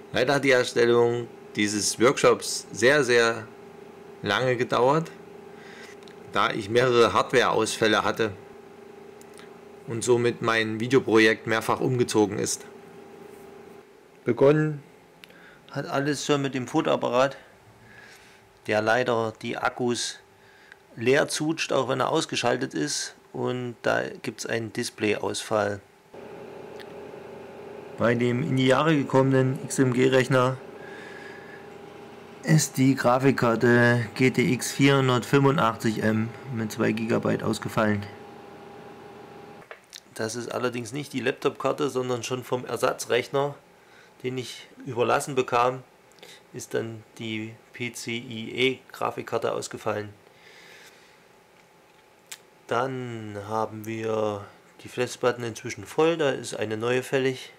Leider hat die Erstellung dieses Workshops sehr, sehr lange gedauert, da ich mehrere Hardware-Ausfälle hatte und somit mein Videoprojekt mehrfach umgezogen ist. Begonnen hat alles schon mit dem Fotoapparat, der leider die Akkus leer zutscht, auch wenn er ausgeschaltet ist, und da gibt es einen Displayausfall. Bei dem in die Jahre gekommenen XMG-Rechner ist die Grafikkarte GTX 485M mit 2 GB ausgefallen. Das ist allerdings nicht die Laptop-Karte, sondern schon vom Ersatzrechner, den ich überlassen bekam, ist dann die PCIe-Grafikkarte ausgefallen. Dann haben wir die Festplatten inzwischen voll, da ist eine neue fällig.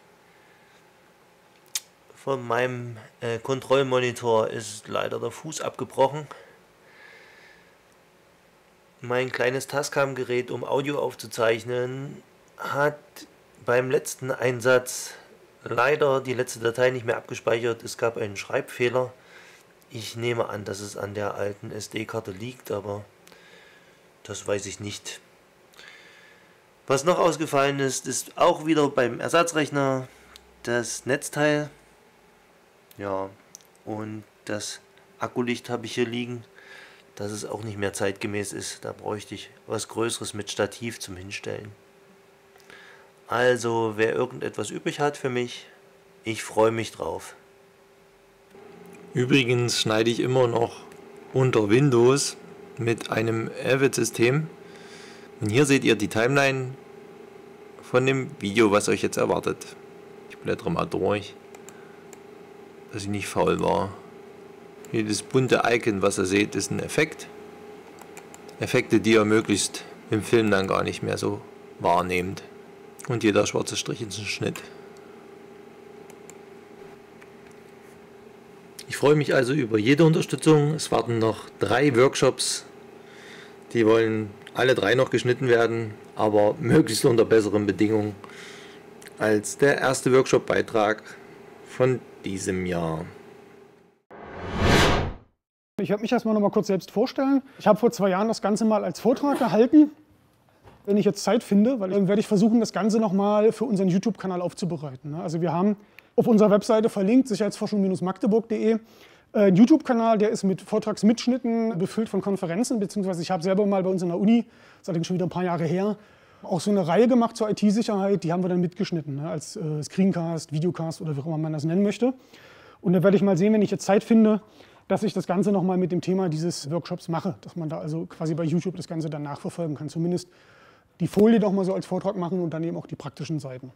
Von meinem Kontrollmonitor ist leider der Fuß abgebrochen. Mein kleines Tascam-Gerät, um Audio aufzuzeichnen, hat beim letzten Einsatz leider die letzte Datei nicht mehr abgespeichert. Es gab einen Schreibfehler. Ich nehme an, dass es an der alten SD-Karte liegt, aber das weiß ich nicht. Was noch ausgefallen ist, ist auch wieder beim Ersatzrechner das Netzteil. Ja, und das Akkulicht habe ich hier liegen, dass es auch nicht mehr zeitgemäß ist. Da bräuchte ich was Größeres mit Stativ zum Hinstellen. Also, wer irgendetwas übrig hat für mich, ich freue mich drauf. Übrigens schneide ich immer noch unter Windows mit einem Avid-System. Und hier seht ihr die Timeline von dem Video, was euch jetzt erwartet. Ich blättere mal durch, dass ich nicht faul war. Hier das bunte Icon, was ihr seht, ist ein Effekt. Effekte, die ihr möglichst im Film dann gar nicht mehr so wahrnehmt. Und jeder schwarze Strich ist ein Schnitt. Ich freue mich also über jede Unterstützung. Es warten noch 3 Workshops. Die wollen alle 3 noch geschnitten werden, aber möglichst unter besseren Bedingungen als der erste Workshop-Beitrag von diesem Jahr. Ich werde mich erstmal noch mal kurz selbst vorstellen. Ich habe vor 2 Jahren das Ganze mal als Vortrag gehalten. Wenn ich jetzt Zeit finde, weil dann werde ich versuchen, das Ganze noch mal für unseren YouTube-Kanal aufzubereiten. Also wir haben auf unserer Webseite verlinkt, sicherheitsforschung-magdeburg.de, einen YouTube-Kanal, der ist mit Vortragsmitschnitten befüllt von Konferenzen, beziehungsweise ich habe selber mal bei uns in der Uni, das ist allerdings schon wieder ein paar Jahre her, auch so eine Reihe gemacht zur IT-Sicherheit, die haben wir dann mitgeschnitten, als Screencast, Videocast oder wie auch immer man das nennen möchte. Und da werde ich mal sehen, wenn ich jetzt Zeit finde, dass ich das Ganze nochmal mit dem Thema dieses Workshops mache, dass man da also quasi bei YouTube das Ganze dann nachverfolgen kann. Zumindest die Folie doch mal so als Vortrag machen und dann eben auch die praktischen Seiten.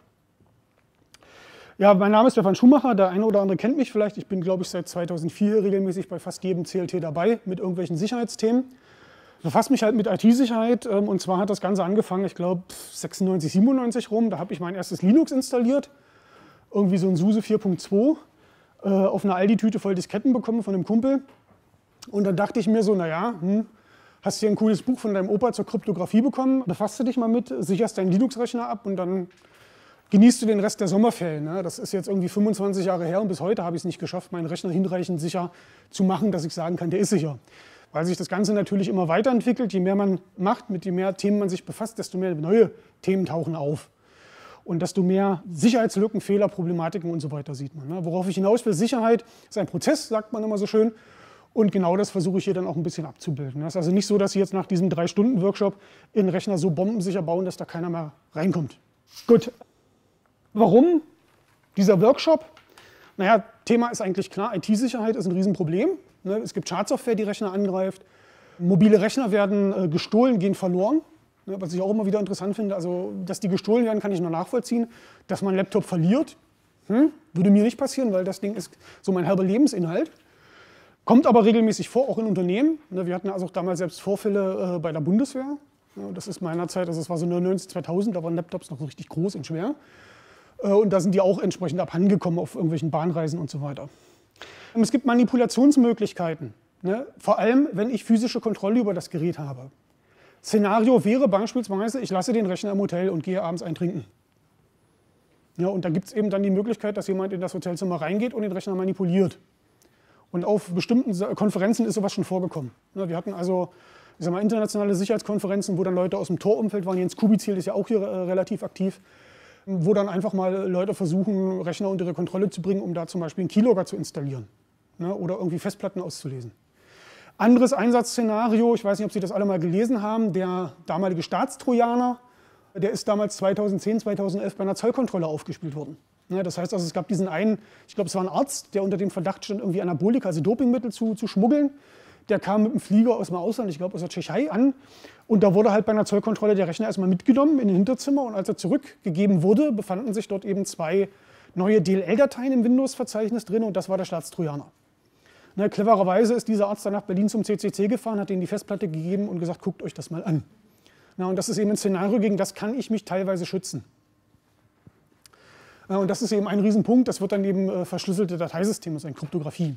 Ja, mein Name ist Stefan Schumacher, der eine oder andere kennt mich vielleicht. Ich bin, glaube ich, seit 2004 regelmäßig bei fast jedem CLT dabei mit irgendwelchen Sicherheitsthemen. Ich befasse mich halt mit IT-Sicherheit und zwar hat das Ganze angefangen, ich glaube 96, 97 rum. Da habe ich mein erstes Linux installiert, irgendwie so ein SUSE 4.2, auf einer Aldi-Tüte voll Disketten bekommen von einem Kumpel. Und dann dachte ich mir so, naja, hast hier ein cooles Buch von deinem Opa zur Kryptographie bekommen, befasst du dich mal mit, sicherst deinen Linux-Rechner ab und dann genießt du den Rest der Sommerferien. Ne? Das ist jetzt irgendwie 25 Jahre her und bis heute habe ich es nicht geschafft, meinen Rechner hinreichend sicher zu machen, dass ich sagen kann, der ist sicher. Weil sich das Ganze natürlich immer weiterentwickelt, je mehr man macht, mit je mehr Themen man sich befasst, desto mehr neue Themen tauchen auf. Und desto mehr Sicherheitslücken, Fehler, Problematiken und so weiter sieht man. Ne? Worauf ich hinaus will, Sicherheit ist ein Prozess, sagt man immer so schön. Und genau das versuche ich hier dann auch ein bisschen abzubilden. Es ist also nicht so, dass Sie jetzt nach diesem 3-Stunden-Workshop Ihren Rechner so bombensicher bauen, dass da keiner mehr reinkommt. Gut. Warum dieser Workshop? Naja, Thema ist eigentlich klar, IT-Sicherheit ist ein Riesenproblem. Es gibt Schadsoftware, die Rechner angreift. Mobile Rechner werden gestohlen, gehen verloren. Was ich auch immer wieder interessant finde, also dass die gestohlen werden, kann ich nur nachvollziehen. Dass man einen Laptop verliert, würde mir nicht passieren, weil das Ding ist so mein halber Lebensinhalt. Kommt aber regelmäßig vor, auch in Unternehmen. Wir hatten also auch damals selbst Vorfälle bei der Bundeswehr. Das ist meiner Zeit, also es war so 99, 2000, da waren Laptops noch so richtig groß und schwer. Und da sind die auch entsprechend abhandengekommen auf irgendwelchen Bahnreisen und so weiter. Es gibt Manipulationsmöglichkeiten, vor allem wenn ich physische Kontrolle über das Gerät habe. Szenario wäre beispielsweise, ich lasse den Rechner im Hotel und gehe abends eintrinken. Ja, und da gibt es eben dann die Möglichkeit, dass jemand in das Hotelzimmer reingeht und den Rechner manipuliert. Und auf bestimmten Konferenzen ist sowas schon vorgekommen. Ja, wir hatten also, ich sag mal, internationale Sicherheitskonferenzen, wo dann Leute aus dem Tor-Umfeld waren. Jens Kubizil ist ja auch hier relativ aktiv, wo dann einfach mal Leute versuchen, Rechner unter ihre Kontrolle zu bringen, um da zum Beispiel einen Keylogger zu installieren, ne, oder irgendwie Festplatten auszulesen. Anderes Einsatzszenario, ich weiß nicht, ob Sie das alle mal gelesen haben, der damalige Staatstrojaner, der ist damals 2010, 2011 bei einer Zollkontrolle aufgespielt worden. Ja, das heißt also, es gab diesen einen, ich glaube, es war ein Arzt, der unter dem Verdacht stand, irgendwie Anabolika, also Dopingmittel zu schmuggeln. Der kam mit einem Flieger aus dem Ausland, ich glaube aus der Tschechei, an. Und da wurde halt bei einer Zollkontrolle der Rechner erstmal mitgenommen in ein Hinterzimmer. Und als er zurückgegeben wurde, befanden sich dort eben 2 neue DLL-Dateien im Windows-Verzeichnis drin. Und das war der Staatstrojaner. Ne, clevererweise ist dieser Arzt dann nach Berlin zum CCC gefahren, hat denen die Festplatte gegeben und gesagt, guckt euch das mal an. Na, und das ist eben ein Szenario, gegen das kann ich mich teilweise schützen. Und das ist eben ein Riesenpunkt, das wird dann eben verschlüsselte Dateisysteme sein, Kryptographie.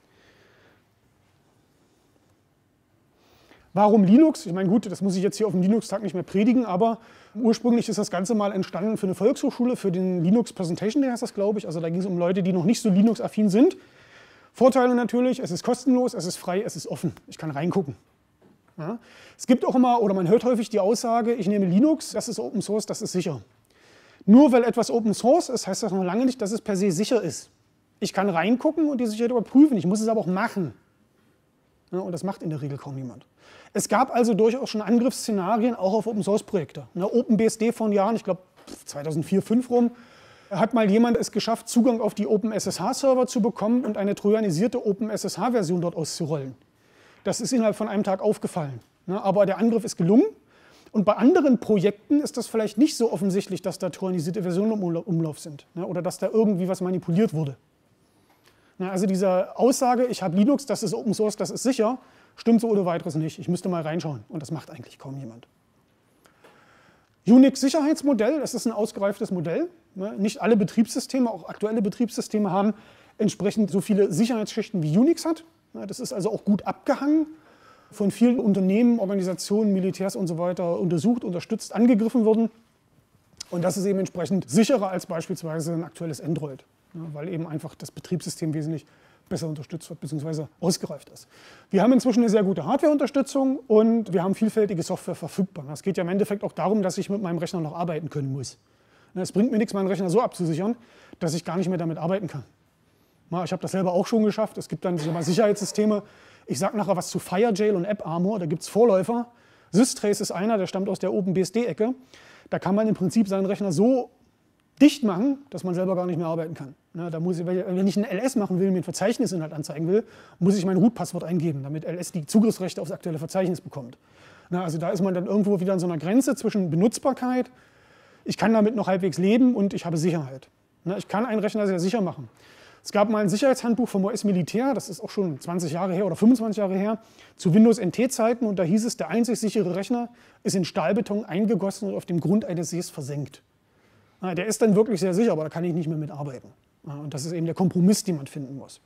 Warum Linux? Ich meine, gut, das muss ich jetzt hier auf dem Linux-Tag nicht mehr predigen, aber ursprünglich ist das Ganze mal entstanden für eine Volkshochschule, für den Linux Presentation Day heißt das, glaube ich. Also da ging es um Leute, die noch nicht so Linux-affin sind. Vorteile natürlich, es ist kostenlos, es ist frei, es ist offen. Ich kann reingucken. Ja. Es gibt auch immer, oder man hört häufig die Aussage, ich nehme Linux, das ist Open Source, das ist sicher. Nur weil etwas Open Source ist, heißt das noch lange nicht, dass es per se sicher ist. Ich kann reingucken und die Sicherheit überprüfen, ich muss es aber auch machen. Ja, und das macht in der Regel kaum niemand. Es gab also durchaus schon Angriffsszenarien, auch auf Open Source Projekte. OpenBSD vor Jahren, ich glaube 2004, 2005 rum, hat mal jemand es geschafft, Zugang auf die OpenSSH-Server zu bekommen und eine trojanisierte OpenSSH-Version dort auszurollen. Das ist innerhalb von einem Tag aufgefallen. Aber der Angriff ist gelungen. Und bei anderen Projekten ist das vielleicht nicht so offensichtlich, dass da trojanisierte Versionen im Umlauf sind, oder dass da irgendwie was manipuliert wurde. Also diese Aussage, ich habe Linux, das ist Open Source, das ist sicher, stimmt so oder weiteres nicht. Ich müsste mal reinschauen und das macht eigentlich kaum jemand. Unix-Sicherheitsmodell, das ist ein ausgereiftes Modell. Nicht alle Betriebssysteme, auch aktuelle Betriebssysteme haben entsprechend so viele Sicherheitsschichten wie Unix hat. Das ist also auch gut abgehangen, von vielen Unternehmen, Organisationen, Militärs und so weiter untersucht, unterstützt, angegriffen worden. Und das ist eben entsprechend sicherer als beispielsweise ein aktuelles Android, weil eben einfach das Betriebssystem wesentlich besser unterstützt wird bzw. ausgereift ist. Wir haben inzwischen eine sehr gute Hardware-Unterstützung und wir haben vielfältige Software verfügbar. Es geht ja im Endeffekt auch darum, dass ich mit meinem Rechner noch arbeiten können muss. Es bringt mir nichts, meinen Rechner so abzusichern, dass ich gar nicht mehr damit arbeiten kann. Ich habe das selber auch schon geschafft. Es gibt dann Sicherheitssysteme. Ich sage nachher was zu FireJail und AppArmor, da gibt es Vorläufer. Systrace ist einer, der stammt aus der OpenBSD-Ecke. Da kann man im Prinzip seinen Rechner so dicht machen, dass man selber gar nicht mehr arbeiten kann. Da muss ich, wenn ich ein LS machen will, mir ein Verzeichnisinhalt anzeigen will, muss ich mein Root-Passwort eingeben, damit LS die Zugriffsrechte aufs aktuelle Verzeichnis bekommt. Also da ist man dann irgendwo wieder an so einer Grenze zwischen Benutzbarkeit, ich kann damit noch halbwegs leben und ich habe Sicherheit. Ich kann einen Rechner sehr sicher machen. Es gab mal ein Sicherheitshandbuch vom US-Militär, das ist auch schon 20 Jahre her oder 25 Jahre her, zu Windows-NT-Zeiten und da hieß es, der einzig sichere Rechner ist in Stahlbeton eingegossen und auf dem Grund eines Sees versenkt. Der ist dann wirklich sehr sicher, aber da kann ich nicht mehr mitarbeiten. Und das ist eben der Kompromiss, den man finden muss.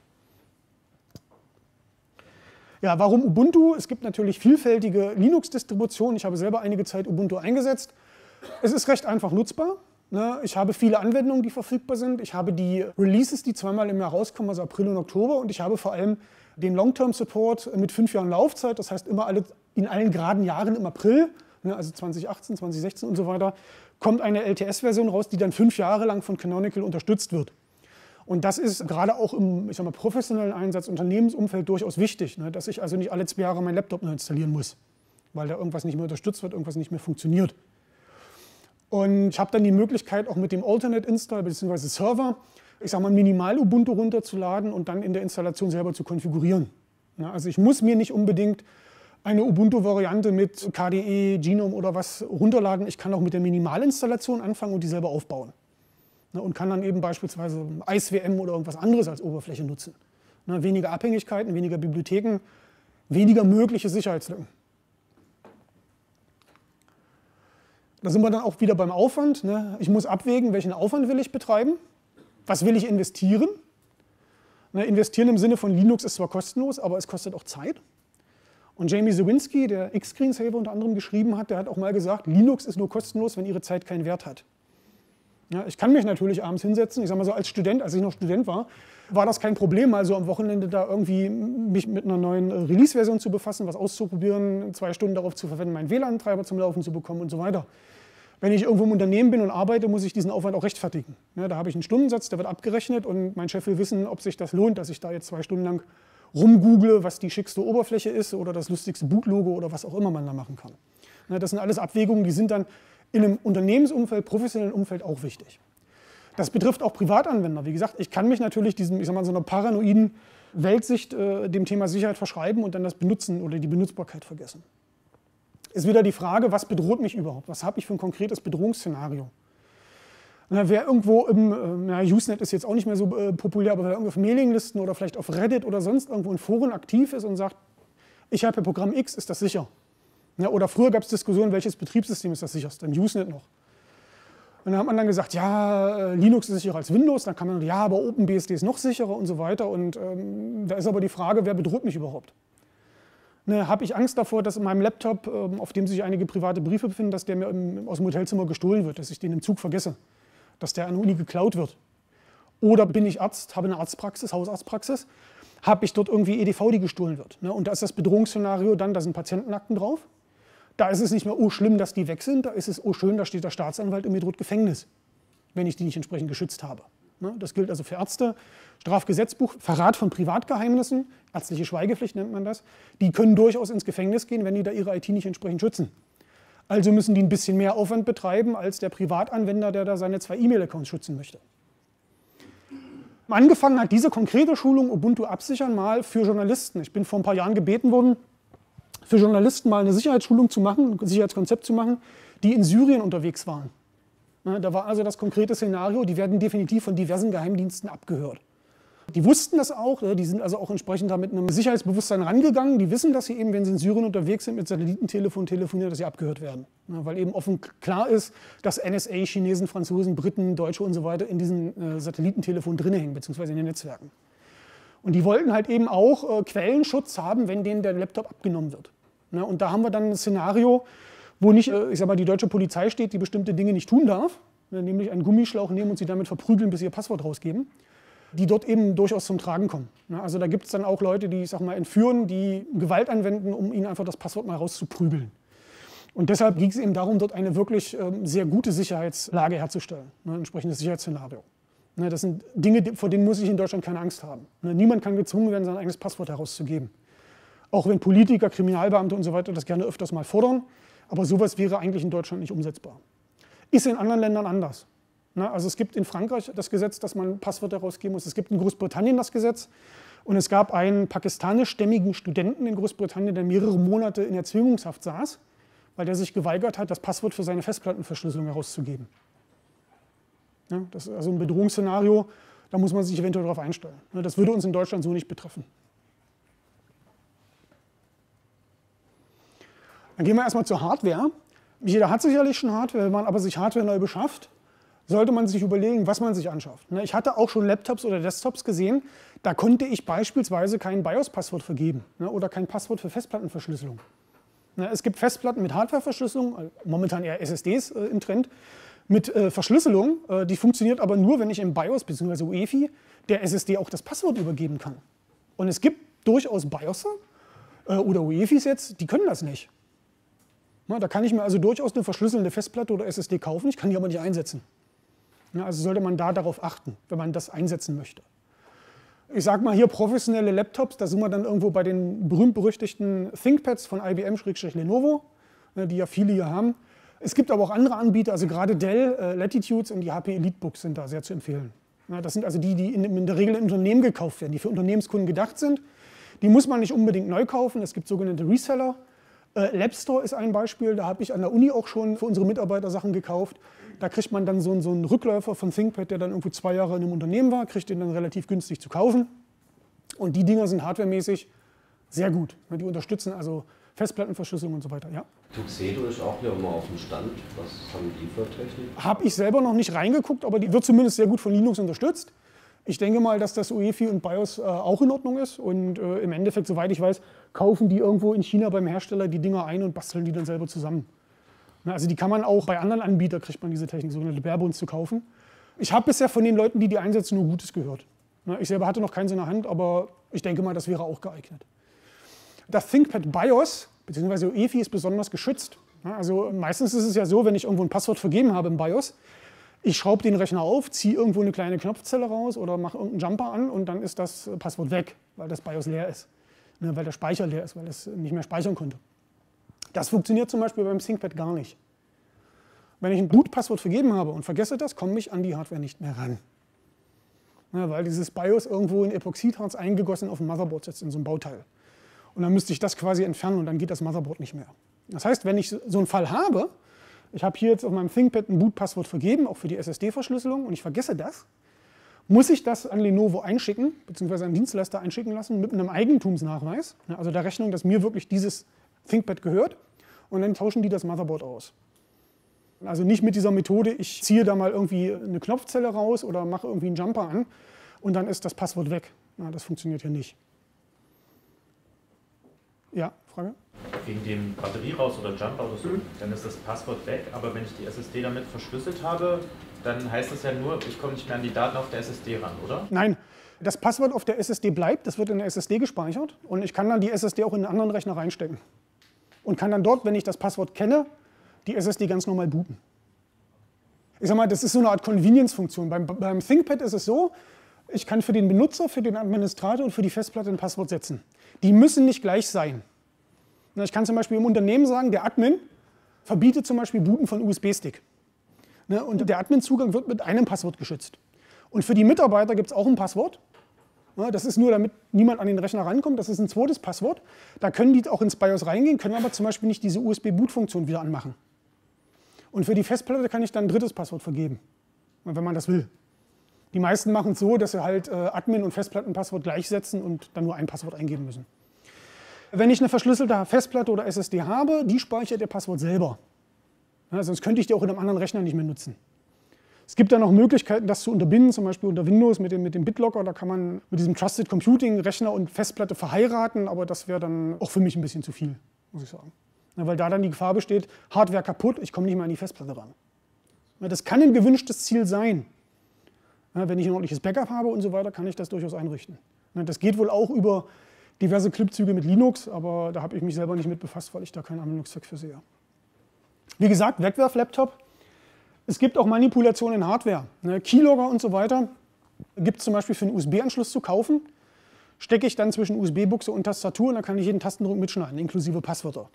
Ja, warum Ubuntu? Es gibt natürlich vielfältige Linux-Distributionen. Ich habe selber einige Zeit Ubuntu eingesetzt. Es ist recht einfach nutzbar. Ich habe viele Anwendungen, die verfügbar sind. Ich habe die Releases, die zweimal im Jahr rauskommen, also April und Oktober. Und ich habe vor allem den Long-Term-Support mit 5 Jahren Laufzeit. Das heißt, immer in allen geraden Jahren im April, also 2018, 2016 und so weiter, kommt eine LTS-Version raus, die dann 5 Jahre lang von Canonical unterstützt wird. Und das ist gerade auch im professionellen Einsatz, Unternehmensumfeld durchaus wichtig, dass ich also nicht alle 2 Jahre meinen Laptop neu installieren muss, weil da irgendwas nicht mehr unterstützt wird, irgendwas nicht mehr funktioniert. Und ich habe dann die Möglichkeit, auch mit dem Alternate-Install bzw. Server, Minimal-Ubuntu runterzuladen und dann in der Installation selber zu konfigurieren. Also ich muss mir nicht unbedingt eine Ubuntu-Variante mit KDE, Genome oder was runterladen. Ich kann auch mit der Minimalinstallation anfangen und die selber aufbauen. Und kann dann eben beispielsweise IceVM oder irgendwas anderes als Oberfläche nutzen. Weniger Abhängigkeiten, weniger Bibliotheken, weniger mögliche Sicherheitslücken. Da sind wir dann auch wieder beim Aufwand. Ich muss abwägen, welchen Aufwand will ich betreiben, was will ich investieren. Investieren im Sinne von Linux ist zwar kostenlos, aber es kostet auch Zeit. Und Jamie Zawinski, der X-Screensaver unter anderem geschrieben hat, der hat auch mal gesagt, Linux ist nur kostenlos, wenn Ihre Zeit keinen Wert hat. Ja, ich kann mich natürlich abends hinsetzen. Ich sage mal so, als Student, als ich noch Student war, war das kein Problem, also am Wochenende da irgendwie mich mit einer neuen Release-Version zu befassen, was auszuprobieren, 2 Stunden darauf zu verwenden, meinen WLAN-Treiber zum Laufen zu bekommen und so weiter. Wenn ich irgendwo im Unternehmen bin und arbeite, muss ich diesen Aufwand auch rechtfertigen. Ja, da habe ich einen Stundensatz, der wird abgerechnet und mein Chef will wissen, ob sich das lohnt, dass ich da jetzt 2 Stunden lang rumgoogle, was die schickste Oberfläche ist oder das lustigste Bootlogo oder was auch immer man da machen kann. Ja, das sind alles Abwägungen, die sind dann in einem Unternehmensumfeld, professionellen Umfeld auch wichtig. Das betrifft auch Privatanwender. Wie gesagt, ich kann mich natürlich diesem, ich sag mal, so einer paranoiden Weltsicht dem Thema Sicherheit verschreiben und dann das Benutzen oder die Benutzbarkeit vergessen. Ist wieder die Frage, was bedroht mich überhaupt? Was habe ich für ein konkretes Bedrohungsszenario? Wer irgendwo im, Usenet ist jetzt auch nicht mehr so populär, aber wer irgendwo auf Mailinglisten oder vielleicht auf Reddit oder sonst irgendwo in Foren aktiv ist und sagt, ich habe ja Programm X, ist das sicher? Ja, oder früher gab es Diskussionen, welches Betriebssystem ist das sicherste, im Usenet noch. Und dann hat man dann gesagt, ja, Linux ist sicherer als Windows, dann kann man, ja, aber OpenBSD ist noch sicherer und so weiter. Und da ist aber die Frage, wer bedroht mich überhaupt? Habe ich Angst davor, dass in meinem Laptop, auf dem sich einige private Briefe befinden, dass der mir aus dem Hotelzimmer gestohlen wird, dass ich den im Zug vergesse, dass der an der Uni geklaut wird? Oder bin ich Arzt, habe eine Arztpraxis, Hausarztpraxis, habe ich dort irgendwie EDV, die gestohlen wird? Und da ist das Bedrohungsszenario dann, da sind Patientenakten drauf. Da ist es nicht mehr, oh schlimm, dass die weg sind, da ist es, oh schön, da steht der Staatsanwalt und mir droht Gefängnis, wenn ich die nicht entsprechend geschützt habe. Das gilt also für Ärzte. Strafgesetzbuch, Verrat von Privatgeheimnissen, ärztliche Schweigepflicht nennt man das, die können durchaus ins Gefängnis gehen, wenn die da ihre IT nicht entsprechend schützen. Also müssen die ein bisschen mehr Aufwand betreiben als der Privatanwender, der da seine 2 E-Mail-Accounts schützen möchte. Angefangen hat diese konkrete Schulung Ubuntu absichern mal für Journalisten. Ich bin vor ein paar Jahren gebeten worden, für Journalisten mal eine Sicherheitsschulung zu machen, ein Sicherheitskonzept zu machen, die in Syrien unterwegs waren. Da war also das konkrete Szenario, die werden definitiv von diversen Geheimdiensten abgehört. Die wussten das auch, die sind also auch entsprechend da mit einem Sicherheitsbewusstsein rangegangen. Die wissen, dass sie eben, wenn sie in Syrien unterwegs sind, mit Satellitentelefon telefonieren, dass sie abgehört werden. Weil eben offen klar ist, dass NSA, Chinesen, Franzosen, Briten, Deutsche und so weiter in diesen Satellitentelefon drin hängen, beziehungsweise in den Netzwerken. Und die wollten halt eben auch Quellenschutz haben, wenn denen der Laptop abgenommen wird. Und da haben wir dann ein Szenario, wo nicht, ich sag mal, die deutsche Polizei steht, die bestimmte Dinge nicht tun darf, nämlich einen Gummischlauch nehmen und sie damit verprügeln, bis sie ihr Passwort rausgeben, die dort eben durchaus zum Tragen kommen. Also da gibt es dann auch Leute, die, ich sag mal, entführen, die Gewalt anwenden, um ihnen einfach das Passwort mal rauszuprügeln. Und deshalb ging es eben darum, dort eine wirklich sehr gute Sicherheitslage herzustellen, ein entsprechendes Sicherheitsszenario. Das sind Dinge, vor denen muss ich in Deutschland keine Angst haben. Niemand kann gezwungen werden, sein eigenes Passwort herauszugeben. Auch wenn Politiker, Kriminalbeamte und so weiter das gerne öfters mal fordern. Aber sowas wäre eigentlich in Deutschland nicht umsetzbar. Ist in anderen Ländern anders. Also es gibt in Frankreich das Gesetz, dass man Passwörter herausgeben muss. Es gibt in Großbritannien das Gesetz. Und es gab einen pakistanischstämmigen Studenten in Großbritannien, der mehrere Monate in Erzwingungshaft saß, weil der sich geweigert hat, das Passwort für seine Festplattenverschlüsselung herauszugeben. Das ist also ein Bedrohungsszenario, da muss man sich eventuell darauf einstellen. Das würde uns in Deutschland so nicht betreffen. Dann gehen wir erstmal zur Hardware. Jeder hat sicherlich schon Hardware, wenn man aber sich Hardware neu beschafft, sollte man sich überlegen, was man sich anschafft. Ich hatte auch schon Laptops oder Desktops gesehen, da konnte ich beispielsweise kein BIOS-Passwort vergeben oder kein Passwort für Festplattenverschlüsselung. Es gibt Festplatten mit Hardware-Verschlüsselung, momentan eher SSDs im Trend, mit Verschlüsselung, die funktioniert aber nur, wenn ich im BIOS bzw. UEFI der SSD auch das Passwort übergeben kann. Und es gibt durchaus BIOS oder UEFIs jetzt, die können das nicht. Da kann ich mir also durchaus eine verschlüsselnde Festplatte oder SSD kaufen, ich kann die aber nicht einsetzen. Also sollte man da darauf achten, wenn man das einsetzen möchte. Ich sage mal hier professionelle Laptops, da sind wir dann irgendwo bei den berühmt-berüchtigten ThinkPads von IBM/Lenovo, die ja viele hier haben. Es gibt aber auch andere Anbieter, also gerade Dell, Latitudes und die HP EliteBooks sind da sehr zu empfehlen. Das sind also die, die in der Regel in Unternehmen gekauft werden, die für Unternehmenskunden gedacht sind. Die muss man nicht unbedingt neu kaufen, es gibt sogenannte Reseller. Labstore ist ein Beispiel, da habe ich an der Uni auch schon für unsere Mitarbeiter Sachen gekauft. Da kriegt man dann so einen Rückläufer von ThinkPad, der dann irgendwo 2 Jahre in einem Unternehmen war, kriegt den dann relativ günstig zu kaufen. Und die Dinger sind hardwaremäßig sehr gut. Die unterstützen also Festplattenverschlüsselung und so weiter. Ja. Tuxedo ist auch hier immer auf dem Stand. Was haben die für Technik? Habe ich selber noch nicht reingeguckt, aber die wird zumindest sehr gut von Linux unterstützt. Ich denke mal, dass das UEFI und BIOS auch in Ordnung ist. Und im Endeffekt, soweit ich weiß, kaufen die irgendwo in China beim Hersteller die Dinger ein und basteln die dann selber zusammen. Also die kann man auch bei anderen Anbietern, kriegt man diese Technik, sogenannte Barebone zu kaufen. Ich habe bisher von den Leuten, die einsetzen, nur Gutes gehört. Ich selber hatte noch keins in der Hand, aber ich denke mal, das wäre auch geeignet. Das ThinkPad BIOS bzw. EFI ist besonders geschützt. Also meistens ist es ja so, wenn ich irgendwo ein Passwort vergeben habe im BIOS, ich schraube den Rechner auf, ziehe irgendwo eine kleine Knopfzelle raus oder mache irgendeinen Jumper an und dann ist das Passwort weg, weil das BIOS leer ist. Weil der Speicher leer ist, weil es nicht mehr speichern konnte. Das funktioniert zum Beispiel beim ThinkPad gar nicht. Wenn ich ein Boot-Passwort vergeben habe und vergesse das, komme ich an die Hardware nicht mehr ran. Weil dieses BIOS irgendwo in Epoxidharz eingegossen auf dem Motherboard sitzt, in so einem Bauteil. Und dann müsste ich das quasi entfernen und dann geht das Motherboard nicht mehr. Das heißt, wenn ich so einen Fall habe, ich habe hier jetzt auf meinem ThinkPad ein Boot-Passwort vergeben, auch für die SSD-Verschlüsselung, und ich vergesse das, muss ich das an Lenovo einschicken, beziehungsweise an Dienstleister einschicken lassen mit einem Eigentumsnachweis, also der Rechnung, dass mir wirklich dieses ThinkPad gehört, und dann tauschen die das Motherboard aus. Also nicht mit dieser Methode, ich ziehe da mal irgendwie eine Knopfzelle raus oder mache irgendwie einen Jumper an und dann ist das Passwort weg. Das funktioniert hier nicht. Ja, Frage? Wegen dem Batterie raus oder Jumper oder so, dann ist das Passwort weg, aber wenn ich die SSD damit verschlüsselt habe, dann heißt das ja nur, ich komme nicht mehr an die Daten auf der SSD ran, oder? Nein, das Passwort auf der SSD bleibt, das wird in der SSD gespeichert und ich kann dann die SSD auch in einen anderen Rechner reinstecken. Und kann dann dort, wenn ich das Passwort kenne, die SSD ganz normal booten. Ich sag mal, das ist so eine Art Convenience-Funktion. Beim ThinkPad ist es so, ich kann für den Benutzer, für den Administrator und für die Festplatte ein Passwort setzen. Die müssen nicht gleich sein. Ich kann zum Beispiel im Unternehmen sagen, der Admin verbietet zum Beispiel Booten von USB-Stick. Und der Admin-Zugang wird mit einem Passwort geschützt. Und für die Mitarbeiter gibt es auch ein Passwort. Das ist nur, damit niemand an den Rechner rankommt. Das ist ein zweites Passwort. Da können die auch ins BIOS reingehen, können aber zum Beispiel nicht diese USB-Boot-Funktion wieder anmachen. Und für die Festplatte kann ich dann ein drittes Passwort vergeben, wenn man das will. Die meisten machen es so, dass sie halt Admin- und Festplattenpasswort gleichsetzen und dann nur ein Passwort eingeben müssen. Wenn ich eine verschlüsselte Festplatte oder SSD habe, die speichert ihr Passwort selber. Sonst könnte ich die auch in einem anderen Rechner nicht mehr nutzen. Es gibt dann noch Möglichkeiten, das zu unterbinden, zum Beispiel unter Windows mit dem BitLocker. Da kann man mit diesem Trusted Computing Rechner und Festplatte verheiraten, aber das wäre dann auch für mich ein bisschen zu viel, muss ich sagen. Weil da dann die Gefahr besteht, Hardware kaputt, ich komme nicht mehr an die Festplatte ran. Das kann ein gewünschtes Ziel sein. Wenn ich ein ordentliches Backup habe und so weiter, kann ich das durchaus einrichten. Das geht wohl auch über diverse Clipzüge mit Linux, aber da habe ich mich selber nicht mit befasst, weil ich da keinen Anwendungszweck für sehe. Wie gesagt, Wegwerf-Laptop. Es gibt auch Manipulationen in Hardware. Keylogger und so weiter gibt es zum Beispiel für einen USB-Anschluss zu kaufen. Stecke ich dann zwischen USB-Buchse und Tastatur und dann kann ich jeden Tastendruck mitschneiden, inklusive Passwörter.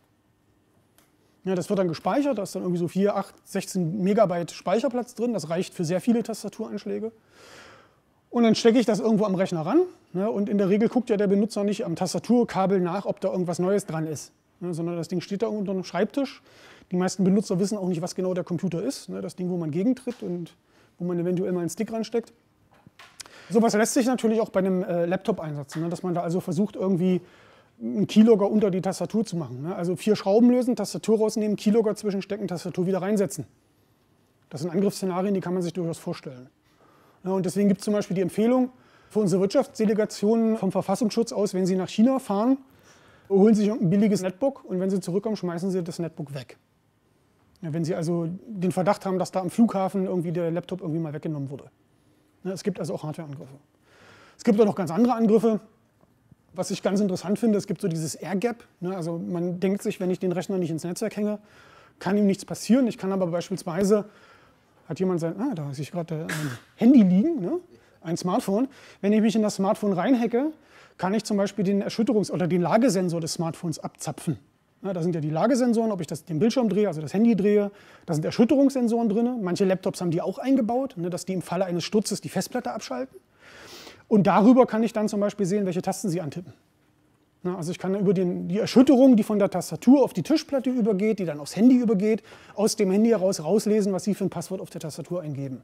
Ja, das wird dann gespeichert, da ist dann irgendwie so 4, 8, 16 Megabyte Speicherplatz drin. Das reicht für sehr viele Tastaturanschläge. Und dann stecke ich das irgendwo am Rechner ran. Und in der Regel guckt ja der Benutzer nicht am Tastaturkabel nach, ob da irgendwas Neues dran ist. Sondern das Ding steht da unter einem Schreibtisch. Die meisten Benutzer wissen auch nicht, was genau der Computer ist. Das Ding, wo man gegentritt und wo man eventuell mal einen Stick ransteckt. Sowas lässt sich natürlich auch bei einem Laptop einsetzen. Dass man da also versucht, irgendwie einen Keylogger unter die Tastatur zu machen. Also 4 Schrauben lösen, Tastatur rausnehmen, Keylogger zwischenstecken, Tastatur wieder reinsetzen. Das sind Angriffsszenarien, die kann man sich durchaus vorstellen. Und deswegen gibt es zum Beispiel die Empfehlung für unsere Wirtschaftsdelegationen vom Verfassungsschutz aus, wenn sie nach China fahren, holen sie sich ein billiges Netbook und wenn sie zurückkommen, schmeißen sie das Netbook weg. Wenn sie also den Verdacht haben, dass da am Flughafen irgendwie der Laptop irgendwie mal weggenommen wurde. Es gibt also auch Hardwareangriffe. Es gibt auch noch ganz andere Angriffe. Was ich ganz interessant finde, es gibt so dieses Air Gap. Also man denkt sich, wenn ich den Rechner nicht ins Netzwerk hänge, kann ihm nichts passieren. Ich kann aber beispielsweise, hat jemand sein, da habe ich gerade ein Handy liegen, ein Smartphone. Wenn ich mich in das Smartphone reinhacke, kann ich zum Beispiel den oder den Lagesensor des Smartphones abzapfen. Da sind ja die Lagesensoren, ob ich den Bildschirm drehe, also das Handy drehe. Da sind Erschütterungssensoren drin. Manche Laptops haben die auch eingebaut, dass die im Falle eines Sturzes die Festplatte abschalten. Und darüber kann ich dann zum Beispiel sehen, welche Tasten Sie antippen. Also ich kann über die Erschütterung, die von der Tastatur auf die Tischplatte übergeht, die dann aufs Handy übergeht, aus dem Handy heraus rauslesen, was Sie für ein Passwort auf der Tastatur eingeben.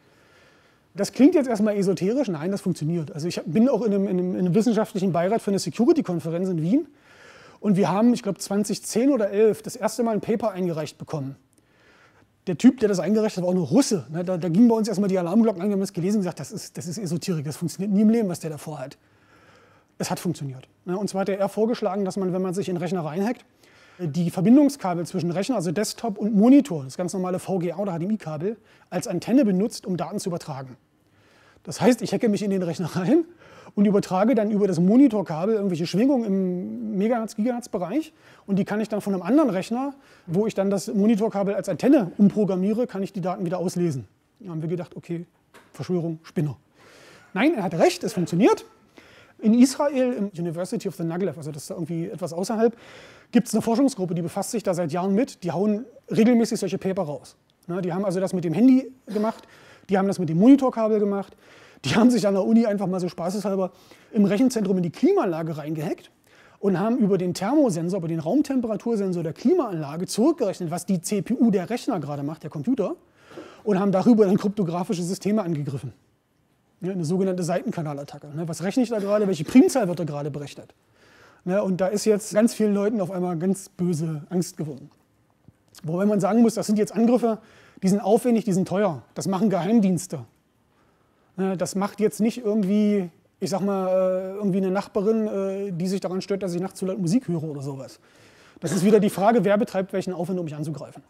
Das klingt jetzt erstmal esoterisch, nein, das funktioniert. Also ich bin auch in einem wissenschaftlichen Beirat für eine Security-Konferenz in Wien und wir haben, ich glaube 2010 oder 2011, das erste Mal ein Paper eingereicht bekommen. Der Typ, der das eingereicht hat, war auch nur Russe. Da gingen bei uns erstmal die Alarmglocken an, wir haben das gelesen und gesagt, das ist Esoterik, das funktioniert nie im Leben, was der davor hat. Es hat funktioniert. Und zwar hat er vorgeschlagen, dass man, wenn man sich in den Rechner reinhackt, die Verbindungskabel zwischen Rechner, also Desktop und Monitor, das ganz normale VGA oder HDMI-Kabel, als Antenne benutzt, um Daten zu übertragen. Das heißt, ich hacke mich in den Rechner rein und übertrage dann über das Monitorkabel irgendwelche Schwingungen im Megahertz-, Gigahertz-Bereich und die kann ich dann von einem anderen Rechner, wo ich dann das Monitorkabel als Antenne umprogrammiere, kann ich die Daten wieder auslesen. Da haben wir gedacht, okay, Verschwörung, Spinner. Nein, er hat recht, es funktioniert. In Israel, im University of the Negev, also das ist irgendwie etwas außerhalb, gibt es eine Forschungsgruppe, die befasst sich da seit Jahren mit. Die hauen regelmäßig solche Paper raus. Die haben also das mit dem Handy gemacht, die haben das mit dem Monitorkabel gemacht. Die haben sich an der Uni einfach mal so spaßeshalber im Rechenzentrum in die Klimaanlage reingehackt und haben über den Thermosensor, über den Raumtemperatursensor der Klimaanlage zurückgerechnet, was die CPU der Rechner gerade macht, der Computer, und haben darüber dann kryptografische Systeme angegriffen. Ja, eine sogenannte Seitenkanalattacke. Was rechne ich da gerade, welche Primzahl wird da gerade berechnet? Und da ist jetzt ganz vielen Leuten auf einmal ganz böse Angst geworden. Wobei man sagen muss, das sind jetzt Angriffe, die sind aufwendig, die sind teuer. Das machen Geheimdienste. Das macht jetzt nicht irgendwie, ich sag mal, irgendwie eine Nachbarin, die sich daran stört, dass ich nachts zu laut Musik höre oder sowas. Das ist wieder die Frage, wer betreibt welchen Aufwand, um mich anzugreifen.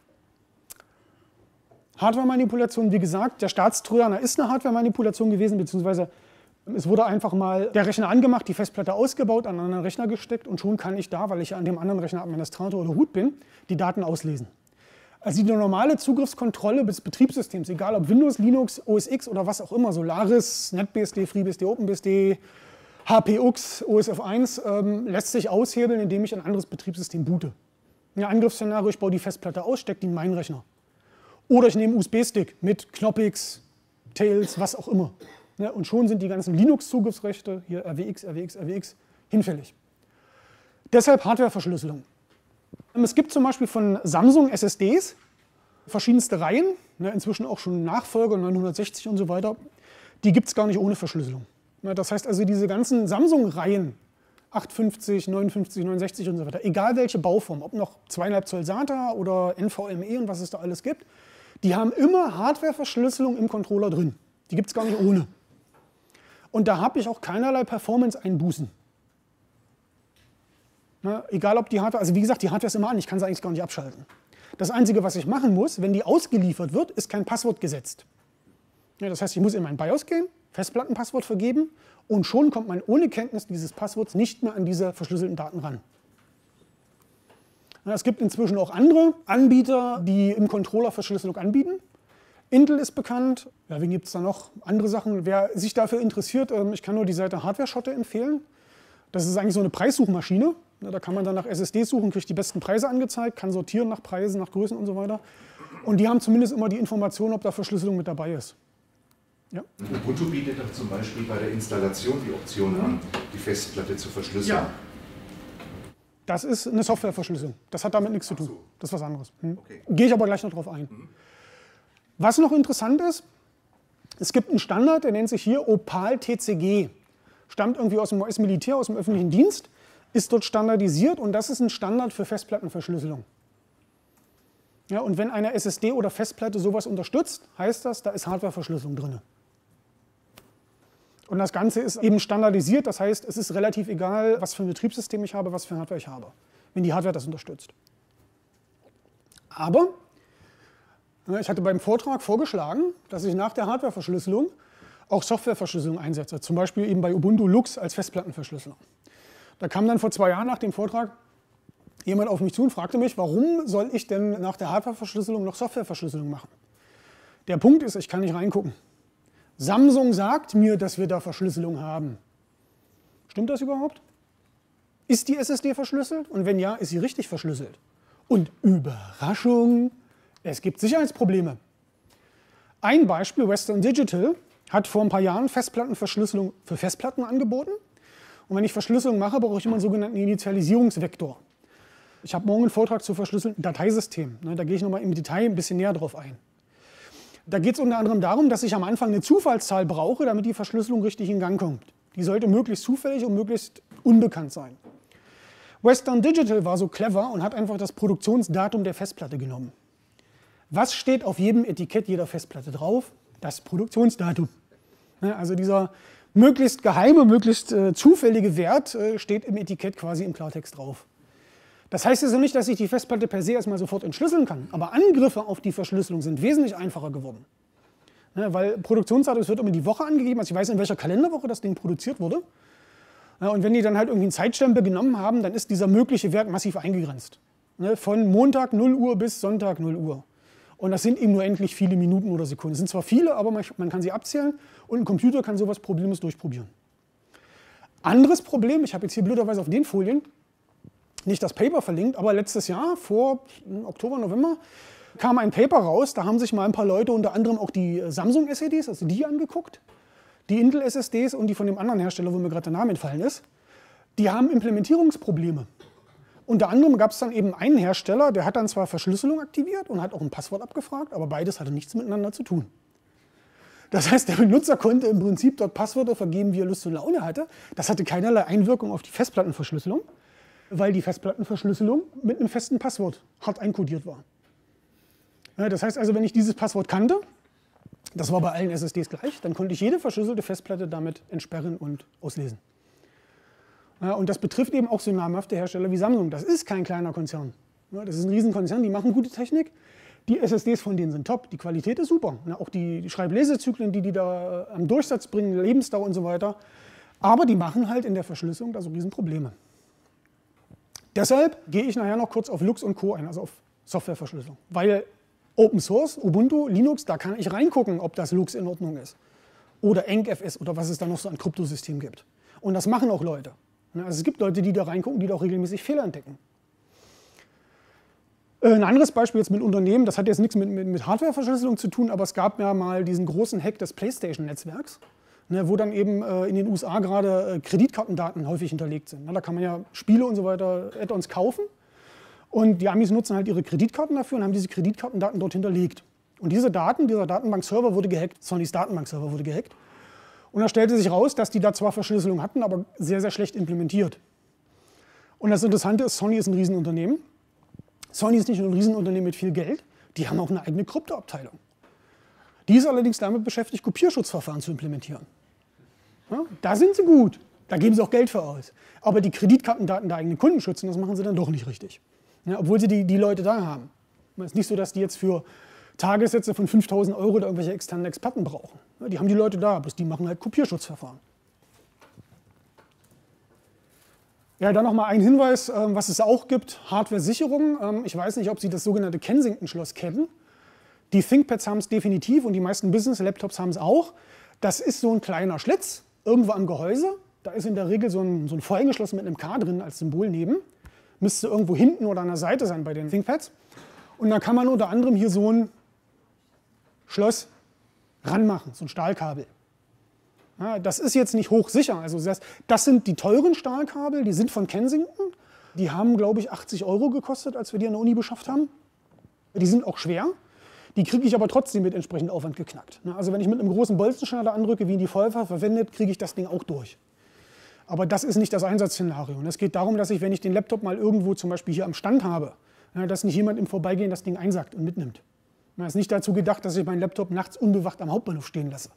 Hardware-Manipulation, wie gesagt, der Staatstrojaner ist eine Hardware-Manipulation gewesen, beziehungsweise es wurde einfach mal der Rechner angemacht, die Festplatte ausgebaut, an einen anderen Rechner gesteckt und schon kann ich da, weil ich an dem anderen Rechner Administrator oder Root bin, die Daten auslesen. Also die normale Zugriffskontrolle des Betriebssystems, egal ob Windows, Linux, OS X oder was auch immer, Solaris, NetBSD, FreeBSD, OpenBSD, HPUX, OSF1, lässt sich aushebeln, indem ich ein anderes Betriebssystem boote. Ein Angriffsszenario, ich baue die Festplatte aus, stecke die in meinen Rechner. Oder ich nehme einen USB-Stick mit Knoppix, Tails, was auch immer. Und schon sind die ganzen Linux-Zugriffsrechte, hier RWX, RWX, RWX, hinfällig. Deshalb Hardware-Verschlüsselung. Es gibt zum Beispiel von Samsung SSDs verschiedenste Reihen, inzwischen auch schon Nachfolger 960 und so weiter. Die gibt es gar nicht ohne Verschlüsselung. Das heißt also, diese ganzen Samsung-Reihen, 850, 59, 69 und so weiter, egal welche Bauform, ob noch 2,5 Zoll SATA oder NVMe und was es da alles gibt, die haben immer Hardware-Verschlüsselung im Controller drin. Die gibt es gar nicht ohne. Und da habe ich auch keinerlei Performance-Einbußen. Egal ob die Hardware, also wie gesagt, die Hardware ist immer an, ich kann sie eigentlich gar nicht abschalten. Das Einzige, was ich machen muss, wenn die ausgeliefert wird, ist kein Passwort gesetzt. Das heißt, ich muss in mein BIOS gehen, Festplattenpasswort vergeben und schon kommt man ohne Kenntnis dieses Passworts nicht mehr an diese verschlüsselten Daten ran. Es gibt inzwischen auch andere Anbieter, die im Controller Verschlüsselung anbieten. Intel ist bekannt, ja, wen gibt es da noch? Andere Sachen. Wer sich dafür interessiert, ich kann nur die Seite Hardware-Schotte empfehlen. Das ist eigentlich so eine Preissuchmaschine. Da kann man dann nach SSDs suchen, kriegt die besten Preise angezeigt, kann sortieren nach Preisen, nach Größen und so weiter. Und die haben zumindest immer die Information, ob da Verschlüsselung mit dabei ist. Ja? Ubuntu bietet doch zum Beispiel bei der Installation die Option an, die Festplatte zu verschlüsseln. Ja. Das ist eine Softwareverschlüsselung. Das hat damit nichts zu tun. Das ist was anderes. Okay. Gehe ich aber gleich noch drauf ein. Was noch interessant ist, es gibt einen Standard, der nennt sich hier Opal TCG. Stammt irgendwie aus dem US-Militär, aus dem öffentlichen Dienst, ist dort standardisiert und das ist ein Standard für Festplattenverschlüsselung. Ja, und wenn eine SSD oder Festplatte sowas unterstützt, heißt das, da ist Hardwareverschlüsselung drin. Und das Ganze ist eben standardisiert, das heißt, es ist relativ egal, was für ein Betriebssystem ich habe, was für Hardware ich habe, wenn die Hardware das unterstützt. Aber ich hatte beim Vortrag vorgeschlagen, dass ich nach der Hardwareverschlüsselung auch Softwareverschlüsselung einsetze, zum Beispiel eben bei Ubuntu Lux als Festplattenverschlüsselung. Da kam dann vor 2 Jahren nach dem Vortrag jemand auf mich zu und fragte mich, warum soll ich denn nach der Hardwareverschlüsselung noch Softwareverschlüsselung machen? Der Punkt ist, ich kann nicht reingucken. Samsung sagt mir, dass wir da Verschlüsselung haben. Stimmt das überhaupt? Ist die SSD verschlüsselt? Und wenn ja, ist sie richtig verschlüsselt? Und Überraschung, es gibt Sicherheitsprobleme. Ein Beispiel, Western Digital hat vor ein paar Jahren Festplattenverschlüsselung für Festplatten angeboten. Und wenn ich Verschlüsselung mache, brauche ich immer einen sogenannten Initialisierungsvektor. Ich habe morgen einen Vortrag zu verschlüsselten Dateisystemen. Da gehe ich nochmal im Detail ein bisschen näher drauf ein. Da geht es unter anderem darum, dass ich am Anfang eine Zufallszahl brauche, damit die Verschlüsselung richtig in Gang kommt. Die sollte möglichst zufällig und möglichst unbekannt sein. Western Digital war so clever und hat einfach das Produktionsdatum der Festplatte genommen. Was steht auf jedem Etikett jeder Festplatte drauf? Das Produktionsdatum. Also dieser möglichst geheime, möglichst zufällige Wert steht im Etikett quasi im Klartext drauf. Das heißt also nicht, dass ich die Festplatte per se erstmal sofort entschlüsseln kann, aber Angriffe auf die Verschlüsselung sind wesentlich einfacher geworden. Ja, weil Produktionsdatum, es wird immer die Woche angegeben, also ich weiß, in welcher Kalenderwoche das Ding produziert wurde. Ja, und wenn die dann halt irgendwie einen Zeitstempel genommen haben, dann ist dieser mögliche Wert massiv eingegrenzt. Ne, von Montag 0 Uhr bis Sonntag 0 Uhr. Und das sind eben nur endlich viele Minuten oder Sekunden. Es sind zwar viele, aber man kann sie abzählen und ein Computer kann sowas problemlos durchprobieren. Anderes Problem, ich habe jetzt hier blöderweise auf den Folien nicht das Paper verlinkt, aber letztes Jahr, vor Oktober, November, kam ein Paper raus, da haben sich mal ein paar Leute, unter anderem auch die Samsung SSDs, also die angeguckt, die Intel SSDs und die von dem anderen Hersteller, wo mir gerade der Name entfallen ist, die haben Implementierungsprobleme. Unter anderem gab es dann eben einen Hersteller, der hat dann zwar Verschlüsselung aktiviert und hat auch ein Passwort abgefragt, aber beides hatte nichts miteinander zu tun. Das heißt, der Benutzer konnte im Prinzip dort Passwörter vergeben, wie er Lust und Laune hatte. Das hatte keinerlei Einwirkung auf die Festplattenverschlüsselung, weil die Festplattenverschlüsselung mit einem festen Passwort hart einkodiert war. Ja, das heißt also, wenn ich dieses Passwort kannte, das war bei allen SSDs gleich, dann konnte ich jede verschlüsselte Festplatte damit entsperren und auslesen. Ja, und das betrifft eben auch so namhafte Hersteller wie Samsung. Das ist kein kleiner Konzern. Ja, das ist ein Riesenkonzern, die machen gute Technik. Die SSDs von denen sind top, die Qualität ist super. Ja, auch die Schreib-Lesezyklen, die da am Durchsatz bringen, Lebensdauer und so weiter. Aber die machen halt in der Verschlüsselung da so Riesenprobleme. Deshalb gehe ich nachher noch kurz auf Lux und Co. ein, also auf Softwareverschlüsselung. Weil Open Source, Ubuntu, Linux, da kann ich reingucken, ob das Lux in Ordnung ist. Oder EncFS oder was es da noch so an Kryptosystem gibt. Und das machen auch Leute. Also es gibt Leute, die da reingucken, die da auch regelmäßig Fehler entdecken. Ein anderes Beispiel jetzt mit Unternehmen, das hat jetzt nichts mit Hardwareverschlüsselung zu tun, aber es gab ja mal diesen großen Hack des PlayStation-Netzwerks, wo dann eben in den USA gerade Kreditkartendaten häufig hinterlegt sind. Da kann man ja Spiele und so weiter, Add-ons kaufen. Und die Amis nutzen halt ihre Kreditkarten dafür und haben diese Kreditkartendaten dort hinterlegt. Und diese Daten, dieser Datenbankserver wurde gehackt, Sonys Datenbankserver wurde gehackt. Und da stellte sich raus, dass die da zwar Verschlüsselung hatten, aber sehr, sehr schlecht implementiert. Und das Interessante ist, Sony ist ein Riesenunternehmen. Sony ist nicht nur ein Riesenunternehmen mit viel Geld, die haben auch eine eigene Kryptoabteilung. Die ist allerdings damit beschäftigt, Kopierschutzverfahren zu implementieren. Ja, da sind sie gut, da geben sie auch Geld für aus. Aber die Kreditkartendaten der eigenen Kunden schützen, das machen sie dann doch nicht richtig. Ja, obwohl sie die Leute da haben. Es ist nicht so, dass die jetzt für Tagessätze von 5.000 € oder irgendwelche externen Experten brauchen. Ja, die haben die Leute da, bloß die machen halt Kopierschutzverfahren. Ja, dann nochmal ein Hinweis, was es auch gibt, Hardware-Sicherung. Ich weiß nicht, ob Sie das sogenannte Kensington-Schloss kennen. Die ThinkPads haben es definitiv und die meisten Business-Laptops haben es auch. Das ist so ein kleiner Schlitz, irgendwo am Gehäuse. Da ist in der Regel so ein Vorhängeschloss mit einem K drin als Symbol neben. Müsste irgendwo hinten oder an der Seite sein bei den ThinkPads. Und da kann man unter anderem hier so ein Schloss ranmachen, so ein Stahlkabel. Ja, das ist jetzt nicht hochsicher. Also das sind die teuren Stahlkabel, die sind von Kensington. Die haben, glaube ich, 80 € gekostet, als wir die an der Uni beschafft haben. Die sind auch schwer. Die kriege ich aber trotzdem mit entsprechendem Aufwand geknackt. Also wenn ich mit einem großen Bolzenschneider andrücke, wie ihn die Feuerwehr verwendet, kriege ich das Ding auch durch. Aber das ist nicht das Einsatzszenario. Und es geht darum, dass ich, wenn ich den Laptop mal irgendwo zum Beispiel hier am Stand habe, dass nicht jemand im Vorbeigehen das Ding einsackt und mitnimmt. Es ist nicht dazu gedacht, dass ich meinen Laptop nachts unbewacht am Hauptbahnhof stehen lasse.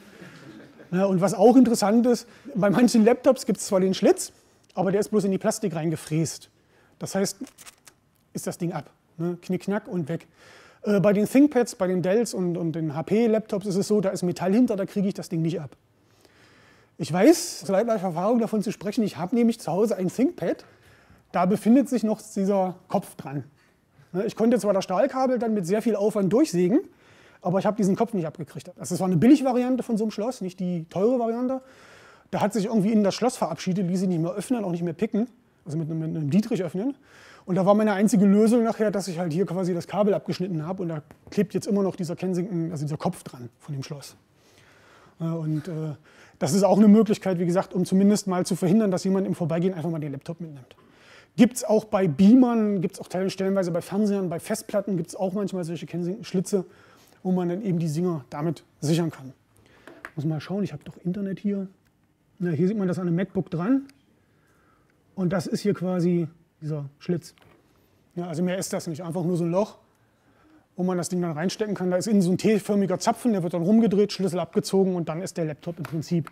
Und was auch interessant ist, bei manchen Laptops gibt es zwar den Schlitz, aber der ist bloß in die Plastik reingefräst. Das heißt, ist das Ding ab. Knick, knack und weg. Bei den ThinkPads, bei den Dells und den HP-Laptops ist es so, da ist Metall hinter, da kriege ich das Ding nicht ab. Ich weiß, aus leidlicher Erfahrung davon zu sprechen, ich habe nämlich zu Hause ein ThinkPad, da befindet sich noch dieser Kopf dran. Ich konnte zwar das Stahlkabel dann mit sehr viel Aufwand durchsägen, aber ich habe diesen Kopf nicht abgekriegt. Das war eine Billigvariante von so einem Schloss, nicht die teure Variante. Da hat sich irgendwie innen das Schloss verabschiedet, ließ sich nicht mehr öffnen, auch nicht mehr picken, also mit einem Dietrich öffnen. Und da war meine einzige Lösung nachher, dass ich halt hier quasi das Kabel abgeschnitten habe und da klebt jetzt immer noch dieser Kensington, also dieser Kopf dran von dem Schloss. Und das ist auch eine Möglichkeit, wie gesagt, um zumindest mal zu verhindern, dass jemand im Vorbeigehen einfach mal den Laptop mitnimmt. Gibt es auch bei Beamern, gibt es auch stellenweise bei Fernsehern, bei Festplatten gibt es auch manchmal solche Kensington-Schlitze, wo man dann eben die Dinger damit sichern kann. Muss mal schauen, ich habe doch Internet hier. Na, hier sieht man das an einem MacBook dran. Und das ist hier quasi dieser Schlitz. Ja, also mehr ist das nicht, einfach nur so ein Loch, wo man das Ding dann reinstecken kann. Da ist innen so ein T-förmiger Zapfen, der wird dann rumgedreht, Schlüssel abgezogen und dann ist der Laptop im Prinzip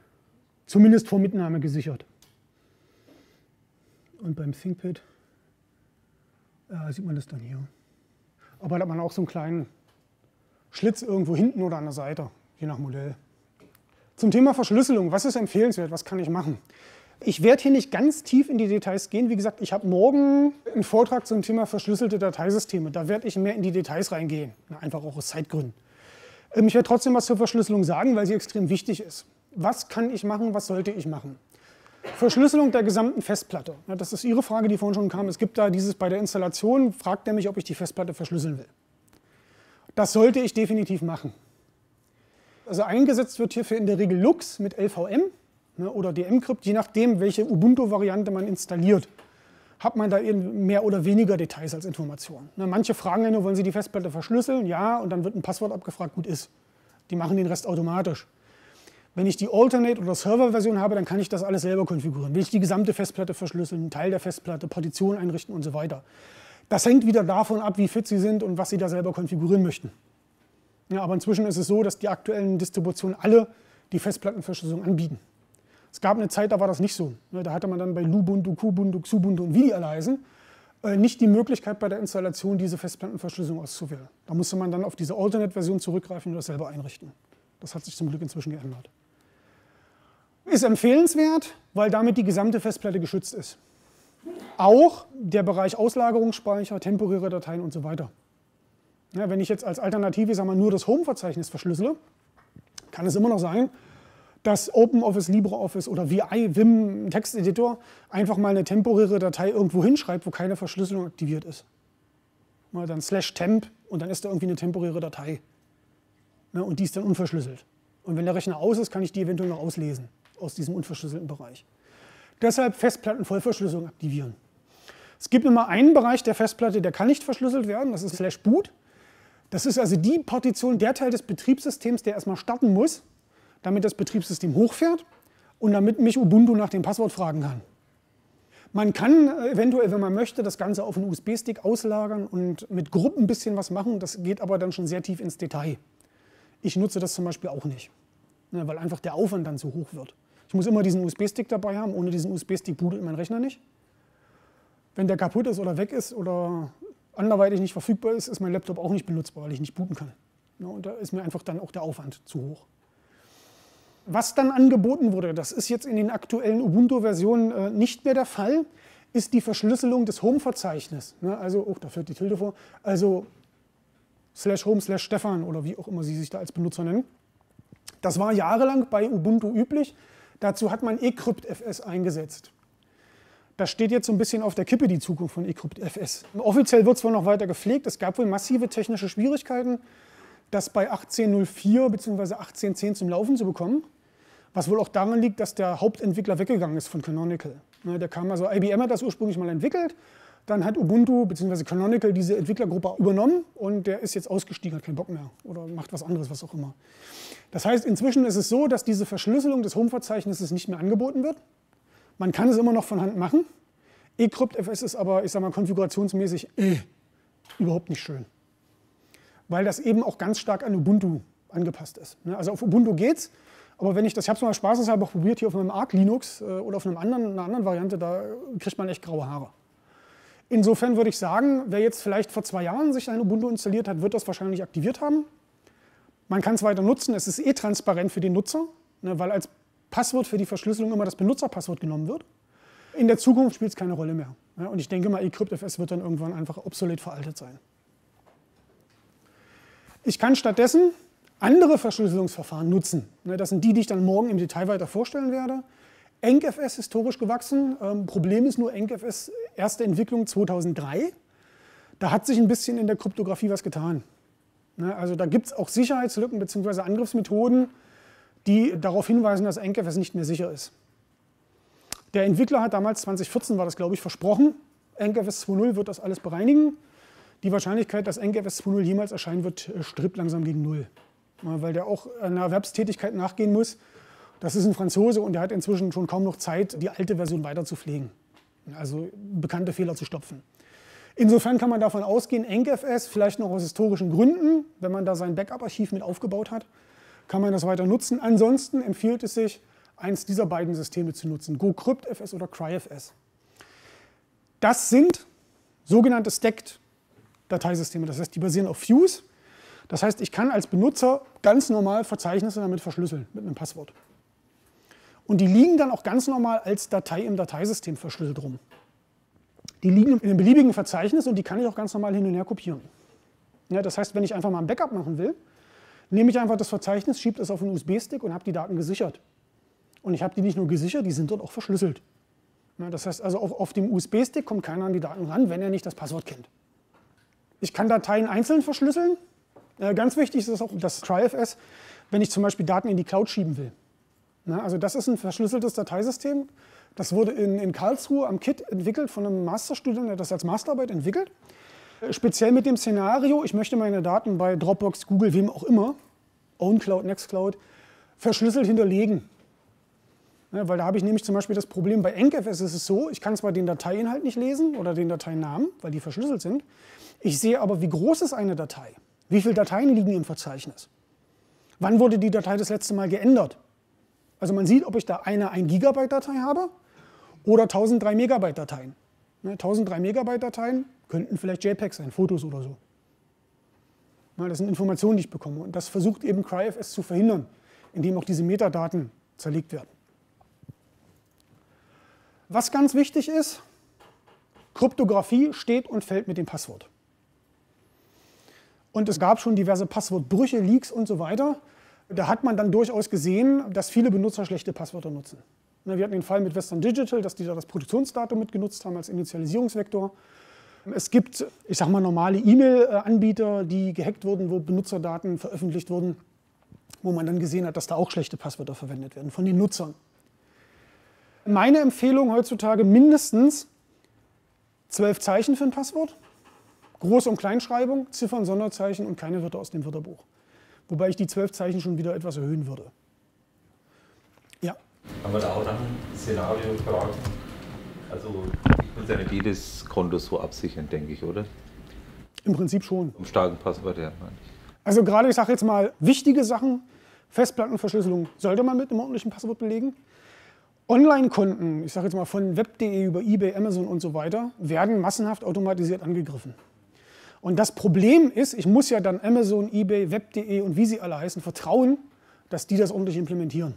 zumindest vor Mitnahme gesichert. Und beim ThinkPad Sieht man das dann hier. Aber da hat man auch so einen kleinen Schlitz irgendwo hinten oder an der Seite, je nach Modell. Zum Thema Verschlüsselung, was ist empfehlenswert, was kann ich machen? Ich werde hier nicht ganz tief in die Details gehen. Wie gesagt, ich habe morgen einen Vortrag zum Thema verschlüsselte Dateisysteme. Da werde ich mehr in die Details reingehen, einfach auch aus Zeitgründen. Ich werde trotzdem was zur Verschlüsselung sagen, weil sie extrem wichtig ist. Was kann ich machen, was sollte ich machen? Verschlüsselung der gesamten Festplatte. Das ist Ihre Frage, die vorhin schon kam. Es gibt da dieses bei der Installation, fragt er mich, ob ich die Festplatte verschlüsseln will. Das sollte ich definitiv machen. Also eingesetzt wird hierfür in der Regel LUKS mit LVM oder dmcrypt, je nachdem, welche Ubuntu-Variante man installiert, hat man da eben mehr oder weniger Details als Information. Manche fragen ja nur, wollen Sie die Festplatte verschlüsseln? Ja, und dann wird ein Passwort abgefragt, gut ist. Die machen den Rest automatisch. Wenn ich die Alternate- oder Server-Version habe, dann kann ich das alles selber konfigurieren. Will ich die gesamte Festplatte verschlüsseln, einen Teil der Festplatte, Partitionen einrichten und so weiter. Das hängt wieder davon ab, wie fit Sie sind und was Sie da selber konfigurieren möchten. Ja, aber inzwischen ist es so, dass die aktuellen Distributionen alle die Festplattenverschlüsselung anbieten. Es gab eine Zeit, da war das nicht so. Da hatte man dann bei Lubuntu, Kubuntu, Xubuntu und wie die alle heißen, nicht die Möglichkeit bei der Installation diese Festplattenverschlüsselung auszuwählen. Da musste man dann auf diese Alternate-Version zurückgreifen und das selber einrichten. Das hat sich zum Glück inzwischen geändert. Ist empfehlenswert, weil damit die gesamte Festplatte geschützt ist. Auch der Bereich Auslagerungsspeicher, temporäre Dateien und so weiter. Ja, wenn ich jetzt als Alternative nur das Home-Verzeichnis verschlüssele, kann es immer noch sein, dass OpenOffice, LibreOffice oder VI, Vim, Texteditor einfach mal eine temporäre Datei irgendwo hinschreibt, wo keine Verschlüsselung aktiviert ist. Dann /temp und dann ist da irgendwie eine temporäre Datei. Und die ist dann unverschlüsselt. Und wenn der Rechner aus ist, kann ich die eventuell noch auslesen aus diesem unverschlüsselten Bereich. Deshalb Festplattenvollverschlüsselung aktivieren. Es gibt immer einen Bereich der Festplatte, der kann nicht verschlüsselt werden, das ist /boot. Das ist also die Partition, der Teil des Betriebssystems, der erstmal starten muss, damit das Betriebssystem hochfährt und damit mich Ubuntu nach dem Passwort fragen kann. Man kann eventuell, wenn man möchte, das Ganze auf einen USB-Stick auslagern und mit Gruppen ein bisschen was machen. Das geht aber dann schon sehr tief ins Detail. Ich nutze das zum Beispiel auch nicht, weil einfach der Aufwand dann zu hoch wird. Ich muss immer diesen USB-Stick dabei haben. Ohne diesen USB-Stick bootet mein Rechner nicht. Wenn der kaputt ist oder weg ist oder anderweitig nicht verfügbar ist, ist mein Laptop auch nicht benutzbar, weil ich nicht booten kann. Und da ist mir einfach dann auch der Aufwand zu hoch. Was dann angeboten wurde, das ist jetzt in den aktuellen Ubuntu-Versionen nicht mehr der Fall, ist die Verschlüsselung des Home-Verzeichnisses. Also, da führt die Tilde vor, also /home/Stefan oder wie auch immer Sie sich da als Benutzer nennen. Das war jahrelang bei Ubuntu üblich. Dazu hat man eCryptFS eingesetzt. Das steht jetzt so ein bisschen auf der Kippe, die Zukunft von eCryptFS. Offiziell wird es wohl noch weiter gepflegt. Es gab wohl massive technische Schwierigkeiten, das bei 18.04 bzw. 18.10 zum Laufen zu bekommen. Was wohl auch daran liegt, dass der Hauptentwickler weggegangen ist von Canonical. Der kam also, IBM hat das ursprünglich mal entwickelt, dann hat Ubuntu bzw. Canonical diese Entwicklergruppe übernommen und der ist jetzt ausgestiegen, hat keinen Bock mehr oder macht was anderes, was auch immer. Das heißt, inzwischen ist es so, dass diese Verschlüsselung des Home-Verzeichnisses nicht mehr angeboten wird. Man kann es immer noch von Hand machen. eCryptFS ist aber, ich sag mal, konfigurationsmäßig überhaupt nicht schön. Weil das eben auch ganz stark an Ubuntu angepasst ist. Also auf Ubuntu geht's, aber wenn ich das, ich habe es mal spaßeshalber probiert, hier auf meinem Arc Linux oder auf einer anderen Variante, da kriegt man echt graue Haare. Insofern würde ich sagen, wer jetzt vielleicht vor 2 Jahren sich ein Ubuntu installiert hat, wird das wahrscheinlich aktiviert haben. Man kann es weiter nutzen, es ist transparent für den Nutzer, weil als Passwort für die Verschlüsselung immer das Benutzerpasswort genommen wird. In der Zukunft spielt es keine Rolle mehr. Und ich denke mal, eCryptFS wird dann irgendwann einfach obsolet veraltet sein. Ich kann stattdessen andere Verschlüsselungsverfahren nutzen. Das sind die, die ich dann morgen im Detail weiter vorstellen werde. EncFS historisch gewachsen. Problem ist nur, EncFS erste Entwicklung 2003. Da hat sich ein bisschen in der Kryptographie was getan. Also da gibt es auch Sicherheitslücken bzw. Angriffsmethoden, die darauf hinweisen, dass EncFS nicht mehr sicher ist. Der Entwickler hat damals, 2014 war das glaube ich, versprochen, EncFS 2.0 wird das alles bereinigen. Die Wahrscheinlichkeit, dass EncFS 2.0 jemals erscheinen wird, strebt langsam gegen 0. Weil der auch einer Erwerbstätigkeit nachgehen muss. Das ist ein Franzose und der hat inzwischen schon kaum noch Zeit, die alte Version weiter zu pflegen. Also bekannte Fehler zu stopfen. Insofern kann man davon ausgehen, EncFS, vielleicht noch aus historischen Gründen, wenn man da sein Backup-Archiv mit aufgebaut hat, kann man das weiter nutzen. Ansonsten empfiehlt es sich, eins dieser beiden Systeme zu nutzen, GoCryptFS oder CryFS. Das sind sogenannte Stacked-Dateisysteme. Das heißt, die basieren auf Fuse. Das heißt, ich kann als Benutzer ganz normal Verzeichnisse damit verschlüsseln, mit einem Passwort. Und die liegen dann auch ganz normal als Datei im Dateisystem verschlüsselt rum. Die liegen in einem beliebigen Verzeichnis und die kann ich auch ganz normal hin und her kopieren. Ja, das heißt, wenn ich einfach mal ein Backup machen will, nehme ich einfach das Verzeichnis, schiebe es auf einen USB-Stick und habe die Daten gesichert. Und ich habe die nicht nur gesichert, die sind dort auch verschlüsselt. Ja, das heißt also, auf dem USB-Stick kommt keiner an die Daten ran, wenn er nicht das Passwort kennt. Ich kann Dateien einzeln verschlüsseln. Ganz wichtig ist auch das CryFS, wenn ich zum Beispiel Daten in die Cloud schieben will. Also das ist ein verschlüsseltes Dateisystem. Das wurde in Karlsruhe am KIT entwickelt von einem Masterstudent, der das als Masterarbeit entwickelt. Speziell mit dem Szenario, ich möchte meine Daten bei Dropbox, Google, wem auch immer, OwnCloud, Nextcloud, verschlüsselt hinterlegen. Weil da habe ich nämlich zum Beispiel das Problem, bei EncFS ist es so, ich kann zwar den Dateiinhalt nicht lesen oder den Dateinamen, weil die verschlüsselt sind, ich sehe aber, wie groß ist eine Datei. Wie viele Dateien liegen im Verzeichnis? Wann wurde die Datei das letzte Mal geändert? Also man sieht, ob ich da eine 1 GB Datei habe oder 1003 Megabyte Dateien. 1003 Megabyte Dateien könnten vielleicht JPEGs sein, Fotos oder so. Das sind Informationen, die ich bekomme. Und das versucht eben CryFS zu verhindern, indem auch diese Metadaten zerlegt werden. Was ganz wichtig ist, Kryptographie steht und fällt mit dem Passwort. Und es gab schon diverse Passwortbrüche, Leaks und so weiter. Da hat man dann durchaus gesehen, dass viele Benutzer schlechte Passwörter nutzen. Wir hatten den Fall mit Western Digital, dass die da das Produktionsdatum mitgenutzt haben als Initialisierungsvektor. Es gibt, ich sag mal, normale E-Mail-Anbieter, die gehackt wurden, wo Benutzerdaten veröffentlicht wurden, wo man dann gesehen hat, dass da auch schlechte Passwörter verwendet werden von den Nutzern. Meine Empfehlung heutzutage mindestens 12 Zeichen für ein Passwort. Groß- und Kleinschreibung, Ziffern, Sonderzeichen und keine Wörter aus dem Wörterbuch. Wobei ich die 12 Zeichen schon wieder etwas erhöhen würde. Ja. Haben wir da auch nach einem Szenario gefragt? Also ich muss ja nicht jedes Konto so absichern, denke ich, oder? Im Prinzip schon. Im starken Passwort, ja. Also gerade, ich sage jetzt mal, wichtige Sachen, Festplattenverschlüsselung sollte man mit einem ordentlichen Passwort belegen. Online-Konten, ich sage jetzt mal von web.de über eBay, Amazon und so weiter, werden massenhaft automatisiert angegriffen. Und das Problem ist, ich muss ja dann Amazon, eBay, web.de und wie sie alle heißen, vertrauen, dass die das ordentlich implementieren.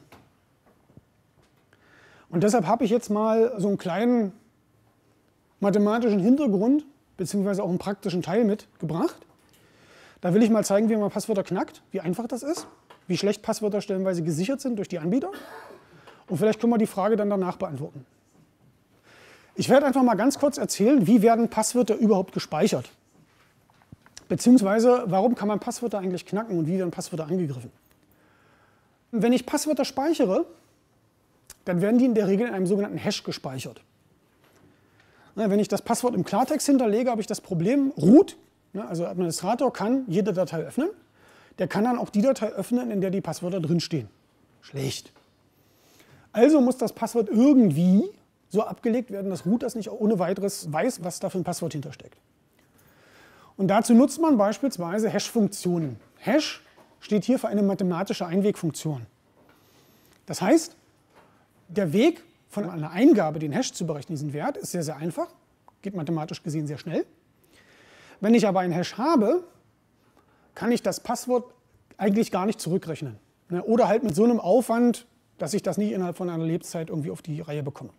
Und deshalb habe ich jetzt mal so einen kleinen mathematischen Hintergrund, beziehungsweise auch einen praktischen Teil mitgebracht. Da will ich mal zeigen, wie man Passwörter knackt, wie einfach das ist, wie schlecht Passwörter stellenweise gesichert sind durch die Anbieter. Und vielleicht können wir die Frage dann danach beantworten. Ich werde einfach mal ganz kurz erzählen, wie werden Passwörter überhaupt gespeichert. Beziehungsweise, warum kann man Passwörter eigentlich knacken und wie werden Passwörter angegriffen. Wenn ich Passwörter speichere, dann werden die in der Regel in einem sogenannten Hash gespeichert. Wenn ich das Passwort im Klartext hinterlege, habe ich das Problem, Root, also Administrator, kann jede Datei öffnen. Der kann dann auch die Datei öffnen, in der die Passwörter drinstehen. Schlecht. Also muss das Passwort irgendwie so abgelegt werden, dass Root das nicht ohne weiteres weiß, was da für ein Passwort hintersteckt. Und dazu nutzt man beispielsweise Hash-Funktionen. Hash steht hier für eine mathematische Einwegfunktion. Das heißt, der Weg von einer Eingabe, den Hash zu berechnen, diesen Wert, ist sehr, sehr einfach, geht mathematisch gesehen sehr schnell. Wenn ich aber einen Hash habe, kann ich das Passwort eigentlich gar nicht zurückrechnen. Oder halt mit so einem Aufwand, dass ich das nicht innerhalb von einer Lebzeit irgendwie auf die Reihe bekomme.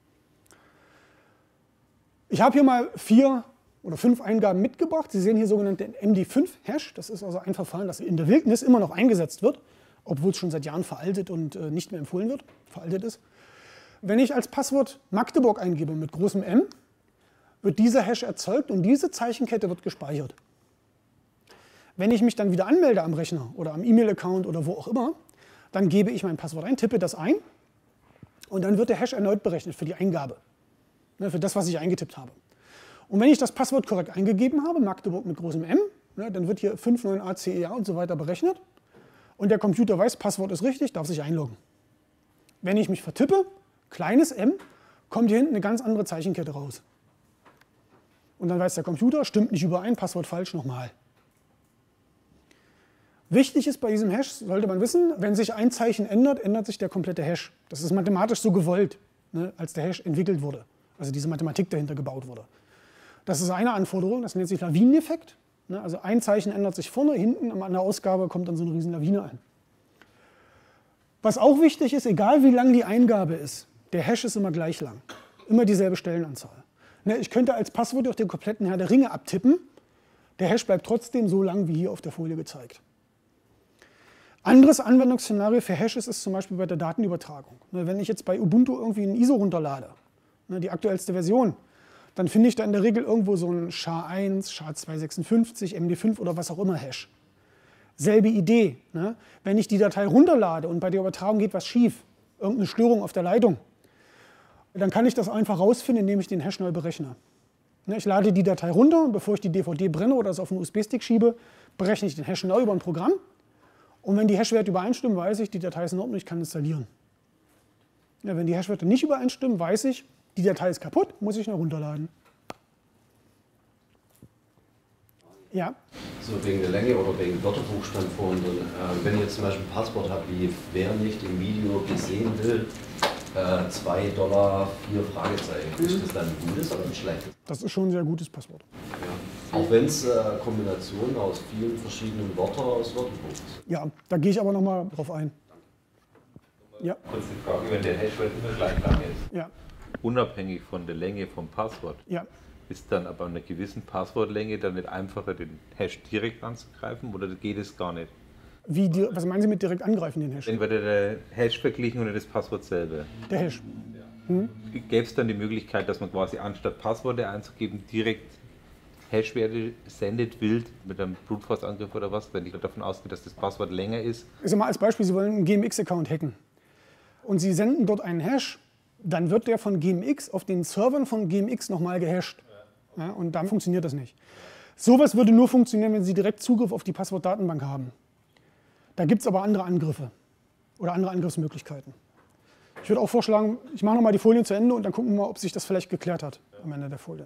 Ich habe hier mal 4 oder 5 Eingaben mitgebracht. Sie sehen hier sogenannte MD5-Hash. Das ist also ein Verfahren, das in der Wildnis immer noch eingesetzt wird, obwohl es schon seit Jahren veraltet und nicht mehr empfohlen wird, veraltet ist. Wenn ich als Passwort Magdeburg eingebe mit großem M, wird dieser Hash erzeugt und diese Zeichenkette wird gespeichert. Wenn ich mich dann wieder anmelde am Rechner oder am E-Mail-Account oder wo auch immer, dann gebe ich mein Passwort ein, tippe das ein und dann wird der Hash erneut berechnet für die Eingabe, für das, was ich eingetippt habe. Und wenn ich das Passwort korrekt eingegeben habe, Magdeburg mit großem M, dann wird hier 59ACEA und so weiter berechnet und der Computer weiß, Passwort ist richtig, darf sich einloggen. Wenn ich mich vertippe, kleines m, kommt hier hinten eine ganz andere Zeichenkette raus. Und dann weiß der Computer, stimmt nicht überein, Passwort falsch, nochmal. Wichtig ist bei diesem Hash, sollte man wissen, wenn sich ein Zeichen ändert, ändert sich der komplette Hash. Das ist mathematisch so gewollt, als der Hash entwickelt wurde, also diese Mathematik dahinter gebaut wurde. Das ist eine Anforderung, das nennt sich Lawineneffekt. Also ein Zeichen ändert sich vorne, hinten, an der Ausgabe kommt dann so eine riesen Lawine an. Was auch wichtig ist, egal wie lang die Eingabe ist, der Hash ist immer gleich lang. Immer dieselbe Stellenanzahl. Ich könnte als Passwort durch den kompletten Herr der Ringe abtippen. Der Hash bleibt trotzdem so lang wie hier auf der Folie gezeigt. Anderes Anwendungsszenario für Hashes ist zum Beispiel bei der Datenübertragung. Wenn ich jetzt bei Ubuntu irgendwie ein ISO runterlade, die aktuellste Version, dann finde ich da in der Regel irgendwo so ein SHA-1, SHA-256, MD5 oder was auch immer Hash. Selbe Idee. Wenn ich die Datei runterlade und bei der Übertragung geht was schief, irgendeine Störung auf der Leitung, dann kann ich das einfach rausfinden, indem ich den Hash neu berechne. Ich lade die Datei runter und bevor ich die DVD brenne oder es auf einen USB-Stick schiebe, berechne ich den Hash neu über ein Programm. Und wenn die Hashwerte übereinstimmen, weiß ich, die Datei ist in Ordnung, ich kann installieren. Wenn die Hashwerte nicht übereinstimmen, weiß ich, die Datei ist kaputt, muss ich noch runterladen. Ja? So wegen der Länge oder wegen Wörterbuchstaben vorhin. Wenn ich jetzt zum Beispiel ein Passwort habe, wie wer nicht im Video gesehen will, $2, 4 Fragezeichen. Ist das dann ein gutes oder ein schlechtes? Das ist schon ein sehr gutes Passwort. Ja. Auch wenn es Kombinationen aus vielen verschiedenen Wörtern aus Wörterbuch ist. Ja, da gehe ich aber nochmal drauf ein. Ja. Kurz die Frage, wenn der Hashwert immer gleich lang ist, Ja. unabhängig von der Länge vom Passwort, Ja. ist dann aber einer gewissen Passwortlänge dann nicht einfacher, den Hash direkt anzugreifen oder geht es gar nicht? Was meinen Sie mit direkt angreifen, den Hash? Entweder der Hash verglichen oder das Passwort selber. Der Hash. Gäbe es dann die Möglichkeit, dass man quasi anstatt Passworte einzugeben, direkt Hashwerte sendet, wild mit einem Brute Force Angriff oder was, wenn ich davon ausgehe, dass das Passwort länger ist? Ich sage mal als Beispiel, Sie wollen einen GMX-Account hacken und Sie senden dort einen Hash, dann wird der von GMX auf den Servern von GMX nochmal gehasht. Ja, und dann funktioniert das nicht. Sowas würde nur funktionieren, wenn Sie direkt Zugriff auf die Passwortdatenbank haben. Da gibt es aber andere Angriffe oder andere Angriffsmöglichkeiten. Ich würde auch vorschlagen, ich mache nochmal die Folien zu Ende und dann gucken wir mal, ob sich das vielleicht geklärt hat am Ende der Folie.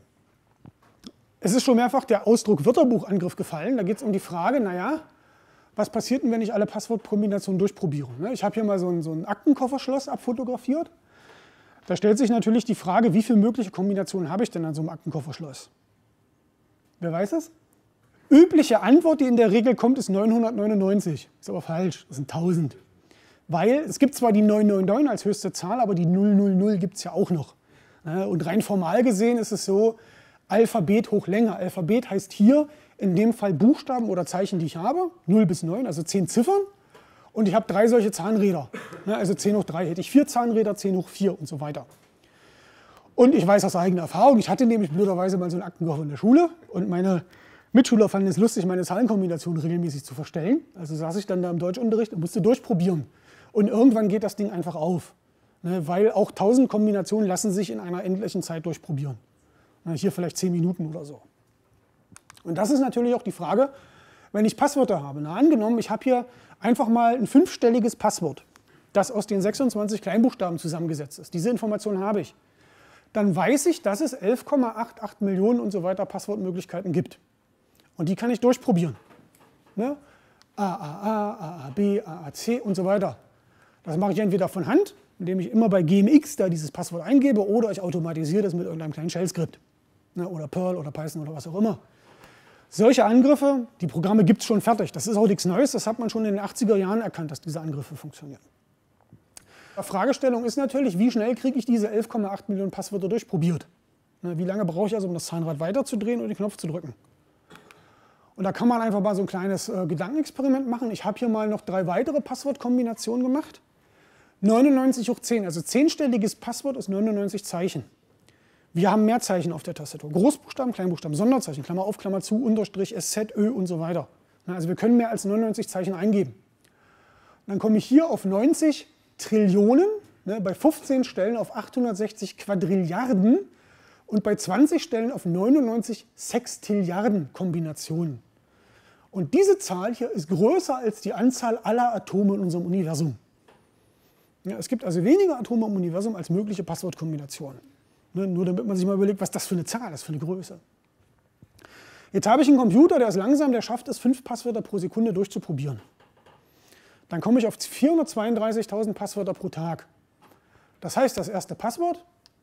Es ist schon mehrfach der Ausdruck Wörterbuchangriff gefallen. Da geht es um die Frage, naja, was passiert denn, wenn ich alle Passwortkombinationen durchprobiere? Ich habe hier mal so ein Aktenkofferschloss abfotografiert. Da stellt sich natürlich die Frage, wie viele mögliche Kombinationen habe ich denn an so einem Aktenkofferschloss? Wer weiß das? Übliche Antwort, die in der Regel kommt, ist 999. Ist aber falsch, das sind 1000. Weil es gibt zwar die 999 als höchste Zahl, aber die 000 gibt es ja auch noch. Und rein formal gesehen ist es so, Alphabet hoch Länge. Alphabet heißt hier in dem Fall Buchstaben oder Zeichen, die ich habe, 0 bis 9, also 10 Ziffern. Und ich habe 3 solche Zahnräder, also 10 hoch 3 hätte ich 4 Zahnräder, 10 hoch 4 und so weiter. Und ich weiß aus eigener Erfahrung, ich hatte nämlich blöderweise mal so einen Aktenkoffer in der Schule und meine Mitschüler fanden es lustig, meine Zahlenkombinationen regelmäßig zu verstellen. Also saß ich dann da im Deutschunterricht und musste durchprobieren. Und irgendwann geht das Ding einfach auf, weil auch 1000 Kombinationen lassen sich in einer endlichen Zeit durchprobieren. Hier vielleicht 10 Minuten oder so. Und das ist natürlich auch die Frage, wenn ich Passwörter habe. Angenommen, ich habe hier einfach mal ein 5-stelliges Passwort, das aus den 26 Kleinbuchstaben zusammengesetzt ist. Diese Information habe ich. Dann weiß ich, dass es 11,88 Millionen und so weiter Passwortmöglichkeiten gibt. Und die kann ich durchprobieren. AAA, AAB, AAC und so weiter. Das mache ich entweder von Hand, indem ich immer bei GMX da dieses Passwort eingebe, oder ich automatisiere das mit irgendeinem kleinen Shell-Skript. Oder Perl oder Python oder was auch immer. Solche Angriffe, die Programme gibt es schon fertig. Das ist auch nichts Neues, das hat man schon in den 80er Jahren erkannt, dass diese Angriffe funktionieren. Die Fragestellung ist natürlich, wie schnell kriege ich diese 11,8 Millionen Passwörter durchprobiert? Wie lange brauche ich also, um das Zahnrad weiterzudrehen und den Knopf zu drücken? Und da kann man einfach mal so ein kleines Gedankenexperiment machen. Ich habe hier mal noch 3 weitere Passwortkombinationen gemacht. 99 hoch 10, also 10-stelliges Passwort ist 99 Zeichen. Wir haben mehr Zeichen auf der Tastatur. Großbuchstaben, Kleinbuchstaben, Sonderzeichen, Klammer auf, Klammer zu, Unterstrich, SZ, Ö und so weiter. Also wir können mehr als 99 Zeichen eingeben. Dann komme ich hier auf 90 Trillionen, bei 15 Stellen auf 860 Quadrilliarden und bei 20 Stellen auf 99 Sextilliarden Kombinationen. Und diese Zahl hier ist größer als die Anzahl aller Atome in unserem Universum. Ja, es gibt also weniger Atome im Universum als mögliche Passwortkombinationen. Nur damit man sich mal überlegt, was das für eine Zahl ist, für eine Größe. Jetzt habe ich einen Computer, der ist langsam, der schafft es, 5 Passwörter pro Sekunde durchzuprobieren. Dann komme ich auf 432.000 Passwörter pro Tag. Das heißt, das erste Passwort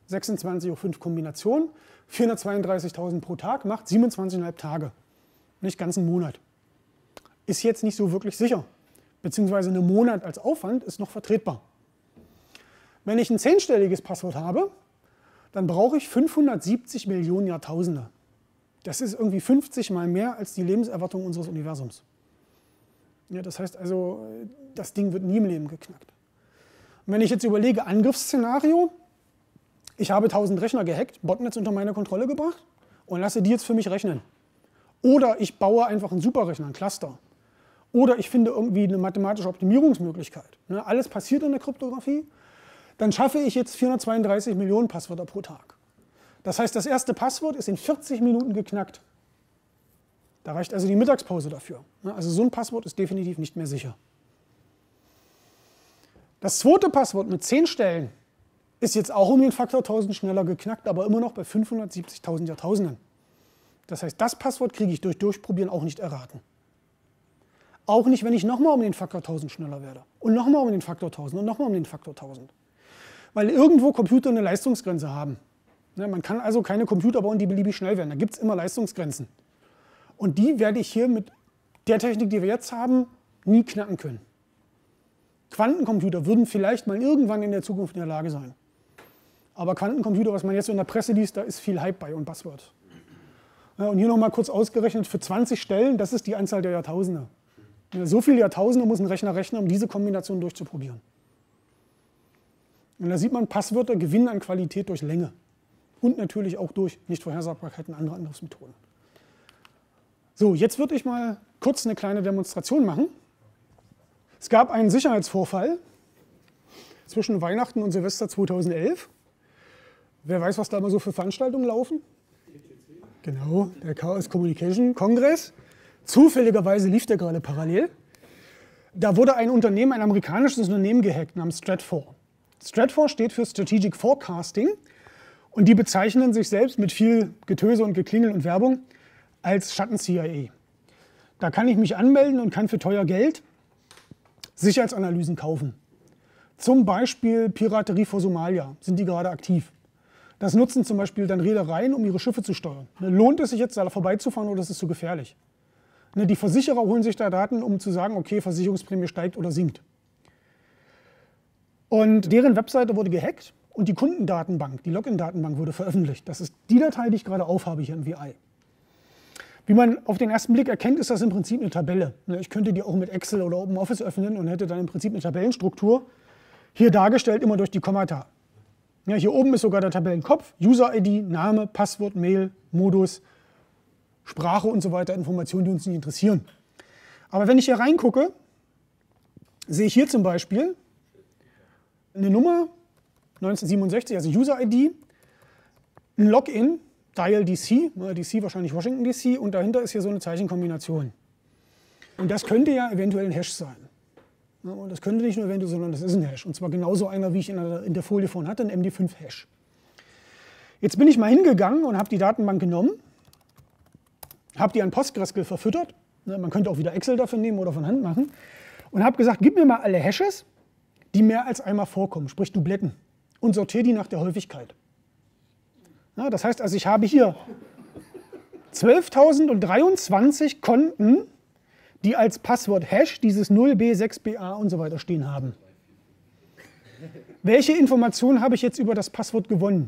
26 hoch 5 Kombinationen, 432.000 pro Tag, macht 27,5 Tage. Nicht ganz einen Monat. Ist jetzt nicht so wirklich sicher. Beziehungsweise einen Monat als Aufwand ist noch vertretbar. Wenn ich ein 10-stelliges Passwort habe, dann brauche ich 570 Millionen Jahrtausende. Das ist irgendwie 50 mal mehr als die Lebenserwartung unseres Universums. Ja, das heißt also, das Ding wird nie im Leben geknackt. Und wenn ich jetzt überlege, Angriffsszenario, ich habe 1000 Rechner gehackt, Botnets unter meine Kontrolle gebracht und lasse die jetzt für mich rechnen. Oder ich baue einfach einen Superrechner, ein Cluster. Oder ich finde irgendwie eine mathematische Optimierungsmöglichkeit. Ne, alles passiert in der Kryptographie. Dann schaffe ich jetzt 432 Millionen Passwörter pro Tag. Das heißt, das erste Passwort ist in 40 Minuten geknackt. Da reicht also die Mittagspause dafür. Ne, also so ein Passwort ist definitiv nicht mehr sicher. Das zweite Passwort mit 10 Stellen ist jetzt auch um den Faktor 1000 schneller geknackt, aber immer noch bei 570.000 Jahrtausenden. Das heißt, das Passwort kriege ich durch Durchprobieren auch nicht erraten. Auch nicht, wenn ich nochmal um den Faktor 1000 schneller werde. Und nochmal um den Faktor 1000 und nochmal um den Faktor 1000. Weil irgendwo Computer eine Leistungsgrenze haben. Ja, man kann also keine Computer bauen, die beliebig schnell werden. Da gibt es immer Leistungsgrenzen. Und die werde ich hier mit der Technik, die wir jetzt haben, nie knacken können. Quantencomputer würden vielleicht mal irgendwann in der Zukunft in der Lage sein. Aber Quantencomputer, was man jetzt so in der Presse liest, da ist viel Hype bei und Buzzword. Ja, und hier nochmal kurz ausgerechnet, für 20 Stellen, das ist die Anzahl der Jahrtausende. Ja, so viele Jahrtausende muss ein Rechner rechnen, um diese Kombination durchzuprobieren. Und da sieht man, Passwörter gewinnen an Qualität durch Länge. Und natürlich auch durch Nichtvorhersagbarkeit und andere Angriffsmethoden. So, jetzt würde ich mal kurz eine kleine Demonstration machen. Es gab einen Sicherheitsvorfall zwischen Weihnachten und Silvester 2011. Wer weiß, was da immer so für Veranstaltungen laufen? Genau, der Chaos Communication Kongress. Zufälligerweise lief der gerade parallel. Da wurde ein Unternehmen, ein amerikanisches Unternehmen gehackt namens Stratfor. Stratfor steht für Strategic Forecasting und die bezeichnen sich selbst mit viel Getöse und Geklingel und Werbung als Schatten-CIA. Da kann ich mich anmelden und kann für teuer Geld Sicherheitsanalysen kaufen. Zum Beispiel Piraterie vor Somalia, sind die gerade aktiv. Das nutzen zum Beispiel dann Reedereien, um ihre Schiffe zu steuern. Lohnt es sich jetzt, da vorbeizufahren oder ist es zu gefährlich? Die Versicherer holen sich da Daten, um zu sagen, okay, Versicherungsprämie steigt oder sinkt. Und deren Webseite wurde gehackt und die Kundendatenbank, die Login-Datenbank wurde veröffentlicht. Das ist die Datei, die ich gerade aufhabe hier im VI. Wie man auf den ersten Blick erkennt, ist das im Prinzip eine Tabelle. Ich könnte die auch mit Excel oder OpenOffice öffnen und hätte dann im Prinzip eine Tabellenstruktur. Hier dargestellt immer durch die Kommata. Ja, hier oben ist sogar der Tabellenkopf, User-ID, Name, Passwort, Mail, Modus, Sprache und so weiter, Informationen, die uns nicht interessieren. Aber wenn ich hier reingucke, sehe ich hier zum Beispiel eine Nummer, 1967, also User-ID, ein Login, Dial DC, DC wahrscheinlich Washington DC, und dahinter ist hier so eine Zeichenkombination. Und das könnte ja eventuell ein Hash sein. Ja, und das könnte nicht nur eventuell, sondern das ist ein Hash. Und zwar genauso einer, wie ich in der Folie vorhin hatte, ein MD5-Hash. Jetzt bin ich mal hingegangen und habe die Datenbank genommen, habe die an PostgreSQL verfüttert. Man könnte auch wieder Excel dafür nehmen oder von Hand machen. Und habe gesagt, gib mir mal alle Hashes, die mehr als einmal vorkommen, sprich Dubletten, und sortiere die nach der Häufigkeit. Ja, das heißt also, ich habe hier 12.023 Konten, die als Passwort Hash dieses 0b, 6ba und so weiter stehen haben. Welche Informationen habe ich jetzt über das Passwort gewonnen?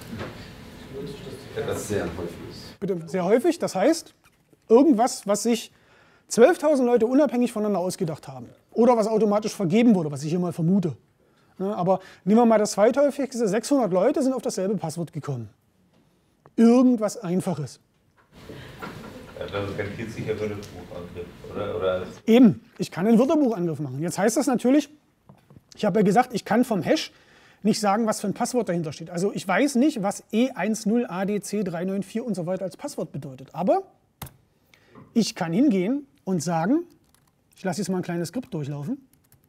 Das sehr häufig ist. Bitte, sehr häufig, das heißt, irgendwas, was sich 12.000 Leute unabhängig voneinander ausgedacht haben. Oder was automatisch vergeben wurde, was ich hier mal vermute. Ja, aber nehmen wir mal das zweithäufigste, 600 Leute sind auf dasselbe Passwort gekommen. Irgendwas Einfaches. Ja, das rentiert sich ja Wörterbuchangriff, oder? Eben, ich kann einen Wörterbuchangriff machen. Jetzt heißt das natürlich, ich habe ja gesagt, ich kann vom Hash nicht sagen, was für ein Passwort dahinter steht. Also ich weiß nicht, was E10ADC394 und so weiter als Passwort bedeutet. Aber ich kann hingehen und sagen, ich lasse jetzt mal ein kleines Skript durchlaufen.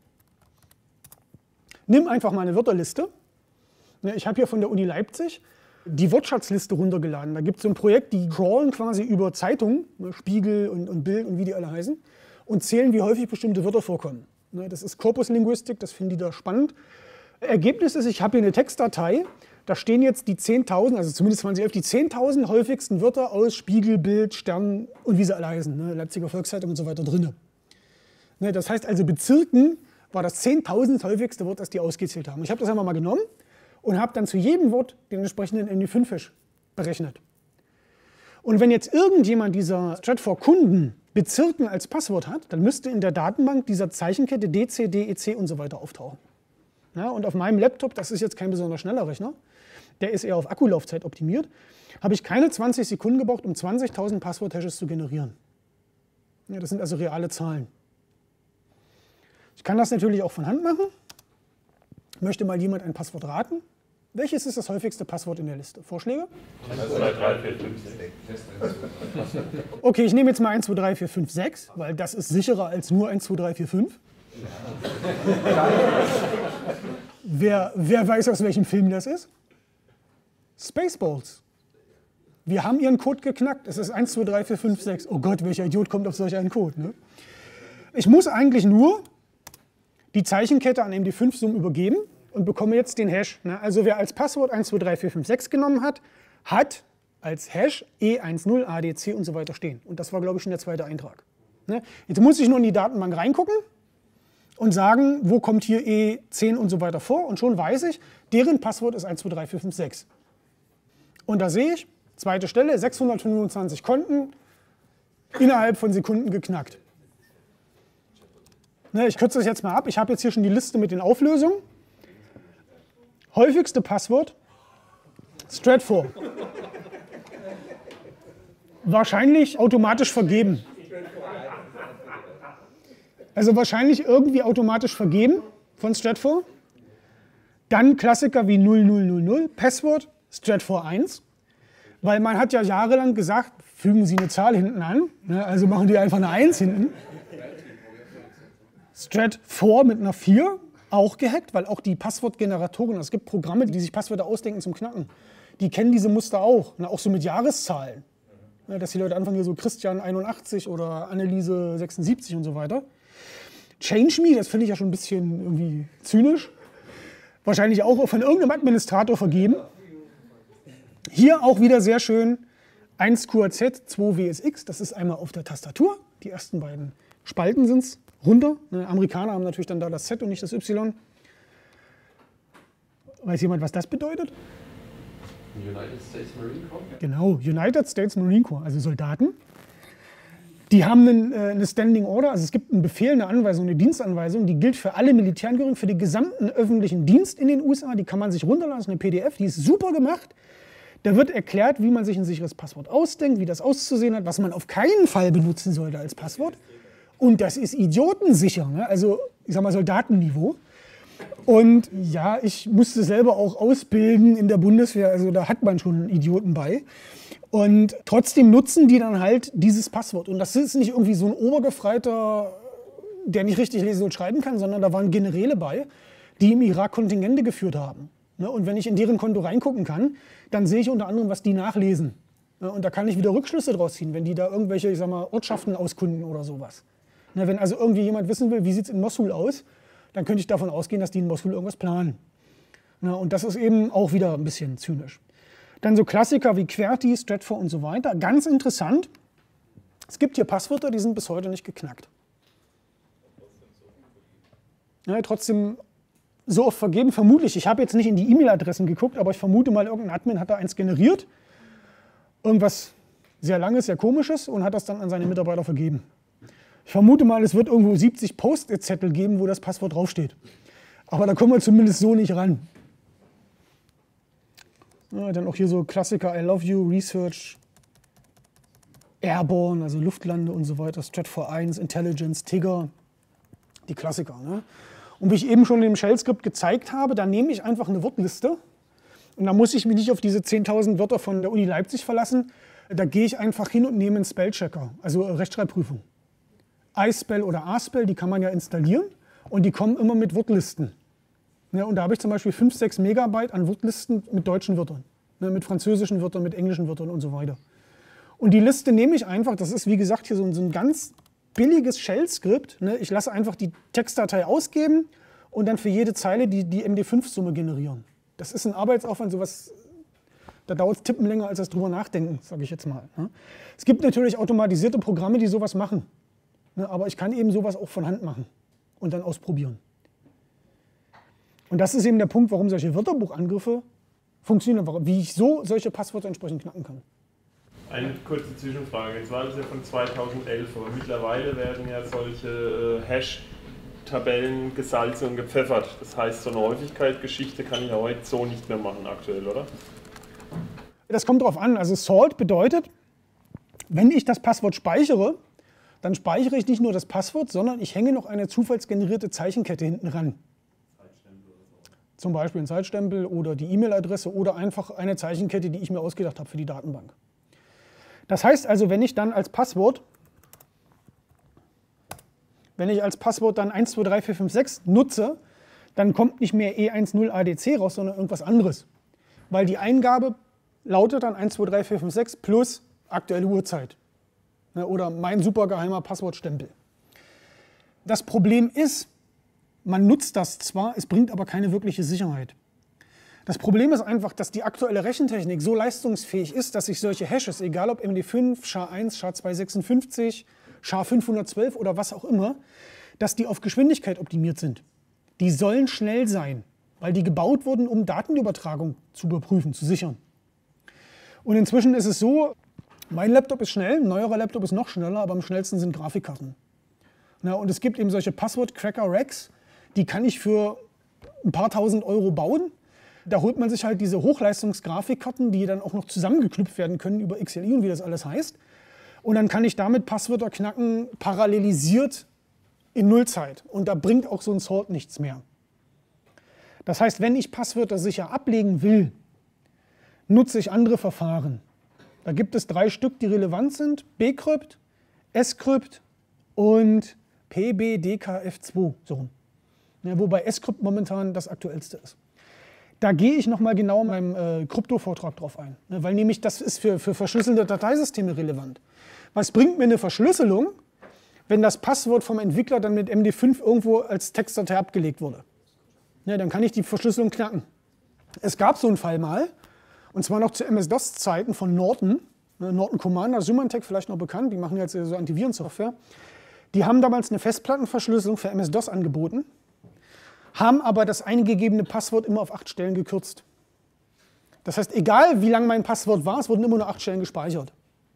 Nimm einfach mal eine Wörterliste. Ich habe hier von der Uni Leipzig die Wortschatzliste runtergeladen. Da gibt es so ein Projekt, die crawlen quasi über Zeitungen, Spiegel und Bild und wie die alle heißen, und zählen, wie häufig bestimmte Wörter vorkommen. Das ist Korpuslinguistik, das finden die da spannend. Ergebnis ist, ich habe hier eine Textdatei da stehen jetzt die 10.000, also zumindest 2011, die 10.000 häufigsten Wörter aus Spiegel, Bild, Stern und wie sie alle heißen, ne, Leipziger Volkszeitung und so weiter drin. Ne, das heißt also, Bezirken war das 10.000 häufigste Wort, das die ausgezählt haben. Ich habe das einfach mal genommen und habe dann zu jedem Wort den entsprechenden MD5-Hash berechnet. Und wenn jetzt irgendjemand dieser Stratfor-Kunden Bezirken als Passwort hat, dann müsste in der Datenbank dieser Zeichenkette DC, DEC und so weiter auftauchen. Ja, und auf meinem Laptop, das ist jetzt kein besonders schneller Rechner, der ist eher auf Akkulaufzeit optimiert, habe ich keine 20 Sekunden gebraucht, um 20.000 Passwort-Hashes zu generieren. Ja, das sind also reale Zahlen. Ich kann das natürlich auch von Hand machen. Möchte mal jemand ein Passwort raten? Welches ist das häufigste Passwort in der Liste? Vorschläge? 1, 2, 3, 4, 5, 6. Okay, ich nehme jetzt mal 1, 2, 3, 4, 5, 6, weil das ist sicherer als nur 1, 2, 3, 4, 5. Wer weiß, aus welchem Film das ist? Spaceballs. Wir haben ihren Code geknackt. Es ist 1, 2, 3, 4, 5, 6. Oh Gott, welcher Idiot kommt auf solch einen Code? Ne? Ich muss eigentlich nur die Zeichenkette an MD5-Sum übergeben und bekomme jetzt den Hash. Ne? Also wer als Passwort 1, 2, 3, 4, 5, 6 genommen hat, hat als Hash E10, ADC und so weiter stehen. Und das war, glaube ich, schon der zweite Eintrag. Ne? Jetzt muss ich nur in die Datenbank reingucken und sagen, wo kommt hier E10 und so weiter vor. Und schon weiß ich, deren Passwort ist 1, 2, 3, 4, 5, 6. Und da sehe ich, zweite Stelle, 625 Konten, innerhalb von Sekunden geknackt. Ne, ich kürze das jetzt mal ab. Ich habe jetzt hier schon die Liste mit den Auflösungen. Häufigste Passwort, Stratfor. Wahrscheinlich automatisch vergeben. Also wahrscheinlich irgendwie automatisch vergeben von Stratfor. Dann Klassiker wie 0000, Passwort, Stratfor 1. Weil man hat ja jahrelang gesagt, fügen Sie eine Zahl hinten an. Ne, also machen die einfach eine 1 hinten. Stratfor mit einer 4, auch gehackt, weil auch die Passwortgeneratoren, es gibt Programme, die sich Passwörter ausdenken zum Knacken, die kennen diese Muster auch, ne, auch so mit Jahreszahlen. Ne, dass die Leute anfangen hier so Christian 81 oder Anneliese 76 und so weiter. Change Me, das finde ich ja schon ein bisschen irgendwie zynisch. Wahrscheinlich auch von irgendeinem Administrator vergeben. Hier auch wieder sehr schön 1 QRZ, 2 WSX, das ist einmal auf der Tastatur, die ersten beiden Spalten sind es. Runter. Amerikaner haben natürlich dann da das Z und nicht das Y. Weiß jemand, was das bedeutet? United States Marine Corps? Genau, United States Marine Corps, also Soldaten. Die haben eine Standing Order, also es gibt einen Befehl, eine Anweisung, eine Dienstanweisung, die gilt für alle Militärangehörigen, für den gesamten öffentlichen Dienst in den USA. Die kann man sich runterlassen, eine PDF, die ist super gemacht. Da wird erklärt, wie man sich ein sicheres Passwort ausdenkt, wie das auszusehen hat, was man auf keinen Fall benutzen sollte als Passwort. Und das ist idiotensicher, ne? Also ich sag mal Soldatenniveau. Und ja, ich musste selber auch ausbilden in der Bundeswehr, also da hat man schon Idioten bei. Und trotzdem nutzen die dann halt dieses Passwort. Und das ist nicht irgendwie so ein Obergefreiter, der nicht richtig lesen und schreiben kann, sondern da waren Generäle bei, die im Irak Kontingente geführt haben. Ne? Und wenn ich in deren Konto reingucken kann, dann sehe ich unter anderem, was die nachlesen. Ne? Und da kann ich wieder Rückschlüsse draus ziehen, wenn die da irgendwelche, ich sag mal, Ortschaften auskunden oder sowas. Wenn also irgendwie jemand wissen will, wie sieht es in Mosul aus, dann könnte ich davon ausgehen, dass die in Mosul irgendwas planen. Und das ist eben auch wieder ein bisschen zynisch. Dann so Klassiker wie QWERTY, Stratfor und so weiter. Ganz interessant, es gibt hier Passwörter, die sind bis heute nicht geknackt. Ja, trotzdem so oft vergeben, vermutlich. Ich habe jetzt nicht in die E-Mail-Adressen geguckt, aber ich vermute mal, irgendein Admin hat da eins generiert. Irgendwas sehr Langes, sehr Komisches und hat das dann an seine Mitarbeiter vergeben. Ich vermute mal, es wird irgendwo 70 Post-it-Zettel geben, wo das Passwort draufsteht. Aber da kommen wir zumindest so nicht ran. Ja, dann auch hier so Klassiker, I Love You, Research, Airborne, also Luftlande und so weiter, Stratfor 1, Intelligence, Tigger, die Klassiker. Ne? Und wie ich eben schon im Shell-Skript gezeigt habe, da nehme ich einfach eine Wortliste und da muss ich mich nicht auf diese 10.000 Wörter von der Uni Leipzig verlassen. Da gehe ich einfach hin und nehme einen Spellchecker, also Rechtschreibprüfung. iSpell oder A-Spell, die kann man ja installieren und die kommen immer mit Wortlisten. Ja, und da habe ich zum Beispiel 5, 6 Megabyte an Wortlisten mit deutschen Wörtern, ne, mit französischen Wörtern, mit englischen Wörtern und so weiter. Und die Liste nehme ich einfach, das ist wie gesagt hier so ein ganz billiges Shell-Skript. Ne, ich lasse einfach die Textdatei ausgeben und dann für jede Zeile die MD5-Summe generieren. Das ist ein Arbeitsaufwand, sowas, da dauert es Tippen länger als das drüber nachdenken, sage ich jetzt mal. Ne? Es gibt natürlich automatisierte Programme, die sowas machen. Ne? Aber ich kann eben sowas auch von Hand machen und dann ausprobieren. Und das ist eben der Punkt, warum solche Wörterbuchangriffe funktionieren, wie ich so solche Passwörter entsprechend knacken kann. Eine kurze Zwischenfrage. Jetzt war das ja von 2011, aber mittlerweile werden ja solche Hash-Tabellen gesalzen und gepfeffert. Das heißt, so eine Häufigkeitsgeschichte kann ich ja heute so nicht mehr machen aktuell, oder? Das kommt darauf an. Also Salt bedeutet, wenn ich das Passwort speichere, dann speichere ich nicht nur das Passwort, sondern ich hänge noch eine zufallsgenerierte Zeichenkette hinten ran. Zum Beispiel ein Zeitstempel oder die E-Mail-Adresse oder einfach eine Zeichenkette, die ich mir ausgedacht habe für die Datenbank. Das heißt also, wenn ich dann als Passwort, dann 123456 nutze, dann kommt nicht mehr E10ADC raus, sondern irgendwas anderes. Weil die Eingabe lautet dann 123456 plus aktuelle Uhrzeit. Oder mein supergeheimer Passwortstempel. Das Problem ist, man nutzt das zwar, es bringt aber keine wirkliche Sicherheit. Das Problem ist einfach, dass die aktuelle Rechentechnik so leistungsfähig ist, dass ich solche Hashes, egal ob MD5, SHA-1, SHA-256, SHA-512 oder was auch immer, dass die auf Geschwindigkeit optimiert sind. Die sollen schnell sein, weil die gebaut wurden, um Datenübertragung zu überprüfen, zu sichern. Und inzwischen ist es so, mein Laptop ist schnell, ein neuerer Laptop ist noch schneller, aber am schnellsten sind Grafikkarten. Und es gibt eben solche Passwort-Cracker-Racks, die kann ich für ein paar tausend Euro bauen. Da holt man sich halt diese Hochleistungsgrafikkarten, die dann auch noch zusammengeknüpft werden können über XLI und wie das alles heißt. Und dann kann ich damit Passwörter knacken, parallelisiert in Nullzeit. Und da bringt auch so ein Salt nichts mehr. Das heißt, wenn ich Passwörter sicher ablegen will, nutze ich andere Verfahren. Da gibt es 3 Stück, die relevant sind: Bcrypt, Scrypt und PBDKF2. So. Ja, wobei Scrypt momentan das aktuellste ist. Da gehe ich nochmal genau in meinem Krypto-Vortrag drauf ein. Ne, weil nämlich das ist für verschlüsselte Dateisysteme relevant. Was bringt mir eine Verschlüsselung, wenn das Passwort vom Entwickler dann mit MD5 irgendwo als Textdatei abgelegt wurde? Ja, dann kann ich die Verschlüsselung knacken. Es gab so einen Fall mal, und zwar noch zu MS-DOS-Zeiten von Norton. Norton Commander, Symantec vielleicht noch bekannt, die machen jetzt so Antivirensoftware. Die haben damals eine Festplattenverschlüsselung für MS-DOS angeboten, haben aber das eingegebene Passwort immer auf 8 Stellen gekürzt. Das heißt, egal wie lang mein Passwort war, es wurden immer nur 8 Stellen gespeichert.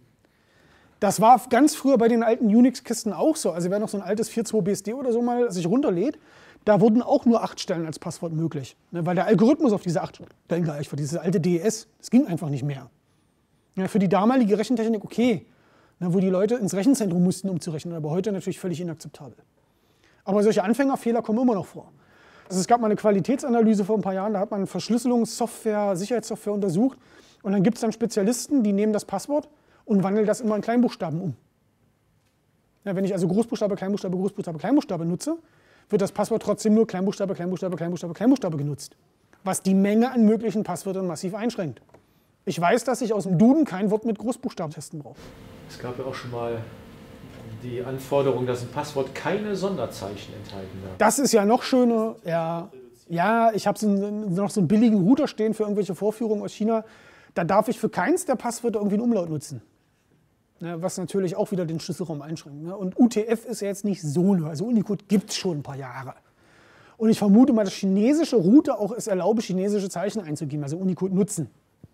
Das war ganz früher bei den alten Unix-Kisten auch so. Also wer noch so ein altes 4.2 BSD oder so mal sich runterlädt, da wurden auch nur 8 Stellen als Passwort möglich. Weil der Algorithmus auf diese 8 Stellen gleich war, dieses alte DES. Das ging einfach nicht mehr. Ja, für die damalige Rechentechnik okay, wo die Leute ins Rechenzentrum mussten, um zu rechnen, aber heute natürlich völlig inakzeptabel. Aber solche Anfängerfehler kommen immer noch vor. Also es gab mal eine Qualitätsanalyse vor ein paar Jahren, da hat man Verschlüsselungssoftware, Sicherheitssoftware untersucht und dann gibt es dann Spezialisten, die nehmen das Passwort und wandeln das immer in Kleinbuchstaben um. Ja, wenn ich also Großbuchstabe, Kleinbuchstabe, Großbuchstabe, Kleinbuchstabe nutze, wird das Passwort trotzdem nur Kleinbuchstabe, Kleinbuchstabe, Kleinbuchstabe, Kleinbuchstabe genutzt, was die Menge an möglichen Passwörtern massiv einschränkt. Ich weiß, dass ich aus dem Duden kein Wort mit Großbuchstaben testen brauche. Es gab ja auch schon mal die Anforderung, dass ein Passwort keine Sonderzeichen enthalten darf. Das ist ja noch schöner. Ja, ich habe noch so einen billigen Router stehen für irgendwelche Vorführungen aus China. Da darf ich für keins der Passwörter irgendwie einen Umlaut nutzen. Ja, was natürlich auch wieder den Schlüsselraum einschränkt. Ne? Und UTF ist ja jetzt nicht so neu. Also Unicode gibt es schon ein paar Jahre. Und ich vermute mal, dass chinesische Router auch es erlauben, chinesische Zeichen einzugeben, also Unicode nutzen.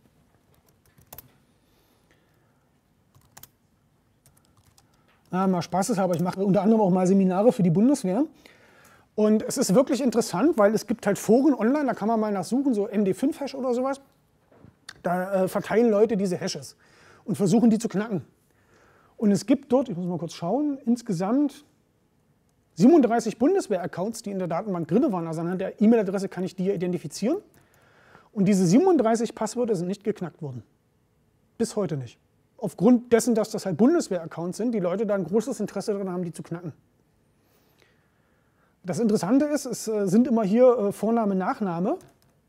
Mal spaßeshalber, ich mache unter anderem auch mal Seminare für die Bundeswehr. Und es ist wirklich interessant, weil es gibt halt Foren online, da kann man mal nachsuchen, so MD5-Hash oder sowas. Da verteilen Leute diese Hashes und versuchen die zu knacken. Und es gibt dort, ich muss mal kurz schauen, insgesamt 37 Bundeswehr-Accounts, die in der Datenbank drin waren. Also anhand der E-Mail-Adresse kann ich die identifizieren. Und diese 37 Passwörter sind nicht geknackt worden. Bis heute nicht. Aufgrund dessen, dass das halt Bundeswehr-Accounts sind, die Leute da ein großes Interesse daran haben, die zu knacken. Das Interessante ist, es sind immer hier Vorname, Nachname.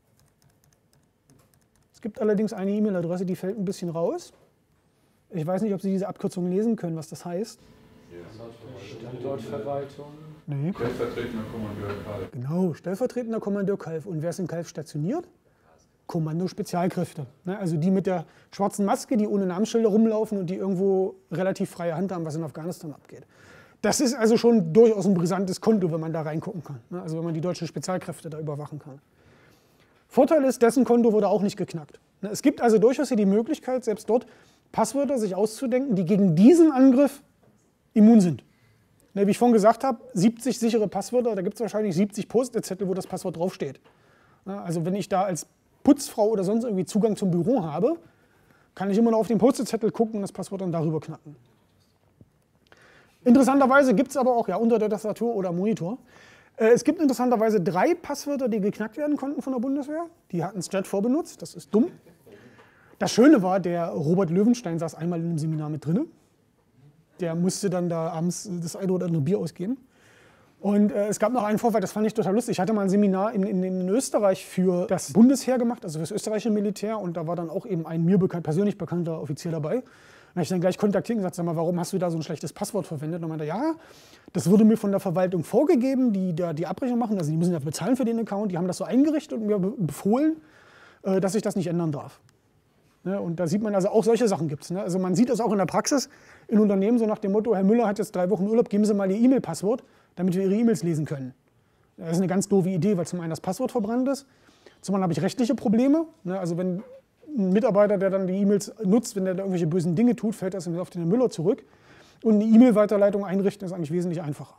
Es gibt allerdings eine E-Mail-Adresse, die fällt ein bisschen raus. Ich weiß nicht, ob Sie diese Abkürzung lesen können, was das heißt. Standortverwaltung. Nee. Stellvertretender Kommandeur Kalf. Genau, stellvertretender Kommandeur Kalf. Und wer ist in Kalf stationiert? Kommando-Spezialkräfte. Ne? Also die mit der schwarzen Maske, die ohne Namensschilder rumlaufen und die irgendwo relativ freie Hand haben, was in Afghanistan abgeht. Das ist also schon durchaus ein brisantes Konto, wenn man da reingucken kann. Ne? Also wenn man die deutschen Spezialkräfte da überwachen kann. Vorteil ist, dessen Konto wurde auch nicht geknackt. Ne? Es gibt also durchaus hier die Möglichkeit, selbst dort Passwörter sich auszudenken, die gegen diesen Angriff immun sind. Ne? Wie ich vorhin gesagt habe, 70 sichere Passwörter, da gibt es wahrscheinlich 70 Post-it-Zettel, wo das Passwort draufsteht. Ne? Also wenn ich da als Putzfrau oder sonst irgendwie Zugang zum Büro habe, kann ich immer noch auf den Post-it-Zettel gucken und das Passwort dann darüber knacken. Interessanterweise gibt es aber auch unter der Tastatur oder Monitor, es gibt interessanterweise 3 Passwörter, die geknackt werden konnten von der Bundeswehr. Die hatten Strat vorbenutzt, das ist dumm. Das Schöne war, der Robert Löwenstein saß einmal in einem Seminar mit drin. Der musste dann da abends das eine oder andere Bier ausgeben. Und es gab noch einen Vorfall, das fand ich total lustig. Ich hatte mal ein Seminar in Österreich für das Bundesheer gemacht, also für das österreichische Militär. Und da war dann auch eben ein mir persönlich bekannter Offizier dabei. Und da habe ich dann gleich kontaktiert und gesagt, sag mal, warum hast du da so ein schlechtes Passwort verwendet? Und er meinte, ja, das wurde mir von der Verwaltung vorgegeben, die da die Abrechnung machen. Also die müssen ja bezahlen für den Account. Die haben das so eingerichtet und mir befohlen, dass ich das nicht ändern darf. Ne? Und da sieht man also auch solche Sachen gibt es. Ne? Also man sieht das auch in der Praxis in Unternehmen so nach dem Motto, Herr Müller hat jetzt 3 Wochen Urlaub, geben Sie mal Ihr E-Mail-Passwort, damit wir Ihre E-Mails lesen können. Das ist eine ganz doofe Idee, weil zum einen das Passwort verbrannt ist, zum anderen habe ich rechtliche Probleme. Ne? Also wenn ein Mitarbeiter, der dann die E-Mails nutzt, wenn der da irgendwelche bösen Dinge tut, fällt das auf den Herrn Müller zurück. Und eine E-Mail-Weiterleitung einrichten ist eigentlich wesentlich einfacher.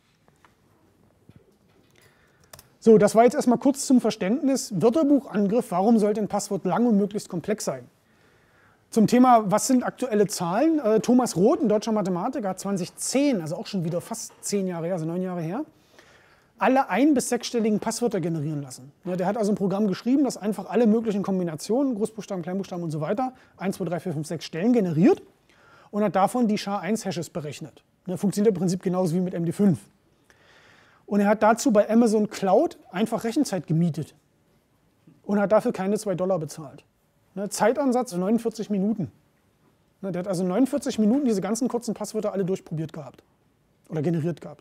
So, das war jetzt erstmal kurz zum Verständnis. Wörterbuchangriff, warum sollte ein Passwort lang und möglichst komplex sein? Zum Thema, was sind aktuelle Zahlen? Thomas Roth, ein deutscher Mathematiker, hat 2010, also auch schon wieder fast 10 Jahre her, also 9 Jahre her, alle 1- bis 6-stelligen Passwörter generieren lassen. Ja, der hat also ein Programm geschrieben, das einfach alle möglichen Kombinationen, Großbuchstaben, Kleinbuchstaben und so weiter, 1, 2, 3, 4, 5, 6 Stellen generiert und hat davon die SHA-1-Hashes berechnet. Das funktioniert im Prinzip genauso wie mit MD5. Und er hat dazu bei Amazon Cloud einfach Rechenzeit gemietet und hat dafür keine $2 bezahlt. Zeitansatz 49 Minuten. Der hat also 49 Minuten diese ganzen kurzen Passwörter alle durchprobiert gehabt oder generiert gehabt.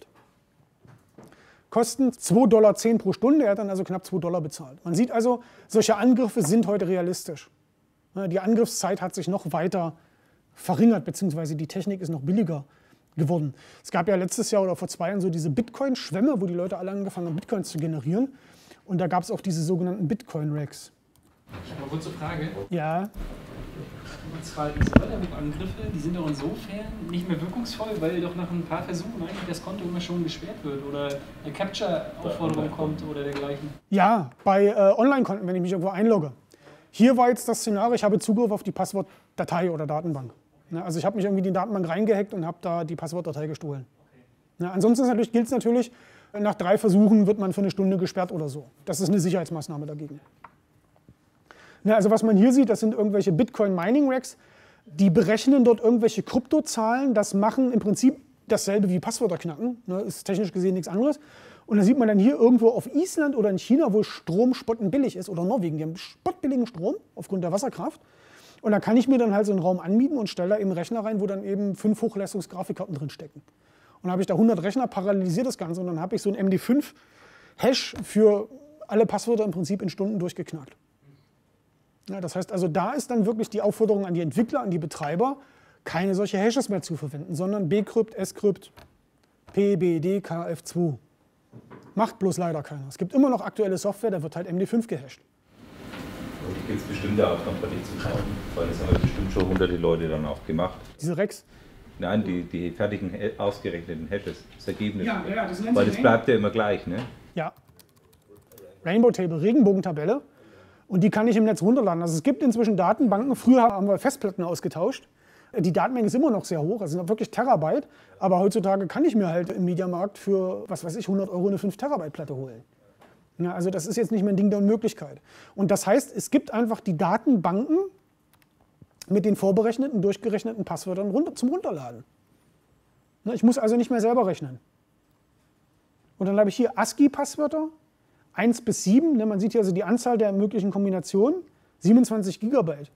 Kosten $2,10 pro Stunde, er hat dann also knapp $2 bezahlt. Man sieht also, solche Angriffe sind heute realistisch. Die Angriffszeit hat sich noch weiter verringert, beziehungsweise die Technik ist noch billiger geworden. Es gab ja letztes Jahr oder vor 2 Jahren so diese Bitcoin-Schwämme, wo die Leute alle angefangen haben, Bitcoins zu generieren. Und da gab es auch diese sogenannten Bitcoin-Racks. Ich habe eine kurze Frage. Ja. Und zwar diese Wörterbuchangriffe, die sind doch insofern nicht mehr wirkungsvoll, weil doch nach ein paar Versuchen eigentlich das Konto immer schon gesperrt wird oder eine Capture-Aufforderung kommt oder dergleichen. Ja, bei Online-Konten, wenn ich mich irgendwo einlogge. Hier war jetzt das Szenario, ich habe Zugriff auf die Passwortdatei oder Datenbank. Ja, also ich habe mich irgendwie in die Datenbank reingehackt und habe da die Passwortdatei gestohlen. Ja, ansonsten gilt es natürlich, nach 3 Versuchen wird man für eine Stunde gesperrt oder so. Das ist eine Sicherheitsmaßnahme dagegen. Ja, also was man hier sieht, das sind irgendwelche Bitcoin-Mining-Racks, die berechnen dort irgendwelche Kryptozahlen, das machen im Prinzip dasselbe wie Passwörter knacken, ne, ist technisch gesehen nichts anderes. Und da sieht man dann hier irgendwo auf Island oder in China, wo Strom spottenbillig ist, oder Norwegen, die haben spottbilligen Strom aufgrund der Wasserkraft. Und da kann ich mir dann halt so einen Raum anmieten und stelle da eben einen Rechner rein, wo dann eben 5 Hochleistungsgrafikkarten drin stecken. Und dann habe ich da 100 Rechner, parallelisiert das Ganze und dann habe ich so einen MD5-Hash für alle Passwörter im Prinzip in Stunden durchgeknackt. Ja, das heißt also, da ist dann wirklich die Aufforderung an die Entwickler, an die Betreiber, keine solche Hashes mehr zu verwenden, sondern Bcrypt, Scrypt, PBD, KF2. Macht bloß leider keiner. Es gibt immer noch aktuelle Software, da wird halt MD5 gehasht. Und die gibt es bestimmt auch noch bei dir zu kaufen, weil das haben bestimmt schon hunderte Leute dann auch gemacht. Diese Racks? Nein, die fertigen, ausgerechneten Hashes, das Ergebnis. Ja, das nennt weil sich das bleibt ja immer gleich, ne? Ja. Rainbow Table, Regenbogentabelle. Und die kann ich im Netz runterladen. Also es gibt inzwischen Datenbanken. Früher haben wir Festplatten ausgetauscht. Die Datenmenge ist immer noch sehr hoch, also sind wirklich Terabyte. Aber heutzutage kann ich mir halt im Mediamarkt für, was weiß ich, 100 € eine 5 Terabyte Platte holen. Ja, also das ist jetzt nicht mehr ein Ding der Unmöglichkeit. Und das heißt, es gibt einfach die Datenbanken mit den vorberechneten, durchgerechneten Passwörtern zum Runterladen. Ich muss also nicht mehr selber rechnen. Und dann habe ich hier ASCII-Passwörter, 1 bis 7. Man sieht hier also die Anzahl der möglichen Kombinationen, 27 Gigabyte.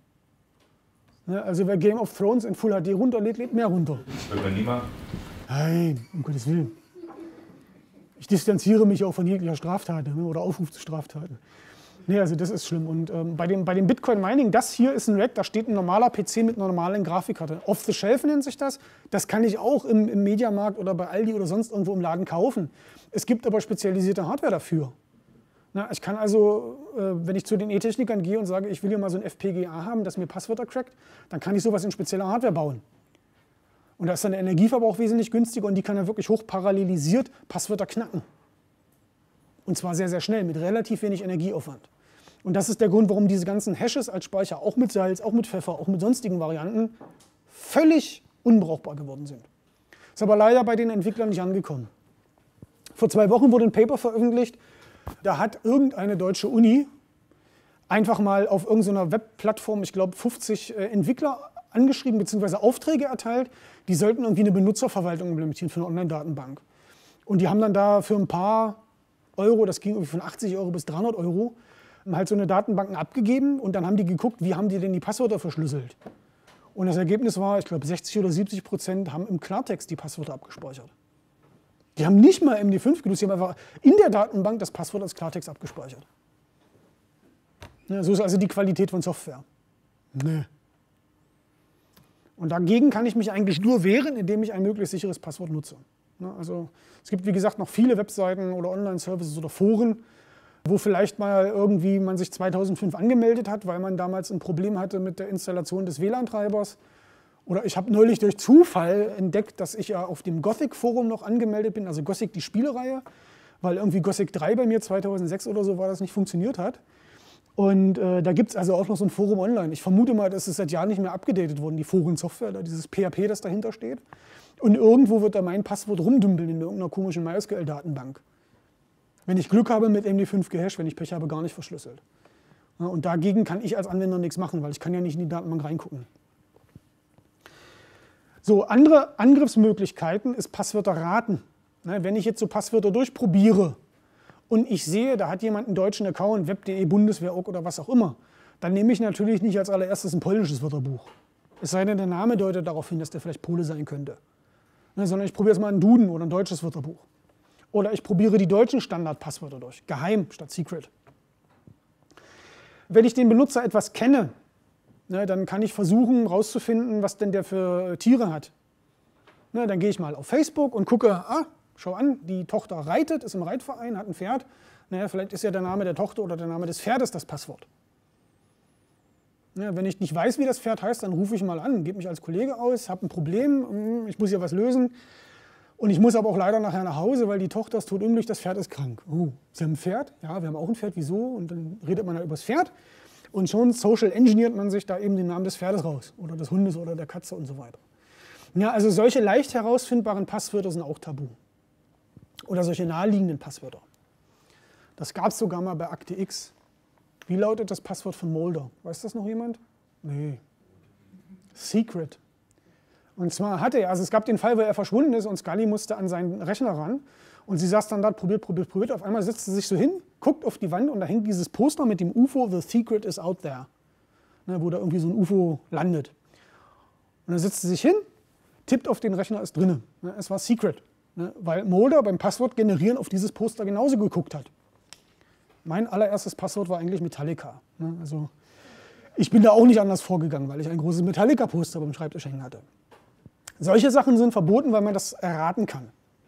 Also wer Game of Thrones in Full HD runterlädt, lädt mehr runter. Das will man nie machen. Nein, um Gottes Willen. Ich distanziere mich auch von jeglicher Straftat oder Aufruf zu Straftaten. Nee, also das ist schlimm. Und bei dem Bitcoin-Mining, das hier ist ein Rack, da steht ein normaler PC mit einer normalen Grafikkarte. Off-the-shelf nennt sich das. Das kann ich auch im Mediamarkt oder bei Aldi oder sonst irgendwo im Laden kaufen. Es gibt aber spezialisierte Hardware dafür. Na, ich kann also, wenn ich zu den E-Technikern gehe und sage, ich will hier mal so ein FPGA haben, das mir Passwörter crackt, dann kann ich sowas in spezieller Hardware bauen. Und da ist dann der Energieverbrauch wesentlich günstiger und die kann dann wirklich hochparallelisiert Passwörter knacken. Und zwar sehr, sehr schnell, mit relativ wenig Energieaufwand. Und das ist der Grund, warum diese ganzen Hashes als Speicher, auch mit Salz, auch mit Pfeffer, auch mit sonstigen Varianten, völlig unbrauchbar geworden sind. Ist aber leider bei den Entwicklern nicht angekommen. Vor 2 Wochen wurde ein Paper veröffentlicht, da hat irgendeine deutsche Uni einfach mal auf irgendeiner Webplattform, ich glaube 50 Entwickler angeschrieben bzw. Aufträge erteilt, die sollten irgendwie eine Benutzerverwaltung implementieren für eine Online-Datenbank. Und die haben dann da für ein paar Euro, das ging irgendwie von 80 Euro bis 300 Euro, halt so eine Datenbanken abgegeben und dann haben die geguckt, wie haben die denn die Passwörter verschlüsselt. Und das Ergebnis war, ich glaube 60 oder 70% haben im Klartext die Passwörter abgespeichert. Die haben nicht mal MD5 genutzt, die haben einfach in der Datenbank das Passwort als Klartext abgespeichert. Ja, so ist also die Qualität von Software. Nee. Und dagegen kann ich mich eigentlich nur wehren, indem ich ein möglichst sicheres Passwort nutze. Also es gibt, wie gesagt, noch viele Webseiten oder Online-Services oder Foren, wo vielleicht mal irgendwie man sich 2005 angemeldet hat, weil man damals ein Problem hatte mit der Installation des WLAN-Treibers. Oder ich habe neulich durch Zufall entdeckt, dass ich ja auf dem Gothic-Forum noch angemeldet bin, also Gothic die Spielereihe, weil irgendwie Gothic 3 bei mir 2006 oder so war, das nicht funktioniert hat. Und da gibt es also auch noch so ein Forum online. Ich vermute mal, dass es seit Jahren nicht mehr abgedatet worden, die Forensoftware, dieses PHP, das dahinter steht. Und irgendwo wird da mein Passwort rumdümpeln in irgendeiner komischen MySQL-Datenbank. Wenn ich Glück habe, mit MD5 gehasht, wenn ich Pech habe, gar nicht verschlüsselt. Ja, und dagegen kann ich als Anwender nichts machen, weil ich kann ja nicht in die Datenbank reingucken. So, andere Angriffsmöglichkeiten ist Passwörter raten. Wenn ich jetzt so Passwörter durchprobiere und ich sehe, da hat jemand einen deutschen Account, web.de, Bundeswehr.org oder was auch immer, dann nehme ich natürlich nicht als allererstes ein polnisches Wörterbuch. Es sei denn, der Name deutet darauf hin, dass der vielleicht Pole sein könnte. Sondern ich probiere jetzt mal einen Duden oder ein deutsches Wörterbuch. Oder ich probiere die deutschen Standardpasswörter durch, geheim statt secret. Wenn ich den Benutzer etwas kenne, dann kann ich versuchen herauszufinden, was denn der für Tiere hat. Dann gehe ich mal auf Facebook und gucke, schau an, die Tochter reitet, ist im Reitverein, hat ein Pferd. Vielleicht ist ja der Name der Tochter oder der Name des Pferdes das Passwort. Wenn ich nicht weiß, wie das Pferd heißt, dann rufe ich mal an, gebe mich als Kollege aus, habe ein Problem, ich muss hier was lösen. Und ich muss aber auch leider nachher nach Hause, weil die Tochter ist totunglücklich, das Pferd ist krank. Oh, Sie haben ein Pferd? Ja, wir haben auch ein Pferd, wieso? Und dann redet man halt über das Pferd. Und schon social engineert man sich da eben den Namen des Pferdes raus. Oder des Hundes oder der Katze und so weiter. Ja, also solche leicht herausfindbaren Passwörter sind auch tabu. Oder solche naheliegenden Passwörter. Das gab es sogar mal bei Akte X. Wie lautet das Passwort von Mulder? Weiß das noch jemand? Nee. Secret. Und zwar hatte er, also es gab den Fall, wo er verschwunden ist und Scully musste an seinen Rechner ran. Und sie saß dann da, probiert. Auf einmal setzt sie sich so hin, guckt auf die Wand und da hängt dieses Poster mit dem UFO, The Secret is out there. Wo da irgendwie so ein UFO landet. Und dann setzt sie sich hin, tippt auf den Rechner, ist drinne. Es war Secret. Weil Mulder beim Passwort generieren auf dieses Poster genauso geguckt hat. Mein allererstes Passwort war eigentlich Metallica. Also ich bin da auch nicht anders vorgegangen, weil ich ein großes Metallica-Poster beim Schreibtisch hängen hatte. Solche Sachen sind verboten, weil man das erraten kann.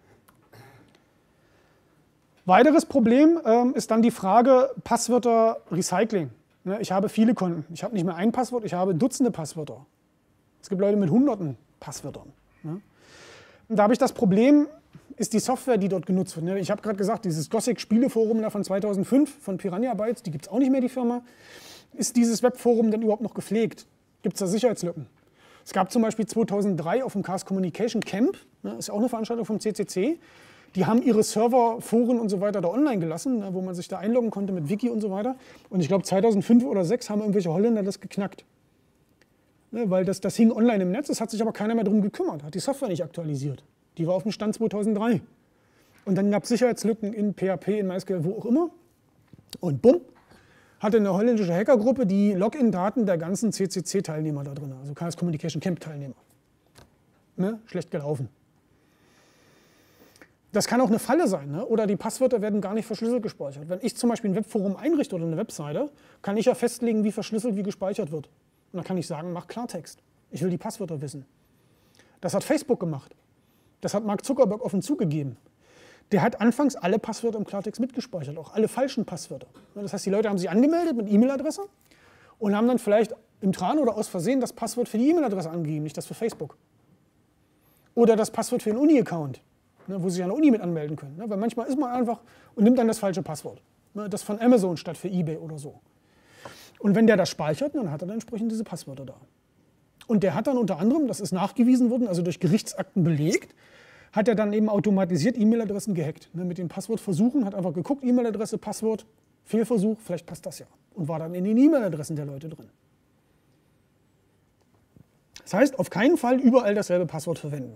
Weiteres Problem ist dann die Frage Passwörter Recycling. Ich habe viele Konten. Ich habe nicht mehr ein Passwort, ich habe Dutzende Passwörter. Es gibt Leute mit Hunderten Passwörtern. Und da habe ich das Problem, ist die Software, die dort genutzt wird. Ich habe gerade gesagt, dieses Gothic-Spieleforum von 2005 von Piranha Bytes, die gibt es auch nicht mehr, die Firma. Ist dieses Webforum denn überhaupt noch gepflegt? Gibt es da Sicherheitslücken? Es gab zum Beispiel 2003 auf dem Chaos Communication Camp, ist ja auch eine Veranstaltung vom CCC, die haben ihre Server, Foren und so weiter da online gelassen, wo man sich da einloggen konnte mit Wiki und so weiter. Und ich glaube 2005 oder 2006 haben irgendwelche Holländer das geknackt. Weil das hing online im Netz, es hat sich aber keiner mehr darum gekümmert, hat die Software nicht aktualisiert. Die war auf dem Stand 2003. Und dann gab es Sicherheitslücken in PHP, in MySQL, wo auch immer. Und bumm, hatte eine holländische Hackergruppe die Login-Daten der ganzen CCC-Teilnehmer da drin, also Chaos Communication Camp-Teilnehmer. Schlecht gelaufen. Das kann auch eine Falle sein, ne? Oder die Passwörter werden gar nicht verschlüsselt gespeichert. Wenn ich zum Beispiel ein Webforum einrichte oder eine Webseite, kann ich ja festlegen, wie verschlüsselt, wie gespeichert wird. Und dann kann ich sagen, mach Klartext. Ich will die Passwörter wissen. Das hat Facebook gemacht. Das hat Mark Zuckerberg offen zugegeben. Der hat anfangs alle Passwörter im Klartext mitgespeichert, auch alle falschen Passwörter. Das heißt, die Leute haben sich angemeldet mit E-Mail-Adresse und haben dann vielleicht im Tran oder aus Versehen das Passwort für die E-Mail-Adresse angegeben, nicht das für Facebook. Oder das Passwort für einen Uni-Account, wo sie sich an der Uni mit anmelden können. Weil manchmal ist man einfach und nimmt dann das falsche Passwort. Das von Amazon statt für eBay oder so. Und wenn der das speichert, dann hat er dann entsprechend diese Passwörter da. Und der hat dann unter anderem, das ist nachgewiesen worden, also durch Gerichtsakten belegt, hat er dann eben automatisiert E-Mail-Adressen gehackt. Mit den Passwortversuchen, hat einfach geguckt, E-Mail-Adresse, Passwort, Fehlversuch, vielleicht passt das ja. Und war dann in den E-Mail-Adressen der Leute drin. Das heißt, auf keinen Fall überall dasselbe Passwort verwenden.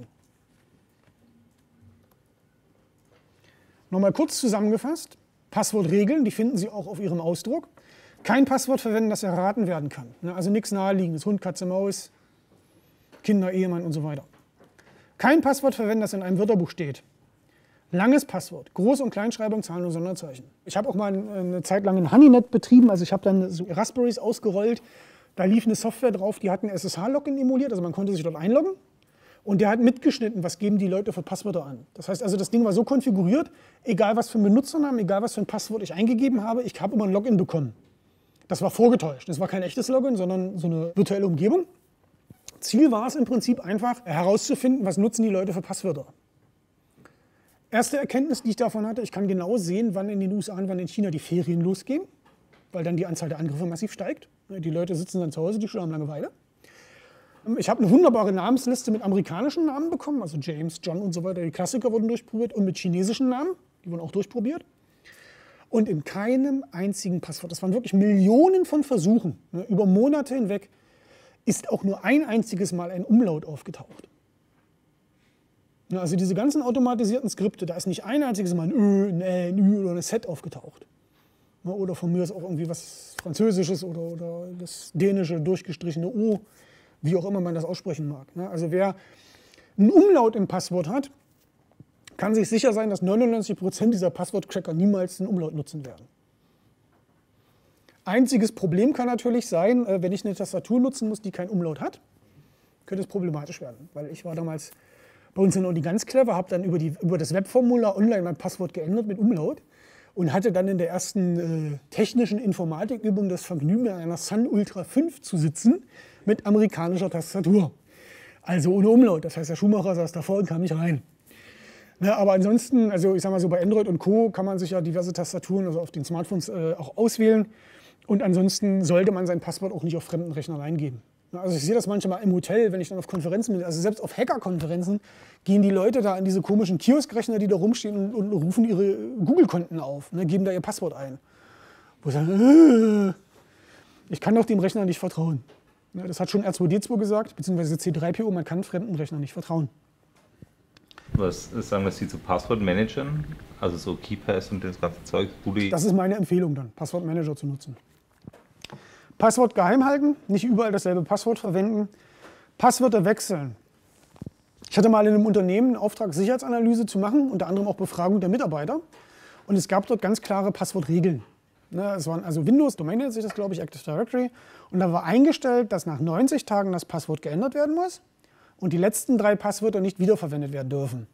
Nochmal kurz zusammengefasst, Passwortregeln, die finden Sie auch auf Ihrem Ausdruck. Kein Passwort verwenden, das erraten werden kann. Also nichts Naheliegendes, Hund, Katze, Maus, Kinder, Ehemann und so weiter. Kein Passwort verwenden, das in einem Wörterbuch steht. Langes Passwort, Groß- und Kleinschreibung, Zahlen und Sonderzeichen. Ich habe auch mal eine Zeit lang ein Honeynet betrieben, also ich habe dann so Raspberries ausgerollt. Da lief eine Software drauf, die hat ein SSH-Login emuliert, also man konnte sich dort einloggen. Und der hat mitgeschnitten, was geben die Leute für Passwörter an. Das heißt also, das Ding war so konfiguriert, egal was für einen Benutzernamen, egal was für ein Passwort ich eingegeben habe, ich habe immer ein Login bekommen. Das war vorgetäuscht. Das war kein echtes Login, sondern so eine virtuelle Umgebung. Ziel war es im Prinzip einfach herauszufinden, was nutzen die Leute für Passwörter. Erste Erkenntnis, die ich davon hatte, ich kann genau sehen, wann in den USA und wann in China die Ferien losgehen, weil dann die Anzahl der Angriffe massiv steigt. Die Leute sitzen dann zu Hause, die Schüler haben Langeweile. Ich habe eine wunderbare Namensliste mit amerikanischen Namen bekommen, also James, John und so weiter. Die Klassiker wurden durchprobiert und mit chinesischen Namen, die wurden auch durchprobiert. Und in keinem einzigen Passwort, das waren wirklich Millionen von Versuchen, über Monate hinweg, ist auch nur ein einziges Mal ein Umlaut aufgetaucht. Also diese ganzen automatisierten Skripte, da ist nicht ein einziges Mal ein Ö, ein Ä, ein Ü oder ein Set aufgetaucht. Oder von mir ist auch irgendwie was Französisches oder das dänische durchgestrichene O, wie auch immer man das aussprechen mag. Also wer einen Umlaut im Passwort hat, kann sich sicher sein, dass 99% dieser Passwortcracker niemals einen Umlaut nutzen werden. Einziges Problem kann natürlich sein, wenn ich eine Tastatur nutzen muss, die keinen Umlaut hat, könnte es problematisch werden. Weil ich war damals bei uns in der Uni ganz clever, habe dann über das Webformular online mein Passwort geändert mit Umlaut und hatte dann in der ersten technischen Informatikübung das Vergnügen, in einer Sun Ultra 5 zu sitzen mit amerikanischer Tastatur. Also ohne Umlaut. Das heißt, der Schuhmacher saß davor und kam nicht rein. Aber ansonsten, also ich sag mal so, bei Android und Co. kann man sich ja diverse Tastaturen, also auf den Smartphones auch auswählen. Und ansonsten sollte man sein Passwort auch nicht auf fremden Rechnern eingeben. Also ich sehe das manchmal im Hotel, wenn ich dann auf Konferenzen bin, also selbst auf Hacker-Konferenzen gehen die Leute da an diese komischen Kioskrechner, die da rumstehen und rufen ihre Google-Konten auf, geben da ihr Passwort ein. Wo sie sagen, ich kann doch dem Rechner nicht vertrauen. Das hat schon R2D2 gesagt, beziehungsweise C3PO, man kann fremden Rechnern nicht vertrauen. Was sagen Sie zu Passwortmanagern? Also so KeePass und das ganze Zeug? Das ist meine Empfehlung dann, Passwortmanager zu nutzen. Passwort geheim halten, nicht überall dasselbe Passwort verwenden. Passwörter wechseln. Ich hatte mal in einem Unternehmen einen Auftrag, Sicherheitsanalyse zu machen, unter anderem auch Befragung der Mitarbeiter. Und es gab dort ganz klare Passwortregeln. Es waren also Windows, Domain nennt sich das, glaube ich, Active Directory. Und da war eingestellt, dass nach 90 Tagen das Passwort geändert werden muss und die letzten 3 Passwörter nicht wiederverwendet werden dürfen.